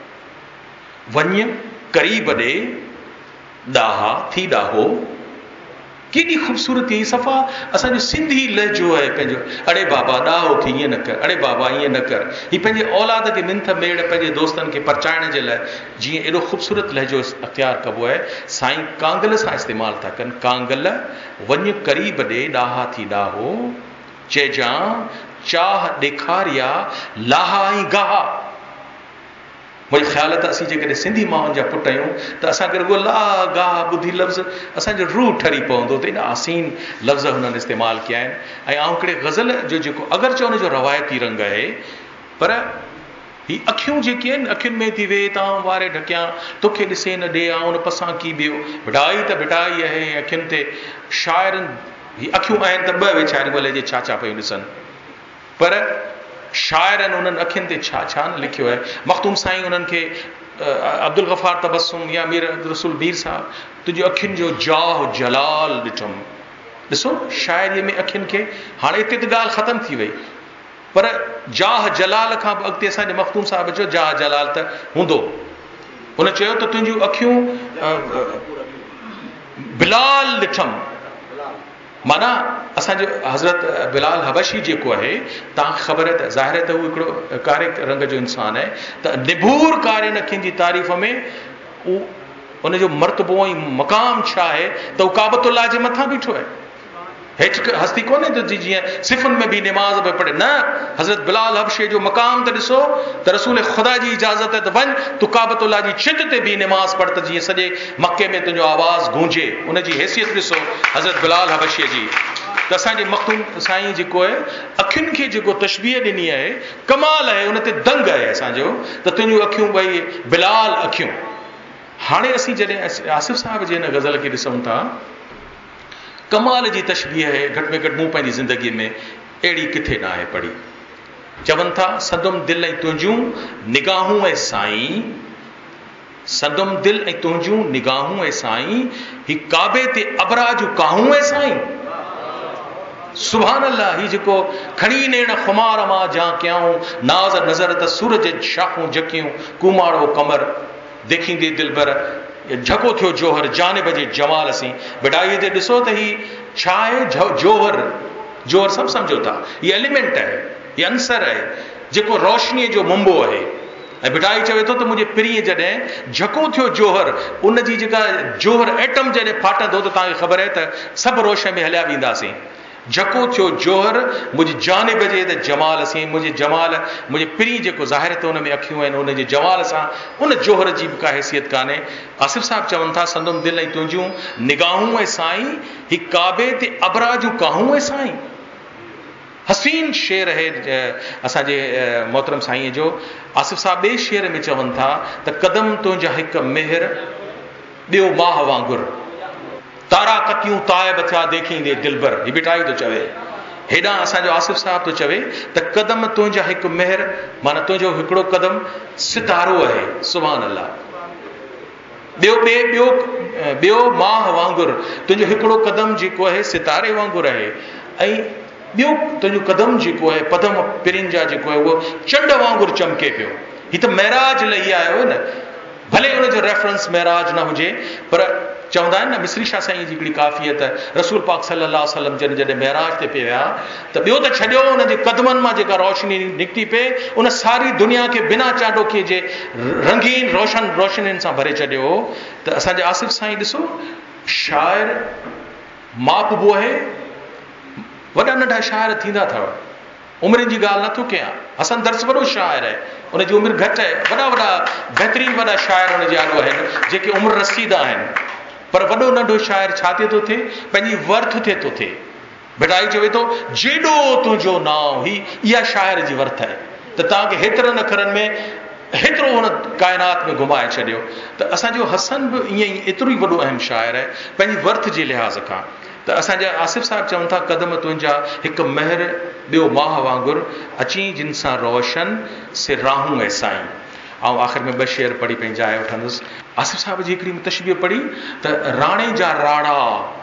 वञ करीब ॾे, ॾाहा थी ॾाहो, केॾी ख़ूबसूरती सफ़ा असांजो सिंधी लहजो आहे पंहिंजो। अड़े बाबा ॾाहो थी ईअं न कर, अड़े बाबा ईअं न कर। हीअ पंहिंजे औलाद खे मिंथ मेड़ पंहिंजे दोस्तनि खे परचाइण जे लाइ जीअं एॾो ख़ूबसूरत लहजो अख़्तियार कबो आहे, साईं कांगल सां इस्तेमालु था कनि। कांगल वञ करीब ॾे, ॾाहा थी ॾाहो, चइजां चाह ॾेखारिया लाहा ऐं गाहा। मुंहिंजे ख़्याल त असीं जेकॾहिं सिंधी माण्हुनि जा पुट आहियूं त असांखे रुगो ला गाह ॿुधी लफ़्ज़ असांजो रूह ठरी पवंदो। त एॾा हसीन लफ़्ज़ हुननि इस्तेमालु कया आहिनि। ऐं हिकिड़े गज़ल जो जेको अगरि चओ हुनजो रवायती रंग आहे, पर ही अखियूं जेके आहिनि, अखियुनि में थी वेह तां वारे ढकियां, तोखे ॾिसे न ॾे आउं न पसां की ॿियो। भिटाई त भिटाई आहे अखियुनि ते। शाइरनि ही अखियूं आहिनि त 2 वेचारियूं भले जे छा छा पियूं ॾिसनि, पर शाइरनि उन्हनि अखियुनि ते छा छा न लिखियो आहे। मखदूम साईं उन्हनि खे अब्दुल गफ़ार तबस्सुम या मीर रसूल मीर साहब, तुंहिंजी अखियुनि जो जाह जलाल ॾिठुमि। ॾिसो शाइरीअ में अखियुनि खे, हाणे हिते त ॻाल्हि ख़तम थी वई, पर जाह जलाल खां बि अॻिते असांजे मखदूम साहिब चयो जाह जलाल त हूंदो। उन चयो त तुंहिंजियूं अखियूं बिलाल ॾिठुमि, माना असांजो हज़रत बिलाल हबशी जेको आहे, तव्हांखे ख़बर आहे त ज़ाहिर आहे त हू हिकिड़ो कारे रंग जो इंसानु आहे, त निबूर कारियुनि अखियुनि जी तारीफ़ में उनजो मर्तबो ऐं मक़ाम छा आहे त हू काबतुल्लाह जे मथां बीठो आहे। हेठि हस्ती कोन्हे त जीअं सिफ़ुनि में बि निमाज़ पे पढ़े, न, हज़रत बिलाल हबशे जो मक़ाम त ॾिसो त रसूल ख़ुदा जी इजाज़त आहे त वञ तूं काबतुल्लाह जी छित ते बि निमाज़ पढ़ त जीअं सॼे मके में तुंहिंजो आवाज़ गूंजे। उनजी हैसियत ॾिसो हज़रत बिलाल हबशीअ जी। त असांजे मखदूम साईं जेको आहे अखियुनि खे जेको तशबीह ॾिनी आहे, कमाल आहे, उन ते दंग आहे असांजो त तुंहिंजियूं अखियूं ॿई बिलाल अखियूं। हाणे असीं जॾहिं आसिफ साहिब जे हिन गज़ल खे ॾिसूं था, कमाल जी तशबीह आहे। घटि में घटि मूं पंहिंजी ज़िंदगीअ में अहिड़ी किथे न आहे पढ़ी। चवनि था सदुम दिलि ऐं तुंहिंजूं निगाहूं ऐं साईं, सदुम दिलि ऐं तुंहिंजूं निगाहूं ऐं साईं, ही काबे ते अबरा जूं काहूं ऐं साईं। सुभान अल्लाह, ही जेको खणी नेण खुमार मां जा कयाऊं, नाज़ नज़र त सूरज शाखूं जकियूं, कुमाड़ो कमर देखींदे दिलबर झको थियो जोहर जानिब जे जमाल। असीं बिडाईअ ते ॾिसो त ही छा आहे, जोहर। जोहर सभु सम्झो था, हीअ एलिमेंट आहे, हीअ अंसर आहे जेको रोशनीअ जो मुंबो आहे। ऐं बिडाई चवे थो त मुंहिंजे पिरीअ जॾहिं झको थियो जोहर, उनजी जेका जोहर एटम जॾहिं फाटंदो त तव्हांखे ख़बर आहे त सभु रोशनी में हलिया वेंदासीं। जको थियो जोहर मुंहिंजी जानिब जे त जमाल सी मुंहिंजे पिरी जेको ज़ाहिर त हुन में अखियूं आहिनि उनजे जमाल सां उन जोहर जी बि का हैसियत कान्हे। आसिफ साहब चवनि था संदम दिलि ऐं तुंहिंजूं निगाहूं ऐं साईं ही काबे ते अबरा जूं काहूं ऐं साईं। हसीन शेर है असांजे मोहतरम साईं जो। आसिफ साहब ॿिए शेर में चवनि था त कदम तुंहिंजा हिकु मेहर ॿियो माह वांगुरु तारा कतियूं ताइब थिया देखींदे दिलबर। ही बिटाई थो चवे हेॾां असांजो आसिफ साहब थो चवे त कदम तुंहिंजा हिकु मेहर माना तुंहिंजो हिकिड़ो कदम सितारो आहे। सुभान अल्लाह। ॿियो माह वांगुरु तुंहिंजो हिकिड़ो कदम जेको आहे सितारे वांगुरु आहे ऐं ॿियो तुंहिंजो कदम जेको आहे पदम पिरिन जा जेको आहे उहो चंड वांगुरु चमके पियो। ही त महराज लही आयो न, भले हुनजो रेफरेंस महराज न हुजे पर चवंदा आहिनि न मिस्री शाह साईं जी हिकिड़ी काफ़ियत रसूल पाक सल्लल्लाहु अलैहि वसल्लम जॾहिं महराज ते पिया त ॿियो त छॾियो हुनजे कदमनि मां जेका रोशनी निकिती पए उन सारी दुनिया खे बिना चाडोकीअ जे रंगीन रोशनियुनि सां भरे छॾियो। त असांजे आसिफ साईं ॾिसो शाइर मापबो आहे। वॾा नंढा शाइर थींदा अथव, उमिरि जी ॻाल्हि नथो कयां। हसन दर्स वॾो शाइर आहे, उनजी उमिरि घटि आहे। वॾा बहितरीन वॾा शाइर उनजे आॾो आहिनि जेके उमिरि रसीदा आहिनि, पर वॾो नंढो शाइर छा थिए थो थिए पंहिंजी वर्थ थिए थो थिए। भिटाई चवे थो जेॾो तुंहिंजो नाव ही इहा शाइर जी वर्थ आहे। त तव्हांखे हेतिरनि अखरनि में हेतिरो हुन काइनात में घुमाए छॾियो। त असांजो हसन बि ईअं ई एतिरो ई वॾो अहम शाइर आहे पंहिंजी वर्थ जे लिहाज़ खां। त असांजा आसिफ साहब चवनि था कदम तुंहिंजा हिकु महर ॿियो माह वांगुरु अची जिन सां रोशन से राहूं ऐं साईं। ऐं आख़िर में ॿ शेर पढ़ी पंहिंजी जाइ वठंदुसि। आसिफ साहब जी हिकिड़ी तशबीह पढ़ी त राणे जा राड़ा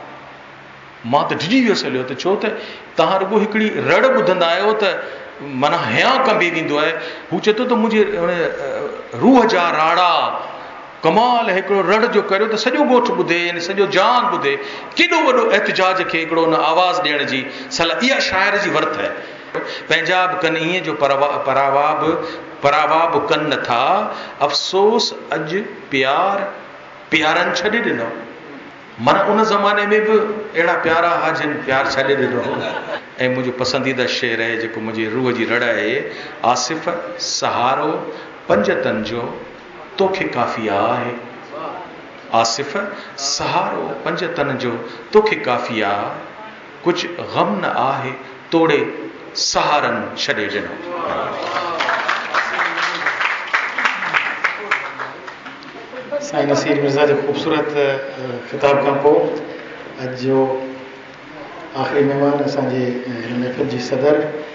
मां त डिॼी वियुसि हलियो त छो त तव्हां रुॻो हिकिड़ी रड़ ॿुधंदा आहियो त माना हया कंबी वेंदो आहे। हू चए थो त मुंहिंजे रूह जा राड़ा कमाल हिकिड़ो रड़ जो करियो त सॼो ॻोठु ॿुधे यानी सॼो जान ॿुधे। केॾो वॾो एहतिजाज खे हिकिड़ो हुन आवाज़ ॾियण जी सलाह इहा शाइर जी वर्थ आहे। पंहिंजा बि कनि ईअं जो परावा बि कनि नथा अफ़सोस अॼु प्यारनि छॾे ॾिनो। माना उन ज़माने में बि अहिड़ा प्यारा हा जिन प्यार छॾे ॾिनो। ऐं मुंहिंजो पसंदीदा शेर आहे जेको मुंहिंजी रूह जी रड़ आहे आसिफ सहारो पंजतन जो तोखे काफ़िया आहे। आसिफ सहारो पंजतन जो तोखे काफ़िया कुझु ग़म न आहे तोड़े सहारनि छॾे ॾिनो। साईं नसीर मिर्ज़ा जे ख़ूबसूरत ख़िताब खां पोइ अॼु जो आख़िरी महिमान असांजे हिन महफ़िल जी सदर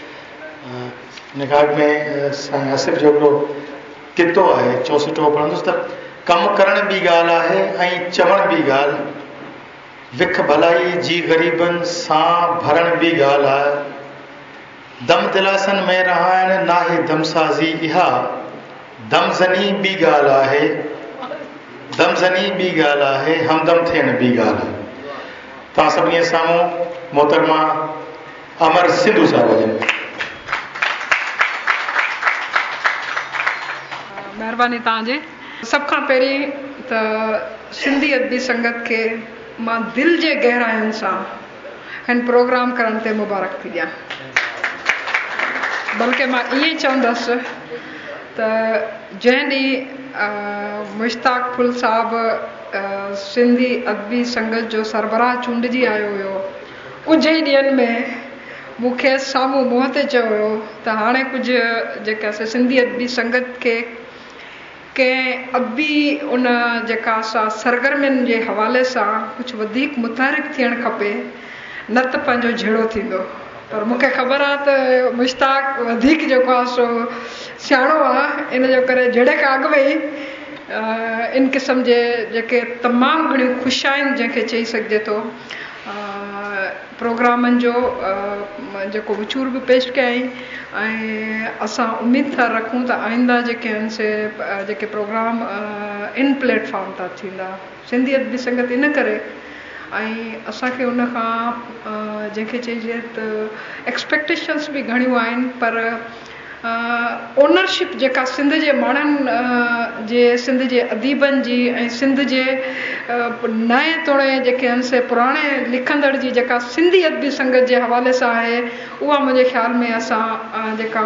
निकाह में साईं आसिफ जो हिकिड़ो कितो आहे 64 पढ़ंदुसि त कमु करण बि ॻाल्हि आहे ऐं चवण बि ॻाल्हि, विख भलाई जी ग़रीबनि सां भरण बि ॻाल्हि आहे। दम दिलासनि में रहाइण नाहे दमसाज़ी इहा दमज़नी बि ॻाल्हि आहे। दमज़नी बि ॻाल्हि आहे हमदम थियण बि ॻाल्हि आहे। तव्हां सभिनी साम्हूं मोहतरमा अमर सिंधू साहिब जन। महिरबानी तव्हांजे। सभ खां पहिरीं त सिंधी अदबी संगत खे मां दिलि जे गहराइनि सां हिन प्रोग्राम करण ते मुबारक थी ॾियां। बल्कि मां ईअं चवंदसि त जंहिं ॾींहुं मुश्ताक फुल साहिबु सिंधी अदबी संगत जो सरबराह चूंडिजी आयो हुयो कुझु ई ॾींहंनि में मूंखे साम्हूं मुंहं ते चयो हुयो त हाणे कुझु जेका सिंधी अदबी संगत खे कंहिं अदबी उन जेका असां सरगर्मियुनि जे हवाले सां कुझु वधीक मुतहरिक थियणु खपे न त पंहिंजो जहिड़ो थींदो। पर मूंखे ख़बर आहे त मुश्ताक वधीक जेको आहे सो सियाणो आहे, इन जो करे जहिड़े खां अॻु में ई इन क़िस्म जे जेके तमामु घणियूं ख़ुशाइनि जंहिंखे चई सघिजे थो प्रोग्रामनि जो जेको विचूर बि पेश कयई। ऐं असां उमेद था रखूं त आईंदा जेके आहिनि से जेके प्रोग्राम इन प्लेटफॉर्म था थींदा सिंधी अदबी संगत इन करे ऐं असांखे उन खां जंहिंखे चइजे त एक्सपेक्टेशन्स बि घणियूं आहिनि पर ओनरशिप जेका सिंध जे माण्हुनि जे सिंध जे अदीबनि जी ऐं सिंध जे नए तोड़े जेके आहिनि से पुराणे लिखंदड़ जी जेका सिंधी अदबी संगत जे हवाले सां आहे उहा मुंहिंजे ख़्याल में असां जेका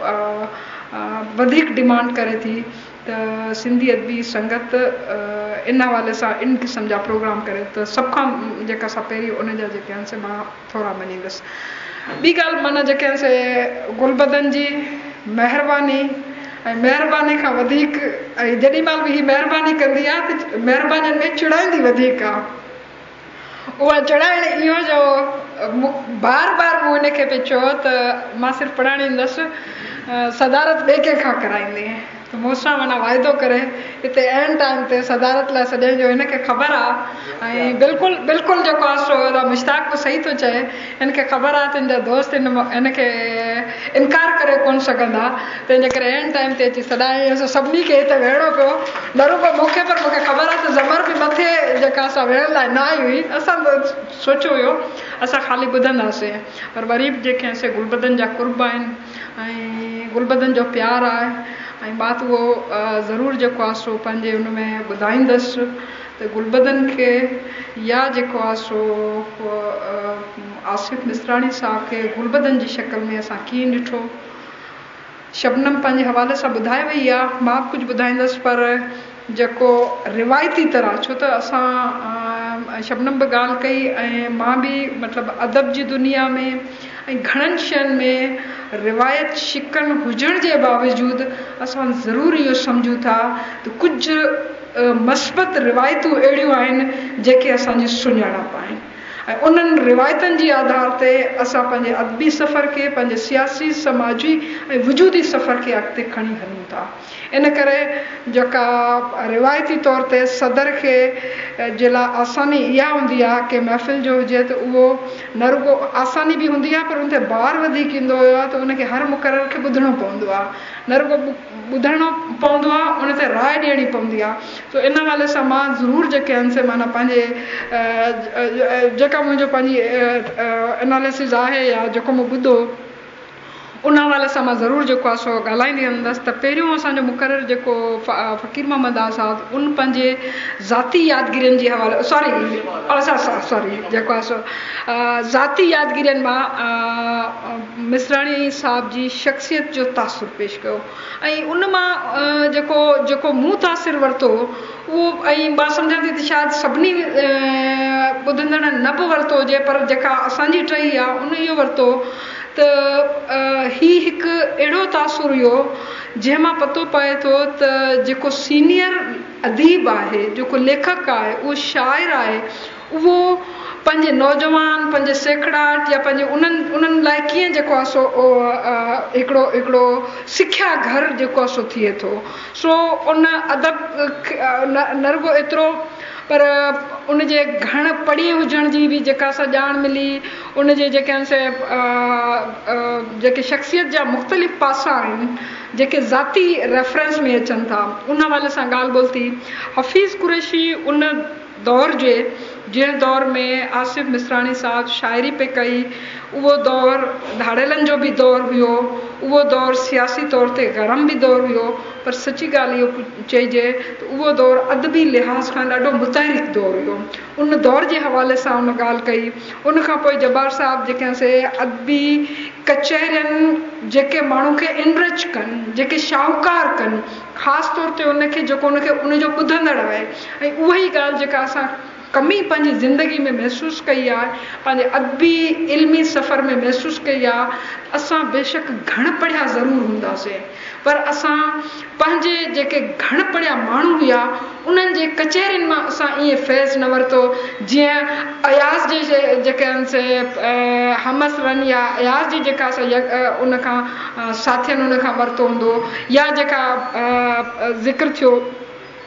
वधीक डिमांड करे थी त सिंधी अदबी संगत इन हवाले सां इन क़िस्म जा प्रोग्राम करे त सभ खां जेका असां पहिरीं उन जा जेके आहिनि से मां थोरा मञींदसि। ॿी ॻाल्हि माना जेके आहिनि से गुलबदन जी महिरबानी ऐं महिरबानी खां वधीक ऐं जेॾी महिल बि हीअ महिरबानी कंदी आहे त महिरबानी में चिड़ाईंदी वधीक आहे। उहा चिड़ाइण इहो जो बार बार मूं हिनखे पई चयो त मां सिर्फ़ु पढ़णु ईंदसि सदारत ॿिए कंहिंखां कराईंदी त मूंसां माना वाइदो करे हिते एन टाइम ते सदारत लाइ सॼे जो हिनखे ख़बर आहे ऐं बिल्कुलु बिल्कुलु जेको आहे सो मुश्ताक बि सही थो चए हिनखे ख़बर आहे त हिन जा दोस्त हिनखे इनकार करे कोन सघंदा तंहिंजे करे एन टाइम ते अची सदाईं सभिनी खे हिते वेहणो पियो डरो पियो मूंखे पर मूंखे ख़बर आहे त ज़बर बि मथे जेका असां वेहण लाइ न आई हुई असां सोचियो हुयो असां ख़ाली ॿुधंदासीं पर वरी बि जेके आहिनि से गुलबदन जा कुर्ब आहिनि ऐं गुलबदन जो प्यारु आहे ऐं बात उहो ज़रूरु जेको आहे सो पंहिंजे हुन में ॿुधाईंदसि त गुलबदन खे या जेको आहे सो आसिफ मिसरानी साहब खे गुलबदन जी शक्ल में असां कीअं ॾिठो। शबनम पंहिंजे हवाले सां ॿुधाए वई आहे मां कुझु ॿुधाईंदसि पर जेको रिवायती तरह छो त असां शबनम बि ॻाल्हि कई ऐं मां बि मतिलबु अदब जी दुनिया में ऐं घणनि शयुनि में रिवायत शिकन हुजण जे बावजूदि असां ज़रूरु इहो सम्झूं था त कुझु मस्बत रिवायतूं अहिड़ियूं आहिनि जेके असांजी सुञाणप आहिनि ऐं उन्हनि रिवायतनि जी आधार ते असां पंहिंजे अदबी सफ़र खे पंहिंजे सियासी समाजी ऐं वजूदी सफ़र खे अॻिते खणी हलूं था। इन करे जेका रिवायती तौर ते सदर खे जे लाइ आसानी इहा हूंदी आहे कि महफ़िल जो हुजे त उहो न रुगो आसानी बि हूंदी आहे पर उन ते ॿार वधीक ईंदो हुयो आहे त उनखे हर मुक़रर खे ॿुधणो पवंदो आहे न रुगो ॿुधणो पवंदो आहे उन ते राय ॾियणी पवंदी आहे। त इन हवाले सां मां ज़रूरु जेके आहिनि से माना पंहिंजे जेका मुंहिंजो पंहिंजी एनालिसिस आहे या जेको मूं ॿुधो उन हवाले सां मां ज़रूरु जेको आहे सो ॻाल्हाईंदी हलंदसि त पहिरियों असांजो मुक़रर जेको फ़कीर मोहम्मद आज़ाद उन पंहिंजे ज़ाती यादगिरियुनि जे हवाले सॉरी जेको आहे सो ज़ाती यादगिरियुनि मां मिसरानी साहब जी शख़्सियत जो तासुर पेश कयो ऐं उन मां जेको मूं तासिर वरितो उहो ऐं मां सम्झां थी त शायदि सभिनी ॿुधंदड़ न बि वरितो हुजे पर जेका असांजी टही आहे उन इहो वरितो त ही हिकु अहिड़ो तासुर हुयो जंहिंमां पतो पए थो त जेको सीनियर अदीब आहे जेको लेखक आहे उहो शाइर आहे उहो पंहिंजे नौजवान पंहिंजे सेखड़ाट या पंहिंजे उन्हनि लाइ कीअं जेको आहे सो हिकिड़ो सिख्या घर जेको आहे सो थिए थो सो उन अदब न रुगो एतिरो पर उनजे घण पढ़ी हुजण जी बि जेका असां ॼाण मिली उनजे जेके आहिनि से जेके शख़्सियत जा मुख़्तलिफ़ पासा आहिनि जेके ज़ाती रेफरेंस में अचनि था उन हवाले सां ॻाल्हि ॿोल थी। हफ़ीज़ कुरैशी उन दौर जे जंहिं दौर में आसिफ मिसरानी साहब शाइरी पे कई उहो दौर धाड़ेलनि जो बि दौर हुयो उहो दौर सियासी तौर ते गरम बि दौर हुयो पर सची ॻाल्हि इहो चइजे त उहो दौर अदबी लिहाज़ खां ॾाढो मुतहरिक दौर हुयो। उन दौर जे हवाले सां उन ॻाल्हि कई। उन खां पोइ जब्बार साहब जेके आहिनि से अदबी कचहरियुनि जेके माण्हू खे इनरिच कनि जेके शाहूकार कनि ख़ासि तौर ते उनखे उनजो ॿुधंदड़ आहे ऐं उहा ई ॻाल्हि जेका असां कमी पंहिंजी ज़िंदगी में महसूसु कई आहे पंहिंजे अदबी इल्मी सफ़र में महसूसु कई आहे। असां बेशक घण पढ़िया ज़रूरु हूंदासीं पर असां पंहिंजे जेके घण पढ़िया माण्हू हुआ उन्हनि जे कचहरियुनि मां असां ईअं फैज़ न वरितो जीअं अयाज़ जे जेके आहिनि से हमसरन या अयाज़ जी जेका असां उनखां साथियुनि उनखां वरितो हूंदो या जेका ज़िक्र थियो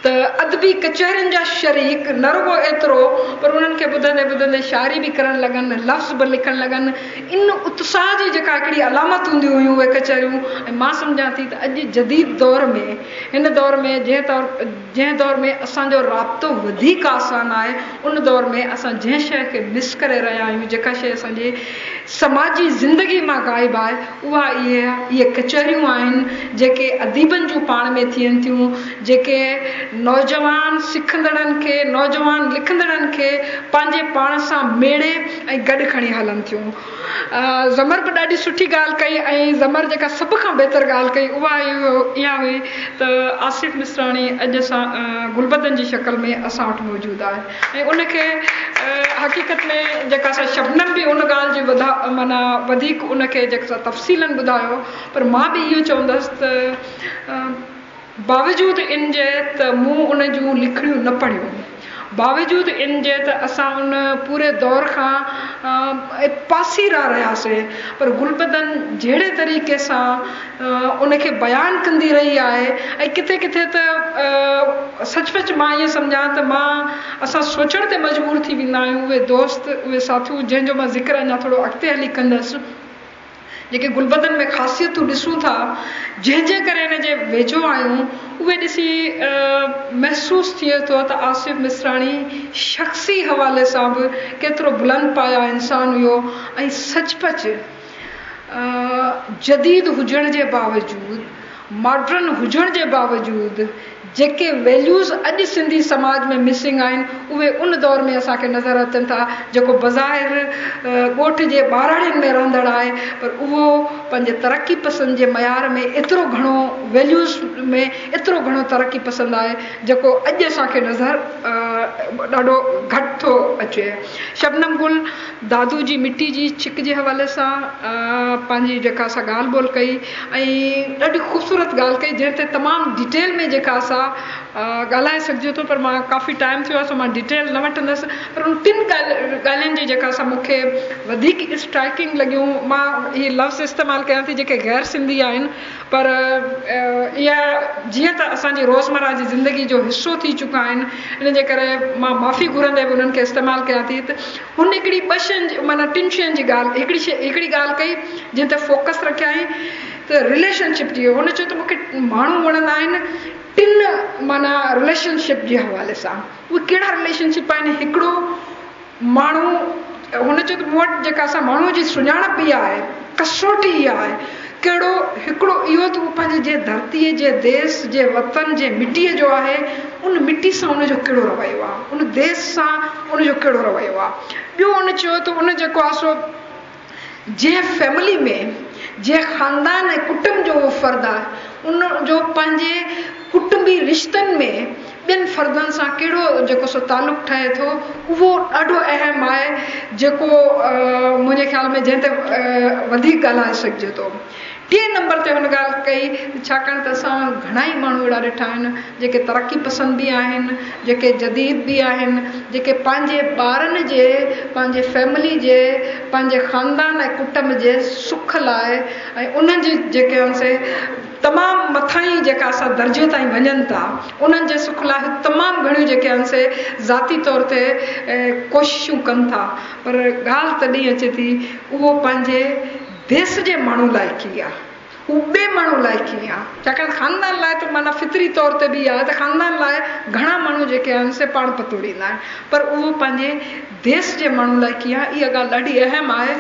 त अदबी कचहरियुनि जा शरीक न रुगो एतिरो पर उन्हनि खे ॿुधंदे ॿुधंदे शाइरी बि करणु लॻनि, लफ़्ज़ बि लिखणु लॻनि। इन उत्साह जी जेका हिकिड़ी अलामत हूंदी हुयूं उहे कचहरियूं, ऐं मां सम्झां थी त अॼु जदीद दौर में, हिन दौर में जंहिं दौर में असांजो राब्तो वधीक आसान आहे, उन दौर में असां जंहिं शइ खे मिस करे रहिया आहियूं, जेका शइ असांजे समाजी ज़िंदगी मां ग़ाइबु आहे, उहा इहे कचहरियूं आहिनि जेके अदीबनि जूं पाण में थियनि थियूं, जेके नौजवान सिखंदड़नि खे, नौजवान लिखंदड़नि खे पंहिंजे पाण सां मेड़े ऐं गॾु खणी हलनि थियूं। ज़मर बि ॾाढी सुठी ॻाल्हि कई, ऐं ज़मर जेका सभ खां बहितर ॻाल्हि कई उहा इहा हुई त आसिफ़ मिसराणी अॼु असां गुलबदन जी शक्ल में असां वटि मौजूदु आहे। ऐं उनखे हक़ीक़त में जेका असां शबनम बि उन ॻाल्हि जी माना वधीक उनखे जेका तफ़सीलन ॿुधायो, पर मां बि इहो चवंदसि त बावजूद इन जे त मूं उन जूं लिखणियूं न पढ़ियूं, बावजूद इन जे त असां उन पूरे दौर खां पासीरा रहियासीं, पर गुलबदन जहिड़े तरीक़े सां उनखे बयानु कंदी रही आहे। ऐं किथे किथे त सचमुच मां ईअं सम्झां त असां सोचण ते मजबूर थी वेंदा आहियूं, उहे दोस्त, उहे साथियूं जंहिंजो मां ज़िक्र अञा थोरो अॻिते हली कंदसि, जेके गुलबदन में ख़ासियतूं ॾिसूं था, जंहिंजे करे हिन जे वेझो आहियूं, उहे ॾिसी महसूसु थिए थो त आसिफ़ मिसराणी शख़्सी हवाले सां बि केतिरो बुलंद पाया इंसान हुयो। ऐं सचपच जदीद हुजण जे बावजूदि, मॉडर्न हुजण जे बावजूदि जेके वैल्यूज़ अॼु सिंधी समाज में मिसिंग आहिनि, उहे उन दौर में असांखे नज़र अचनि था, जेको बज़ाहिर ॻोठ जे ॿाराड़ियुनि में रहंदड़ आहे, पर उहो पंहिंजे तरक़ी पसंदि जे मयार में एतिरो घणो, वैल्यूज़ में एतिरो घणो तरक़ी पसंदि आहे, जेको अॼु असांखे नज़र ॾाढो घटि थो अचे। शबनम गुल दादू जी मिटी जी छिक जे हवाले सां पंहिंजी जेका असां ॻाल्हि ॿोल कई, ऐं ॾाढी ख़ूबसूरत ॻाल्हि कई, जंहिं ते तमामु डिटेल में जेका असां ॻाल्हाए सघिजे थो, पर मां काफ़ी टाइम थियो आहे, सो मां डिटेल न वठंदसि। पर उन टिनि ॻाल्हियुनि जी जेका असां मूंखे वधीक स्ट्राइकिंग लॻियूं, मां इहे लफ़्ज़ इस्तेमालु कयां थी जेके गैर सिंधी आहिनि, पर इहा जीअं त असांजी रोज़मर्रा जी ज़िंदगी जो हिसो थी चुका आहिनि, इन जे करे मां माफ़ी घुरंदे बि उन्हनि खे इस्तेमालु कयां थी। त हुन हिकिड़ी ॿ शयुनि माना टिनि शयुनि जी ॻाल्हि, हिकिड़ी ॻाल्हि कई जंहिं ते फोकस रखियाई त रिलेशनशिप जी। हुन चयो त मूंखे माण्हू वणंदा आहिनि टिनि माना रिलेशनशिप जे हवाले सां। उहे कहिड़ा रिलेशनशिप आहिनि? हिकिड़ो माण्हू, हुन चयो त मूं वटि जेका असां माण्हूअ जी सुञाणप बि आहे, कसोटी इहा आहे, कहिड़ो हिकिड़ो इहो त उहो पंहिंजे जे धरतीअ जे, देश जे, वतन जे मिटीअ जो आहे, उन मिटी सां उनजो कहिड़ो रवैयो आहे, उन देश सां उनजो कहिड़ो रवैयो आहे। ॿियो उन चयो त उन जेको आहे सो जंहिं फैमिली में, जंहिं ख़ानदान ऐं कुटुंब जो उहो फ़र्दु आहे, उन जो पंहिंजे कुटुंबी रिश्तनि में ॿियनि फ़र्दनि सां कहिड़ो जेको सो तालुक़ु ठहे थो, उहो ॾाढो अहम आहे, जेको मुंहिंजे ख़्याल में जंहिं ते वधीक ॻाल्हाए सघिजे थो। टे नंबर ते हुन ॻाल्हि कई, छाकाणि त असां घणा ई माण्हू अहिड़ा ॾिठा आहिनि जेके तरक़ी पसंद बि आहिनि, जेके जदीद बि आहिनि, जेके पंहिंजे ॿारनि जे, पंहिंजे फैमिली जे, पंहिंजे ख़ानदान ऐं कुटुंब जे सुख लाइ ऐं उन्हनि जी जेके आहिनि तमामु मथां ई जेका असां दर्जे ताईं वञनि था, उन्हनि जे सुख लाइ तमामु घणियूं जेके आहिनि से ज़ाती तौर ते कोशिशूं कनि था, पर ॻाल्हि तॾहिं अचे थी उहो पंहिंजे देश जे माण्हू लाइ कीअं आहे, हू ॿिए माण्हू लाइ कीअं आहे। छाकाणि ख़ानदान लाइ त माना फितरी तौर ते बि आहे त ख़ानदान लाइ घणा माण्हू जेके आहिनि से पाण पतोड़ींदा आहिनि, पर उहो पंहिंजे देश जे माण्हू लाइ कीअं आहे, इहा ॻाल्हि ॾाढी अहम आहे।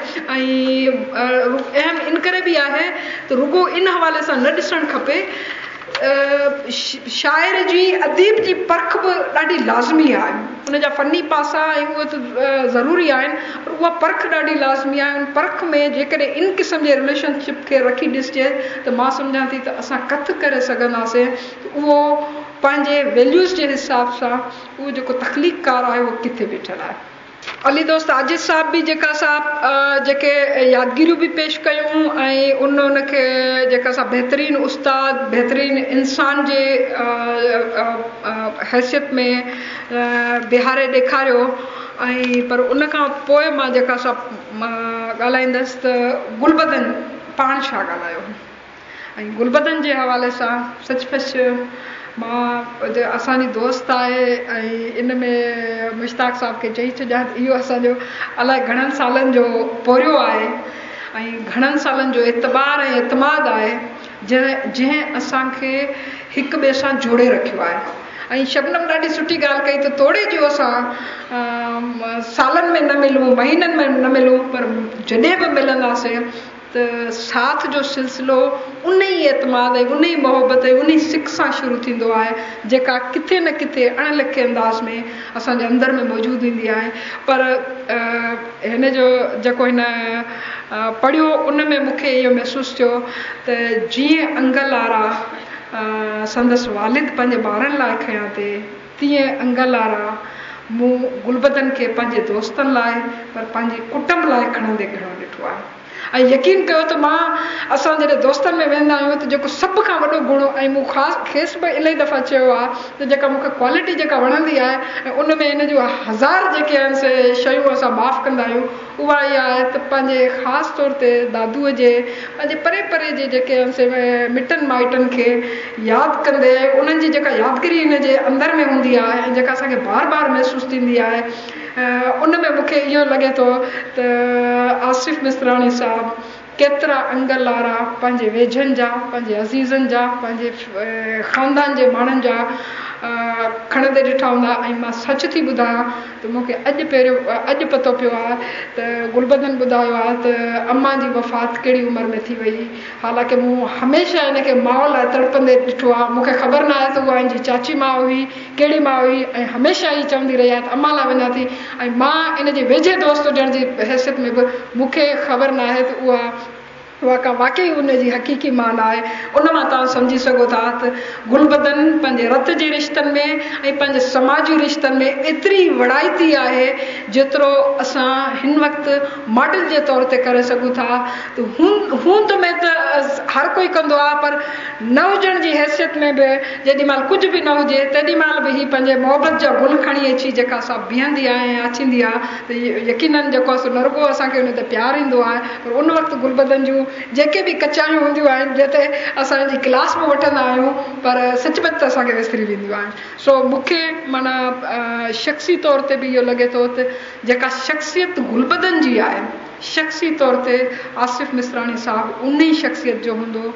ऐं अहम इन करे बि आहे त रुगो इन हवाले सां न ॾिसणु खपे, शाइर जी, अदीब जी परख बि ॾाढी लाज़मी आहे, उनजा फ़नी पासा ऐं उहे त ज़रूरी आहिनि, पर उहा परख ॾाढी लाज़मी आहे। उन परख में जेकॾहिं इन क़िस्म जे रिलेशनशिप खे रखी ॾिसजे त मां सम्झां थी त असां कथ करे सघंदासीं उहो पंहिंजे वैल्यूज़ जे हिसाब सां उहो जेको तख़लीक़कार आहे उहो किथे बीठल आहे। अली दोस्त आजिज़ साहब बि जेका असां जेके यादगिरियूं बि पेश कयूं ऐं उनखे जेका असां बहितरीनु उस्ताद, बहितरीनु इंसान जे हैसियत में बिहारे ॾेखारियो, ऐं पर उन खां पोइ मां जेका असां ॻाल्हाईंदसि त गुलबदन पाण छा ॻाल्हायो, ऐं गुलबदन जे हवाले सां सचपच असांजी दोस्त आहे ऐं इन में मुश्ताक साहब खे चई छॾियां त इहो असांजो अलाए घणनि सालनि जो पोरियो आहे ऐं घणनि सालनि जो एतबार ऐं एतमाद आहे जंहिं असांखे हिक ॿिए सां जोड़े रखियो आहे। ऐं शबनम ॾाढी सुठी ॻाल्हि कई त तोड़े जो असां सालनि में न मिलूं, महीननि में न मिलूं, पर जॾहिं बि मिलंदासीं त साथ जो सिलसिलो उन ई एतमाद ऐं उन ई मोहबत ऐं उन ई सिक सां शुरू थींदो आहे जेका किथे न किथे अणलिखे अंदाज़ में असांजे अंदरि में मौजूदु ईंदी आहे। पर हिन जो जेको हिन पढ़ियो उन में मूंखे इहो महसूसु थियो त जीअं अंगल वारा संदसि वालिद पंहिंजे ॿारनि लाइ खयां ते, तीअं अंगल वारा मूं गुलबदन खे पंहिंजे दोस्तनि लाइ पर पंहिंजे कुटुंब लाइ खणंदे घणो ॾिठो आहे। ऐं यकीन कयो त मां असां जॾहिं दोस्तनि में वेंदा आहियूं त जेको सभ खां वॾो गुण ऐं मूं खेसि बि इलाही दफ़ा चयो आहे त जेका मूंखे क्वालिटी जेका वणंदी आहे ऐं उन में इन जूं हज़ार जेके आहिनि से शयूं असां माफ़ु कंदा आहियूं, उहा इहा आहे त पंहिंजे ख़ासि तौर ते दादूअ जे पंहिंजे परे परे जे जेके आहिनि से मिटनि माइटनि खे यादि कंदे उन्हनि जी जेका यादगिरी इन जे अंदरि में हूंदी आहे ऐं जेका असांखे बार बार महसूसु थींदी आहे, उन में मूंखे इहो लॻे थो त आसिफ मिसरानी साहब केतिरा अंगल वारा पंहिंजे वेझनि जा, पंहिंजे अज़ीज़नि जा, पंहिंजे ख़ानदान जे माण्हुनि जा खणंदे ॾिठा हूंदा। ऐं मां सच थी ॿुधायां त मूंखे अॼु पतो पियो आहे त गुलबदन ॿुधायो आहे त अम्मा जी वफ़ात कहिड़ी उमिरि में थी वई। हालांकि मूं हमेशह इन खे माउ लाइ तड़पंदे ॾिठो आहे, मूंखे ख़बर न आहे त उहा मुंहिंजी चाची माउ हुई, कहिड़ी माउ हुई, ऐं हमेशह ई चवंदी रही आहे त अम्मा लाइ वञा थी। ऐं मां इन जे वेझे दोस्त हुजण जी हैसियत में बि मूंखे ख़बर न आहे त उहा का वाक़ई उनजी हक़ीक़ी मान आहे। उन मां तव्हां सम्झी सघो था त गुलबदन पंहिंजे रत जे रिश्तनि में ऐं पंहिंजे समाजी रिश्तनि में एतिरी वड़ाइती आहे जेतिरो असां हिन वक़्तु मॉडल जे तौर ते करे सघूं था। त हूंद में त हर कोई कंदो आहे, पर न हुजण जी हैसियत में बि जेॾी महिल कुझु बि न हुजे तेॾी महिल बि ही पंहिंजे मोहबत जा गुल खणी अची जेका असां बीहंदी आहे ऐं अचींदी आहे त यकीननि जेको न रुॻो असांखे उन ते प्यारु ईंदो आहे, पर उन वक़्तु गुलबदन जूं जेके बि कचायूं हूंदियूं आहिनि जिते असांजी क्लास में वठंदा आहियूं पर सचपच त असांखे विसरी वेंदियूं आहिनि। सो मूंखे माना शख़्सी तौर ते बि इहो लॻे थो त जेका शख़्सियत गुलबदन जी आहे, शख़्सी तौर ते आसिफ मिसरानी साहब उन ई शख़्सियत जो हूंदो।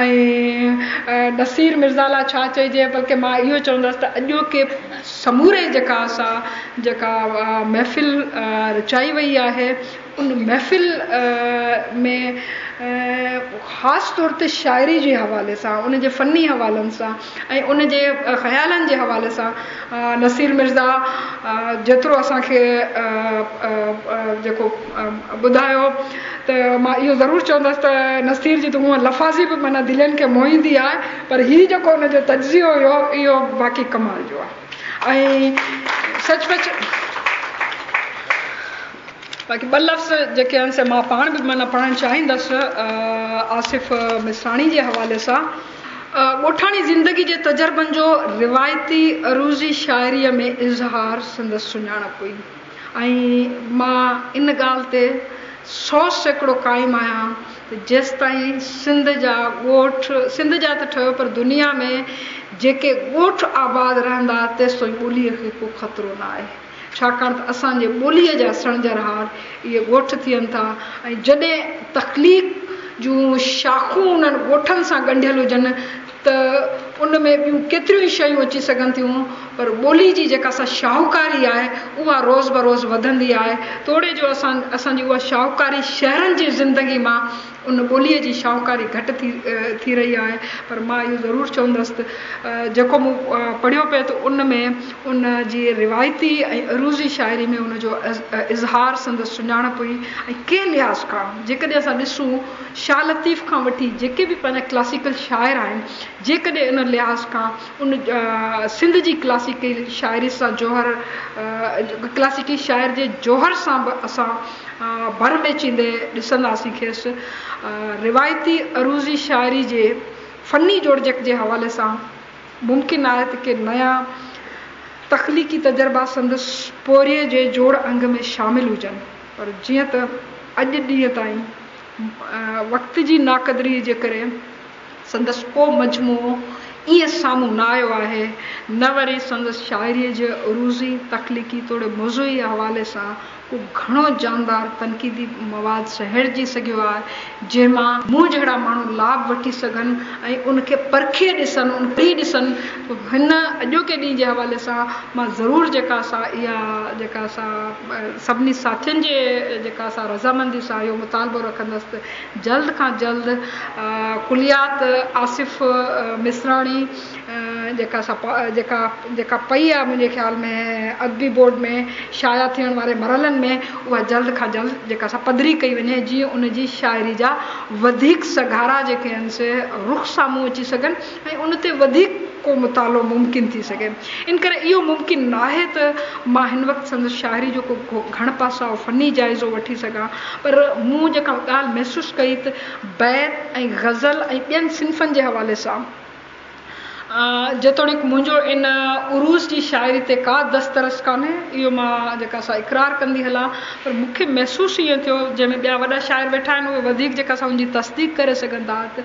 ऐं नसीर मिर्ज़ा लाइ छा चइजे, बल्कि मां इहो चवंदसि त अॼोके समूरे जेका महफ़िल रचाई वई आहे उन महफ़िल में ख़ासि तौर ते शाइरी जे हवाले सां, उन जे फ़नी हवालनि सां ऐं उन जे ख़्यालनि जे हवाले सां नसीर मिर्ज़ा जेतिरो असांखे जेको ॿुधायो त मां इहो ज़रूरु चवंदसि त नसीर जी त हूअं लफ़ाज़ी बि माना दिलनि खे मोहींदी आहे, पर हीउ जेको हुन जो तजियो हुयो इहो बाक़ी कमाल जो आहे। ऐं सचमुच बाक़ी ॿ लफ़्ज़ जेके आहिनि से मां पाण बि माना पढ़णु चाहींदसि आसिफ मिसरानी जे हवाले सां। ॻोठाणी ज़िंदगी जे तजुर्बनि जो रिवायती अरूज़ी शाइरीअ में इज़हार संदसि सुञाणप हुई। ऐं मां इन ॻाल्हि ते 100% क़ाइमु आहियां त जेसि ताईं सिंध जा त ठहियो पर दुनिया में जेके ॻोठ आबाद रहंदा तेसि ताईं ॿोलीअ खे को ख़तरो न आहे, छाकाणि त असांजे ॿोलीअ जा सणजरहार इहे ॻोठ थियनि था। ऐं जॾहिं तख़लीक़ जूं शाखूं उन्हनि ॻोठनि सां ॻंढियल हुजनि त उन में ॿियूं केतिरियूं ई शयूं अची सघनि थियूं, पर ॿोली जी जेका शाहूकारी आहे उहा रोज़ बरोज़ वधंदी आहे। तोड़े जो असांजी उहा शाहूकारी शहरनि जी ज़िंदगी मां उन ॿोलीअ जी शाहूकारी घटि थी रही आहे। पर मां इहो ज़रूरु चवंदसि त जेको मूं पढ़ियो पियो त उन में उन जी रिवायती ऐं अरूज़ी शाइरी में उन जो इज़हार संदसि सुञाणप हुई। ऐं कंहिं लिहाज़ खां जेकॾहिं असां ॾिसूं शाह लतीफ़ खां वठी जेके बि पंहिंजा क्लासिकल शाइर आहिनि, जेकॾहिं उन लिहाज़ खां उन सिंध जी क्लासिकल शाइरी सां क्लासिकी शाइर जे जोहर सां बि असां भर में चींदे ॾिसंदासीं खेसि। रिवायती अरूज़ी शाइरी जे फ़नी जोड़जक जे हवाले सां मुमकिन आहे त के नया तख़लीक़ी तजुर्बा संदसि पोरिये जे जोड़ अंग में शामिल हुजनि, पर जीअं त अॼु ॾींहं ताईं वक़्त जी नाक़दरी जे करे संदसि को मजमूओ ईअं साम्हूं न आयो आहे, न वरी संदसि शाइरीअ जे उरूज़ी तख़लीक़ी तोड़े मौज़ूई हवाले सां को घणो जानदार तनक़ीदी मवाद सहेड़जी सघियो आहे जंहिंमां मूं जहिड़ा माण्हू लाभ वठी सघनि ऐं उनखे परखे ॾिसनि, उन पढ़ी ॾिसनि। हिन अॼोके ॾींहं जे हवाले सां मां ज़रूरु जेका सा इहा जेका सा सभिनी साथियुनि जे जेका सा रज़ामंदी सां इहो मुतालबो रखंदसि त जल्द खां जल्द कुलियात आसिफ मिसरानी जेका पई आहे मुंहिंजे ख़्याल में अदबी बोर्ड में शाया थियण वारे मरहलनि में, उहा जल्द खां जल्द जेका सा पधरी कई वञे जीअं उनजी शाइरी जा वधीक सघारा जेके आहिनि से रुख़ साम्हूं अची सघनि ऐं उन ते वधीक को मुतालो मुमकिन थी सघे। इन करे इहो मुमकिन न आहे त मां हिन वक़्तु संदसि शाइरी जो को घण पासा फ़नी जाइज़ो वठी सघां, पर मूं जेका ॻाल्हि महसूसु कई त बैत ऐं ग़ज़ल ऐं ॿियनि सिन्फ़नि जे हवाले सां जेतोणीकि मुंहिंजो इन उरूज़ जी शाइरी ते का दस्तरस कान्हे, इहो मां जेका सा इक़रार कंदी हलां, पर मूंखे महसूसु ईअं थियो जंहिंमें ॿिया वॾा शाइर वेठा आहिनि उहे वधीक जेका सा उनजी तस्दीक करे सघंदा त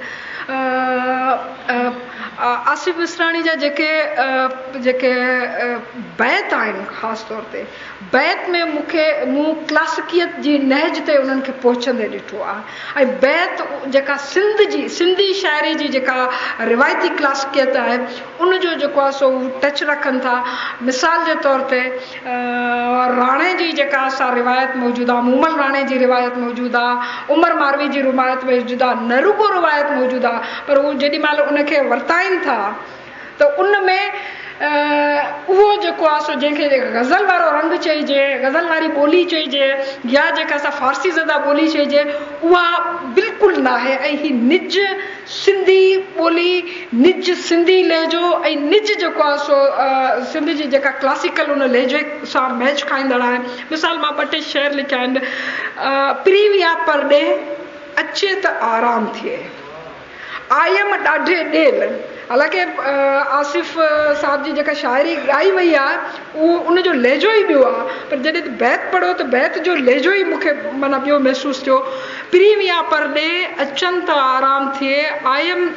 आसिफ मिसरानी जा जेके बैत आहिनि, ख़ासि तौर ते बैत में मूं क्लासिकियत जी नहज ते उन्हनि खे पहुचंदे ॾिठो आहे ऐं बैत जेका सिंधी शाइरी जी जेका रिवायती क्लासिकियत आहे उनजो जेको आहे सो टच रखनि था। मिसाल जे तौर ते राणे जी जेका सा रिवायत मौजूदु आहे, मूमल राणे जी रिवायत मौजूदु आहे, उमर मारवी जी रिवायत मौजूदु आहे, न रुगो रिवायत मौजूदु आहे, पर उहो जेॾी महिल उनखे वरताइनि था त उन में उहो जेको आहे सो जंहिंखे ग़ज़ल वारो रंग चइजे, ग़ज़ल वारी ॿोली चइजे या जेका असां फारसी ज़दा ॿोली चइजे, उहा बिल्कुलु न आहे ऐं ही निज सिंधी ॿोली, निज सिंधी लहजो ऐं निज जेको आहे सो सिंध जी जेका क्लासिकल उन लहजे सां मैच खाईंदड़ आहे। मिसाल मां ॿ टे शेर लिखिया आहिनि, प्री विया परॾे अचे त आराम थिए, आयम ॾाढे ॾेल। हालांकि आसिफ साहब जी जेका शाइरी ॻाई वई आहे उहो उनजो लहजो ई ॿियो आहे, पर जॾहिं बैत पढ़ो त बैत जो लहजो ई मूंखे माना ॿियो महसूसु थियो। प्री विया परॾे अचनि त आराम थिए, आयम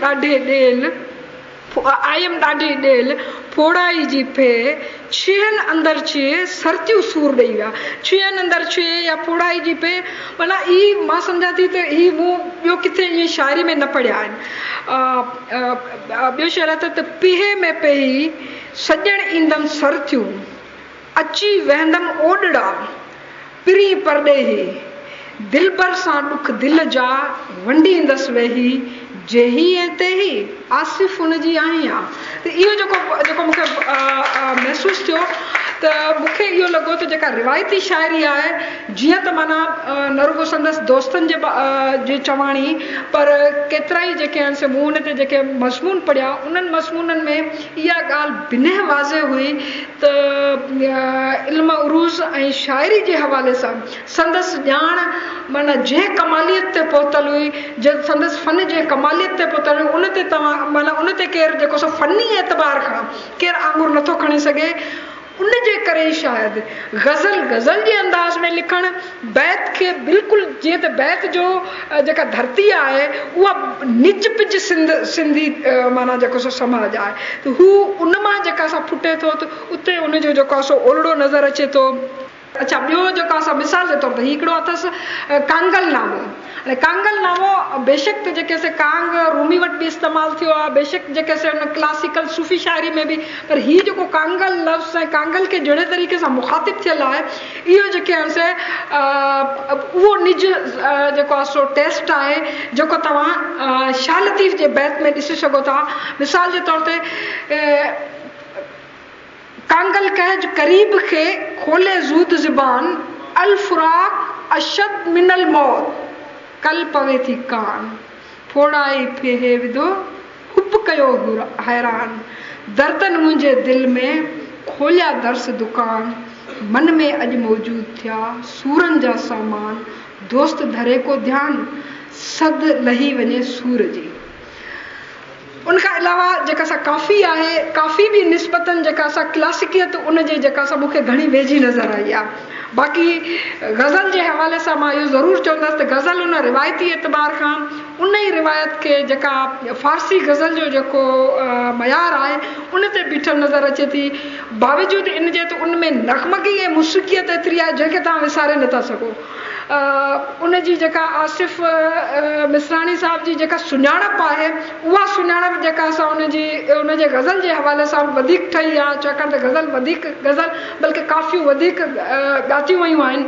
ॾाढी ॾेल फोड़ाई जी पे, छहनि अंदरि छे सरतियूं सूर ॾेई विया, छहनि अंदरि छे या फोड़ाई जी पे, माना ई मां सम्झां थी त ही मूं ॿियो किथे ईअं शाइरी में न पढ़िया आहिनि। ॿियो शेर आहे त पीहे में पई सॼण ईंदमि सरतियूं, अची वहंदमि ओॾड़ा, पिरी परॾे ही दिलबर सां ॾुख दिलि जा वंडींदसि वेही, जेही ऐं तेही आसिफ हुनजी आई आहे। त इहो जेको मूंखे महसूसु थियो त मूंखे इहो लॻो त जेका रिवायती शाइरी आहे जीअं त माना न रुगो संदसि दोस्तनि जे चवाणी, पर केतिरा ई जेके आहिनि से मूं हुन ते जेके मज़मून पढ़िया उन्हनि मज़मूननि में इहा ॻाल्हि बिना वाज़े हुई त इल्म उरूज़ ऐं शाइरी जे हवाले सां संदसि ॼाण माना जंहिं कमालियत ते पहुतल हुई, संदसि फ़न जे कमालियत ते पहुतल हुई, उन ते तव्हां माना उन ते केरु जेको सो फ़नी एतबार खां केरु आङुर नथो खणी सघे। उन जे करे ई शायदि ग़ज़ल जे अंदाज़ में लिखणु बैत खे बिल्कुलु जीअं त बैत जो जेका धरती आहे उहा निज पिज सिंधी माना जेको सो समाज आहे, त हू उन मां जेका असां फुटे थो त उते उनजो जेको आहे सो ओलड़ो नज़र अचे थो। अच्छा, ॿियो जेको असां मिसाल जे तौर ते हिकिड़ो अथसि कांगल नामो। कांगल नामो बेशक त जेके से कांग रूमी वटि बि इस्तेमालु थियो आहे, बेशक जेके से उन क्लासिकल सूफ़ी शाइरी में बि, पर हीअ जेको कांगल लफ़्ज़ ऐं कांगल खे जहिड़े तरीक़े सां मुखातिब थियल आहे, इहो जेके आहिनि से उहो निज जेको आहे सो टेस्ट आहे जेको तव्हां शाह लतीफ़ जे बैत में ॾिसी सघो था। मिसाल जे तौर ते कांगल कहज करीब खे खोले ज़ूद ज़बान, अल फुराक अशद मिनल मौत, कल पवे थी कान, फोड़ाई फेहे विधो हुब कयो हैरान, दर्दन मुंहिंजे दिल में खोलिया दर्स दुकान, मन में अॼु मौजूद थिया सूरनि जा सामान, दोस्त धरे को ध्यान, सद लही वञे सूर जी। उनखां अलावा जेका सा काफ़ी आहे, काफ़ी बि निस्बतन जेका सा क्लासिकियत उनजे जेका सा मूंखे घणी वेझी नज़र आई आहे। बाक़ी गज़ल जे हवाले सां मां इहो ज़रूरु चवंदसि त गज़ल उन रिवायती एतबार खां उन ई रिवायत खे जेका फ़ारसी गज़ल जो जेको मयार आहे उन ते बीठल नज़र अचे थी, बावजूदि इन जे त उन में नग़मगी ऐं मुसीक़ियत एतिरी आहे जंहिंखे तव्हां विसारे नथा सघो। उन जी जेका आसिफ मिसरानी साहिब जी जेका सुञाणप आहे उहा सुञाणप जेका असां उन जे गज़ल जे हवाले सां वधीक ठही आहे, छाकाणि त गज़ल बल्कि काफ़ियूं वधीक ॻातियूं वयूं आहिनि।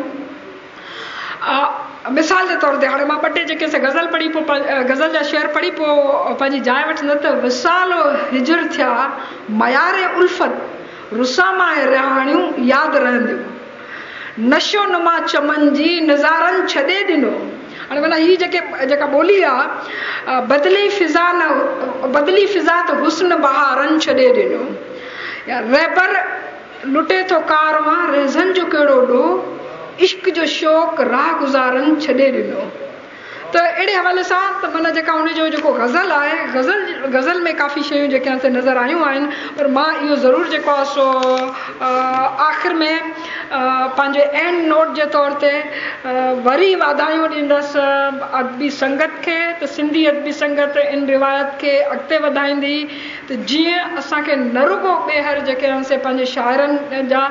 मिसाल जे तौर ते हाणे मां 2 टे जेके गज़ल पढ़ी पोइ गज़ल जा शेर पढ़ी पोइ पंहिंजी जाइ वठंदसि त विसाल हिजर थिया मयारे उल्फत रुसामा ऐं रिहाणियूं यादि रहंदियूं, नशो नुमा चमन जी नज़ारनि छॾे ॾिनो। हाणे माना हीअ जेका ॿोली आहे बदली फिज़ा त हुस्न बहारनि छॾे ॾिनो, या रहबर लुटे थो कारवां रेज़न जो कहिड़ो ॾोह, इश्क जो शौक़ राह गुज़ारनि छॾे ॾिनो। त अहिड़े हवाले सां त माना जेका उनजो जेको गज़ल आहे गज़ल में काफ़ी शयूं जेके हिते नज़र आयूं आहिनि, पर मां इहो ज़रूरु जेको आहे सो आख़िर में पंहिंजे एंड नोट जे तौर ते वरी वाधायूं ॾींदसि अदबी संगत खे, त सिंधी अदबी संगत इन रिवायत खे अॻिते वधाईंदी त जीअं असांखे न रुगो ॿेहर जेके आहिनि से पंहिंजे शाइरनि जा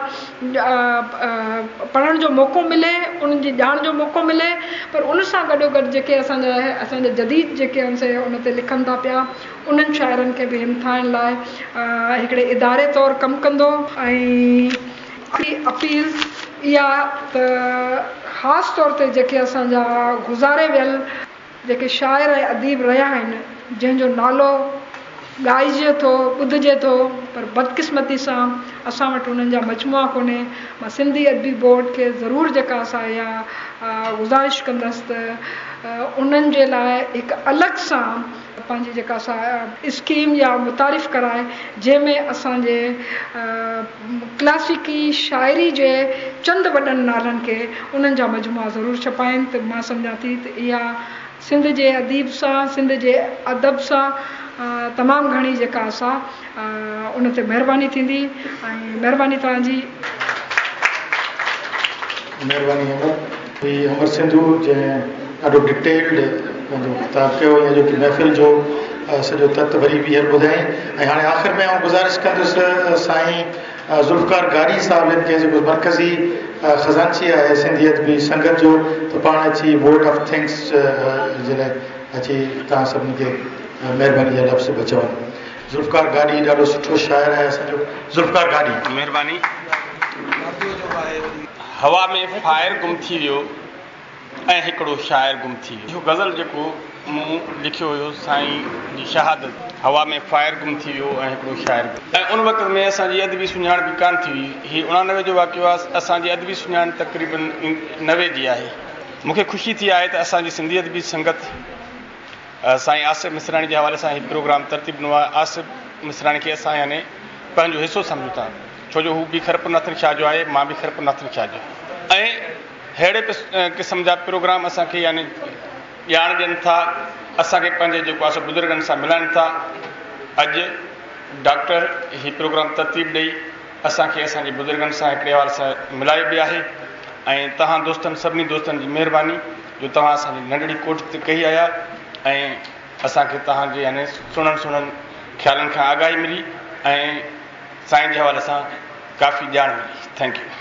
पढ़ण जो मौक़ो मिले, उन्हनि जी ॼाण जो मौक़ो मिले, पर उन सां गॾोगॾु जेके असांजा जदीद जेके आहिनि से उन ते लिखनि था पिया उन्हनि शाइरनि खे बि हिमथाइण लाइ हिकिड़े इदारे तौरु कमु कंदो। ऐं अपील इहा त ख़ासि तौर ते जेके असांजा गुज़ारे वियल जेके शाइर ऐं अदीब रहिया आहिनि जंहिंजो नालो ॻाइजे थो ॿुधिजे थो, पर बदकिस्मती सां असां वटि उन्हनि जा मजमुआ कोन्हे। मां सिंधी अदबी बोर्ड खे ज़रूरु जेका असां इहा गुज़ारिश कंदसि त उन्हनि जे लाइ हिकु अलॻि सां पंहिंजी जेका असां स्कीम या मुतारिफ़ कराए जंहिंमें असांजे क्लासिकी शाइरी जे चंद वॾनि नालनि खे उन्हनि जा मजमुआ ज़रूरु छपाइनि, त मां सम्झां थी त इहा सिंध जे अदीब सां सिंध जे अदब सां तमामु घणी जेका असां उन ते महिरबानी थींदी। ऐं महिरबानी तव्हांजी। महिरबानी अमर सिंधू जंहिं ॾाढो डिटेल्ड पंहिंजो किताबु कयो, या जो कि महफ़िल जो सॼो तत वरी ॿीहर ॿुधाई। ऐं हाणे आख़िर में आउं गुज़ारिश कंदुसि साईं ज़ुल्फ़कार गारी साहिबनि खे जेको मरकज़ी ख़ज़ानची आहे सिंधी अदबी संगत जो, त पाण अची वोट ऑफ थैंक्स जे लाइ अची तव्हां सभिनी खे महिरबानी जा लफ़्ज़ बि चवनि। ज़ुल्फ़कार गारी ॾाढो सुठो शाइर आहे असांजो। ज़ुल्फ़कार गारी। महिरबानी। हवा में फायर गुम थी वियो ऐं हिकिड़ो शाइर गुम थी वियो। इहो गज़ल जेको मूं लिखियो हुयो साईं जी शहादत, हवा में फायर गुम थी वियो ऐं हिकिड़ो शाइर, ऐं उन वक़्त में असांजी अदबी सुञाण बि कान थी हुई। हीअ 89 जो वाक़ियो आहे। असांजी अदबी सुञाण तक़रीबन 90 जी आहे। मूंखे ख़ुशी थी आहे त असांजी सिंधी अदबी संगत साईं आसिफ मिसरानी जे हवाले सां हीउ प्रोग्राम तरतीब ॾिनो आहे। आसिफ मिसरानी खे असां यानी पंहिंजो हिसो सम्झूं था, छो जो हू बि खरपुनाथन शाह जो आहे, मां बि खरपुनाथन शाह जो, ऐं अहिड़े क़िस्म जा प्रोग्राम असांखे यानी ॼाण ॾियनि था, असांखे पंहिंजे जेको आहे बुज़ुर्गनि सां मिलाइनि था। अॼु डॉक्टर हीउ प्रोग्राम तरतीब ॾेई असांखे असांजे बुज़ुर्गनि सां हिकिड़े हवाले सां मिलायो बि आहे। ऐं तव्हां दोस्तनि सभिनी दोस्तनि जी महिरबानी जो तव्हां असांजी नंढड़ी कोठ ते कई आया, ऐं असांखे तव्हांजे यानी सुहिणनि ख़्यालनि खां आगाही मिली ऐं साईं जे हवाले सां काफ़ी ॼाण मिली। Thank U.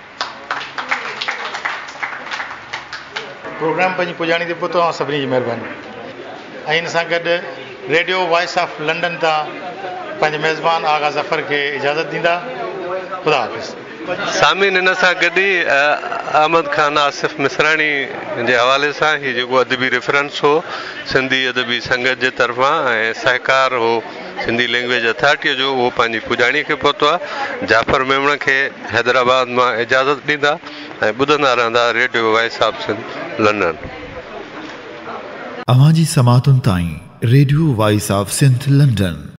प्रोग्राम पंहिंजी पुॼाणी ते पहुतो ऐं सभिनी जी महिरबानी। ऐं इन सां गॾु रेडियो वॉइस ऑफ लंडन तां पंहिंजे मेज़बान आगा ज़फ़र खे इजाज़त ॾींदा। ख़ुदा हाफ़िज़। सामीन हिन सां गॾु ई अहमद ख़ान आसिफ मिसरानी जे हवाले सां हीउ जेको अदबी रेफरेंस हो सिंधी अदबी संगत जे तरफ़ां ऐं सहकार हो सिंधी लैंग्वेज अथॉरिटीअ जो, उहो पंहिंजी पुॼाणी खे पहुतो आहे। जाफ़र मेमण खे हैदराबाद मां इजाज़त ॾींदा ऐं ॿुधंदा रहंदा radio voice of Sindh London. अवां जी समातुनि ताईं radio voice of Sindh London